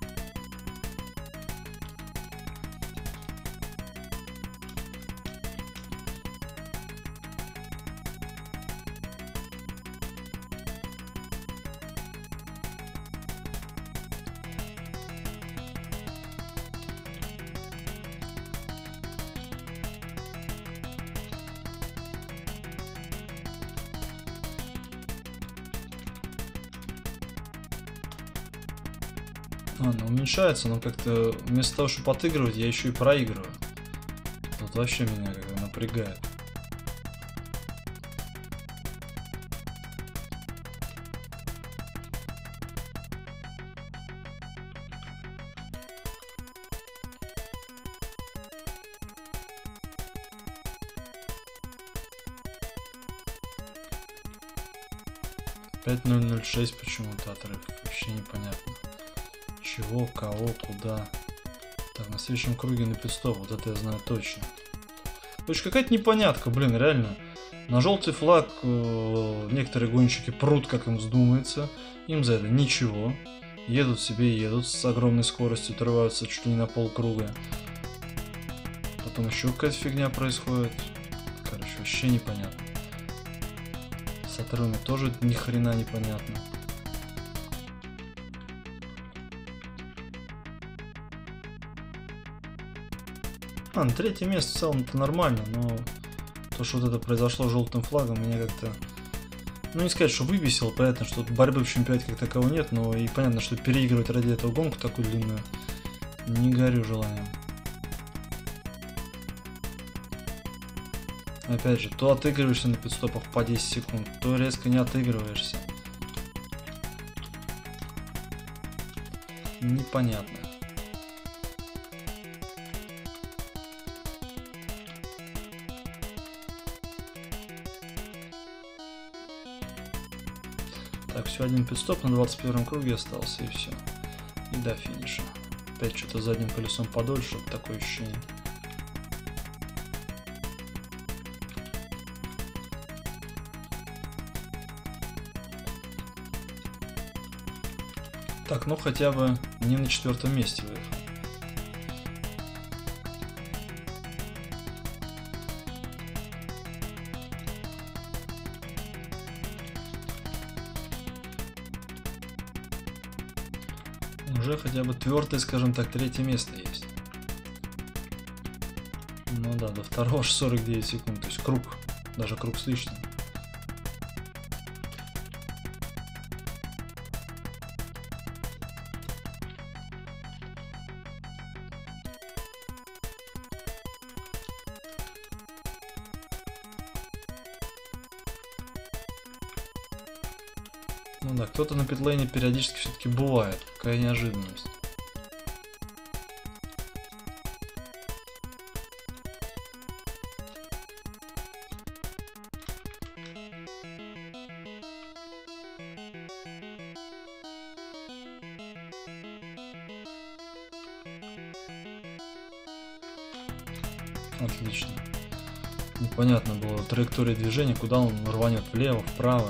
А, ну уменьшается, но как-то вместо того, чтобы отыгрывать, я еще и проигрываю. Вот вообще меня как-то напрягает. пять ноль ноль шесть почему-то отрыв, вообще непонятно. Чего, кого, куда. Так, на следующем круге на пидстоп, вот это я знаю точно. Короче, какая-то непонятка, блин, реально. На желтый флаг э, некоторые гонщики прут, как им вздумается. Им за это ничего. Едут себе и едут с огромной скоростью, отрываются чуть ли не на полкруга. Потом еще какая-то фигня происходит. Короче, вообще непонятно. С отрывами тоже ни хрена непонятно. А, на третье место в целом это нормально, но то, что вот это произошло желтым флагом, меня как-то... Ну, не сказать, что выбесило, понятно, что борьбы в чемпионате как такового нет, но и понятно, что переигрывать ради этого гонку такую длинную не горю желанием. Опять же, то отыгрываешься на пидстопах по десять секунд, то резко не отыгрываешься. Непонятно. Так, все, один пидстоп на двадцать первом круге остался, и все. И до финиша. Опять что-то задним колесом подольше, вот такое ощущение. Так, ну хотя бы не на четвертом месте выехал. Уже хотя бы твердое, скажем так, третье место есть. Ну да, до второго аж сорок девять секунд, то есть круг, даже круг с лишним. Ну да, кто-то на питлейне периодически все-таки бывает. Какая неожиданность. Отлично. Непонятно было траектория движения, куда он рванет, влево, вправо.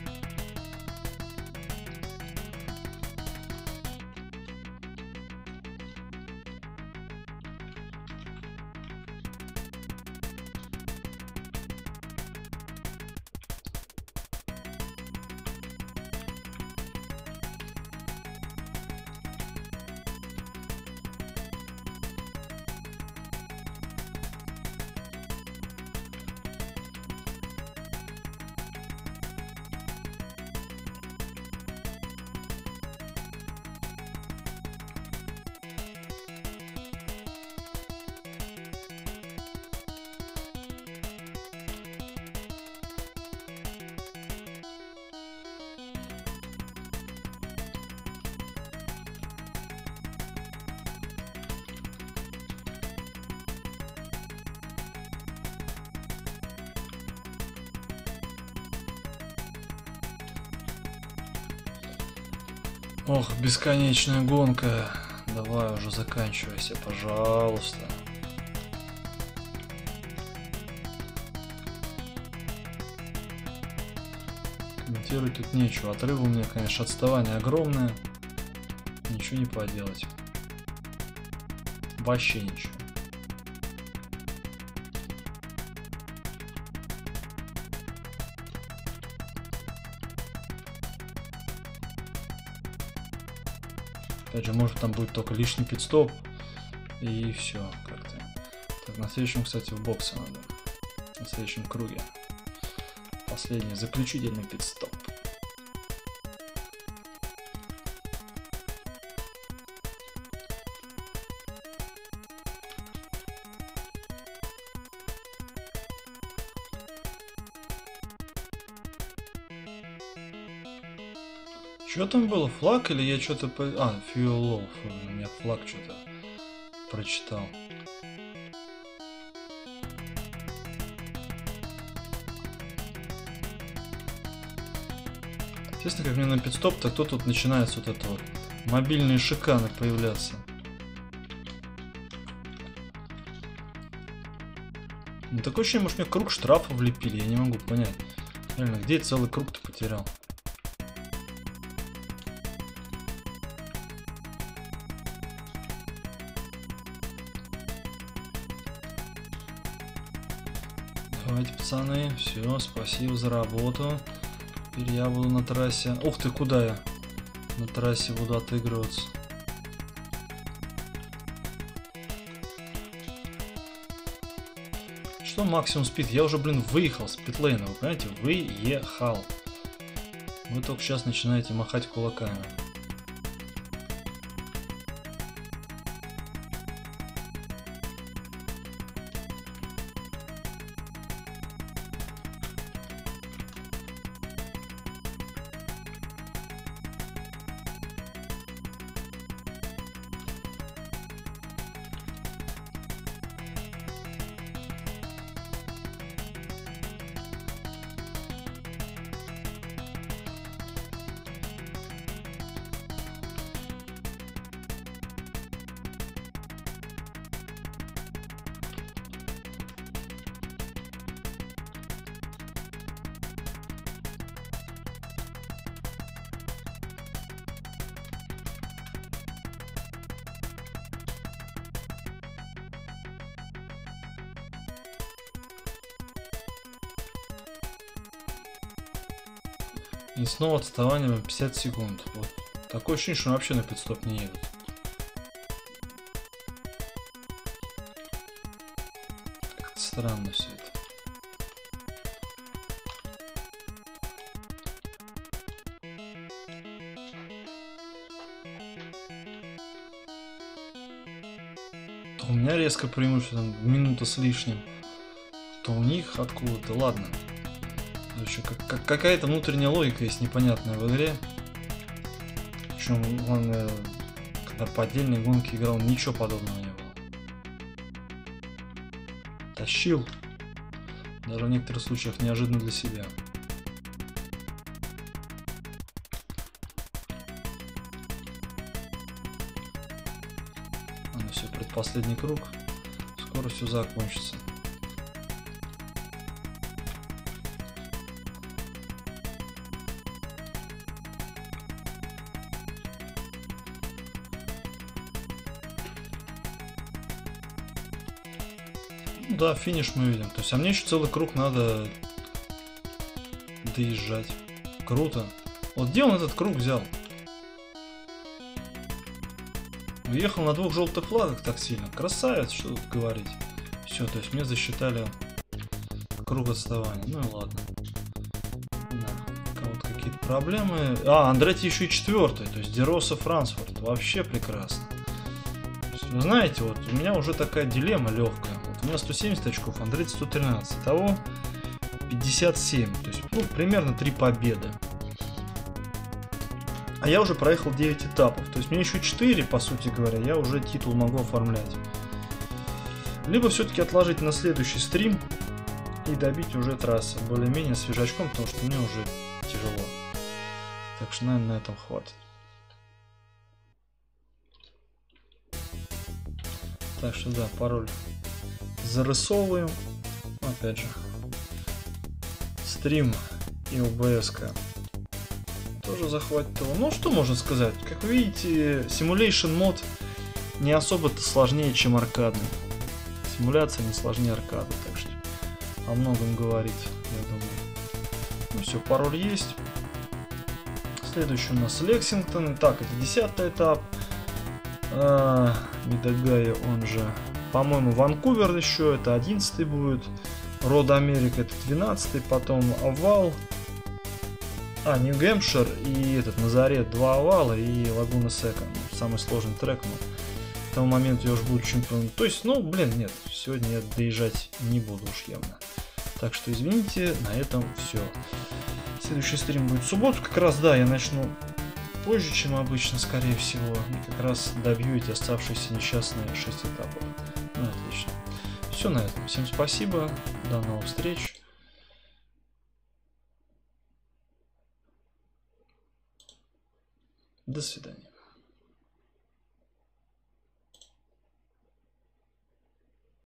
Ох, бесконечная гонка. Давай уже заканчивайся, пожалуйста. Комментировать тут нечего. Отрыв у меня, конечно, отставание огромное. Ничего не поделать. Вообще ничего. Опять же, может там будет только лишний пидстоп. И все как-то. Так, на следующем, кстати, в боксе надо. На следующем круге. Последний, заключительный пидстоп. Что там было? Флаг или я что-то... По... А, fuel low. У меня флаг что-то прочитал. Естественно, как мне на пидстоп, то кто тут начинается вот это вот мобильные шиканы появляться. Ну, такое ощущение, может, мне круг штрафа влепили, я не могу понять. Реально, где я целый круг-то потерял? Давайте, пацаны, все, спасибо за работу. Теперь я буду на трассе. Ух ты, куда я? На трассе буду отыгрываться. Что максимум спид? Я уже, блин, выехал с питлейна, вы понимаете? Выехал. Вы только сейчас начинаете махать кулаками. И снова отставание на пятьдесят секунд. Вот. Такое ощущение, что вообще на пит-стоп не едут. Как-то странно все это. То у меня резко преимущество, там, минута с лишним, то у них откуда-то. Ладно. Как, какая-то внутренняя логика есть непонятная в игре. Причем, главное, когда по отдельной гонке играл, ничего подобного не было. Тащил. Даже в некоторых случаях неожиданно для себя. Ладно, все, предпоследний круг. Скоро все закончится. Да, финиш мы видим. То есть, а мне еще целый круг надо доезжать. Круто. Вот где он этот круг взял? Уехал на двух желтых флагах так сильно. Красавец, что тут говорить. Все, то есть мне засчитали круг отставания. Ну и ладно. Да, у кого-то какие-то проблемы. А, Андретти еще и четвертый. То есть Дероса, Франсфорд. Вообще прекрасно. Вы знаете, вот у меня уже такая дилемма легкая. Вот у меня сто семьдесят очков, Андретти сто тринадцать. Итого пятьдесят семь. То есть, ну, примерно три победы. А я уже проехал девять этапов. То есть мне еще четыре, по сути говоря, я уже титул могу оформлять. Либо все-таки отложить на следующий стрим и добить уже трассы более-менее свежачком, потому что мне уже тяжело. Так что, наверное, на этом хватит. Так что да, пароль зарисовываем. Опять же, стрим и о бэ эс-ка тоже захватит его. Ну, что можно сказать? Как вы видите, Simulation мод не особо-то сложнее, чем аркадный. Симуляция не сложнее аркады, так что о многом говорит, я думаю. Ну все, пароль есть. Следующий у нас Лексингтон. Так, это десятый этап. А, Мидагая, он же, по-моему, Ванкувер еще, это одиннадцатый будет. Род Америка, это двенадцатый, потом Овал. А, Нью-Гэмпшир и этот Назарет, два овала и Лагуна Сека. Самый сложный трек, но к тому моменту я уже буду чемпионом. То есть, ну, блин, нет, сегодня я доезжать не буду уж явно. Так что, извините, на этом все. Следующий стрим будет в субботу. Как раз, да, я начну позже, чем обычно, скорее всего. И как раз добью эти оставшиеся несчастные шесть этапов. Ну, отлично. Все на этом. Всем спасибо. До новых встреч. До свидания.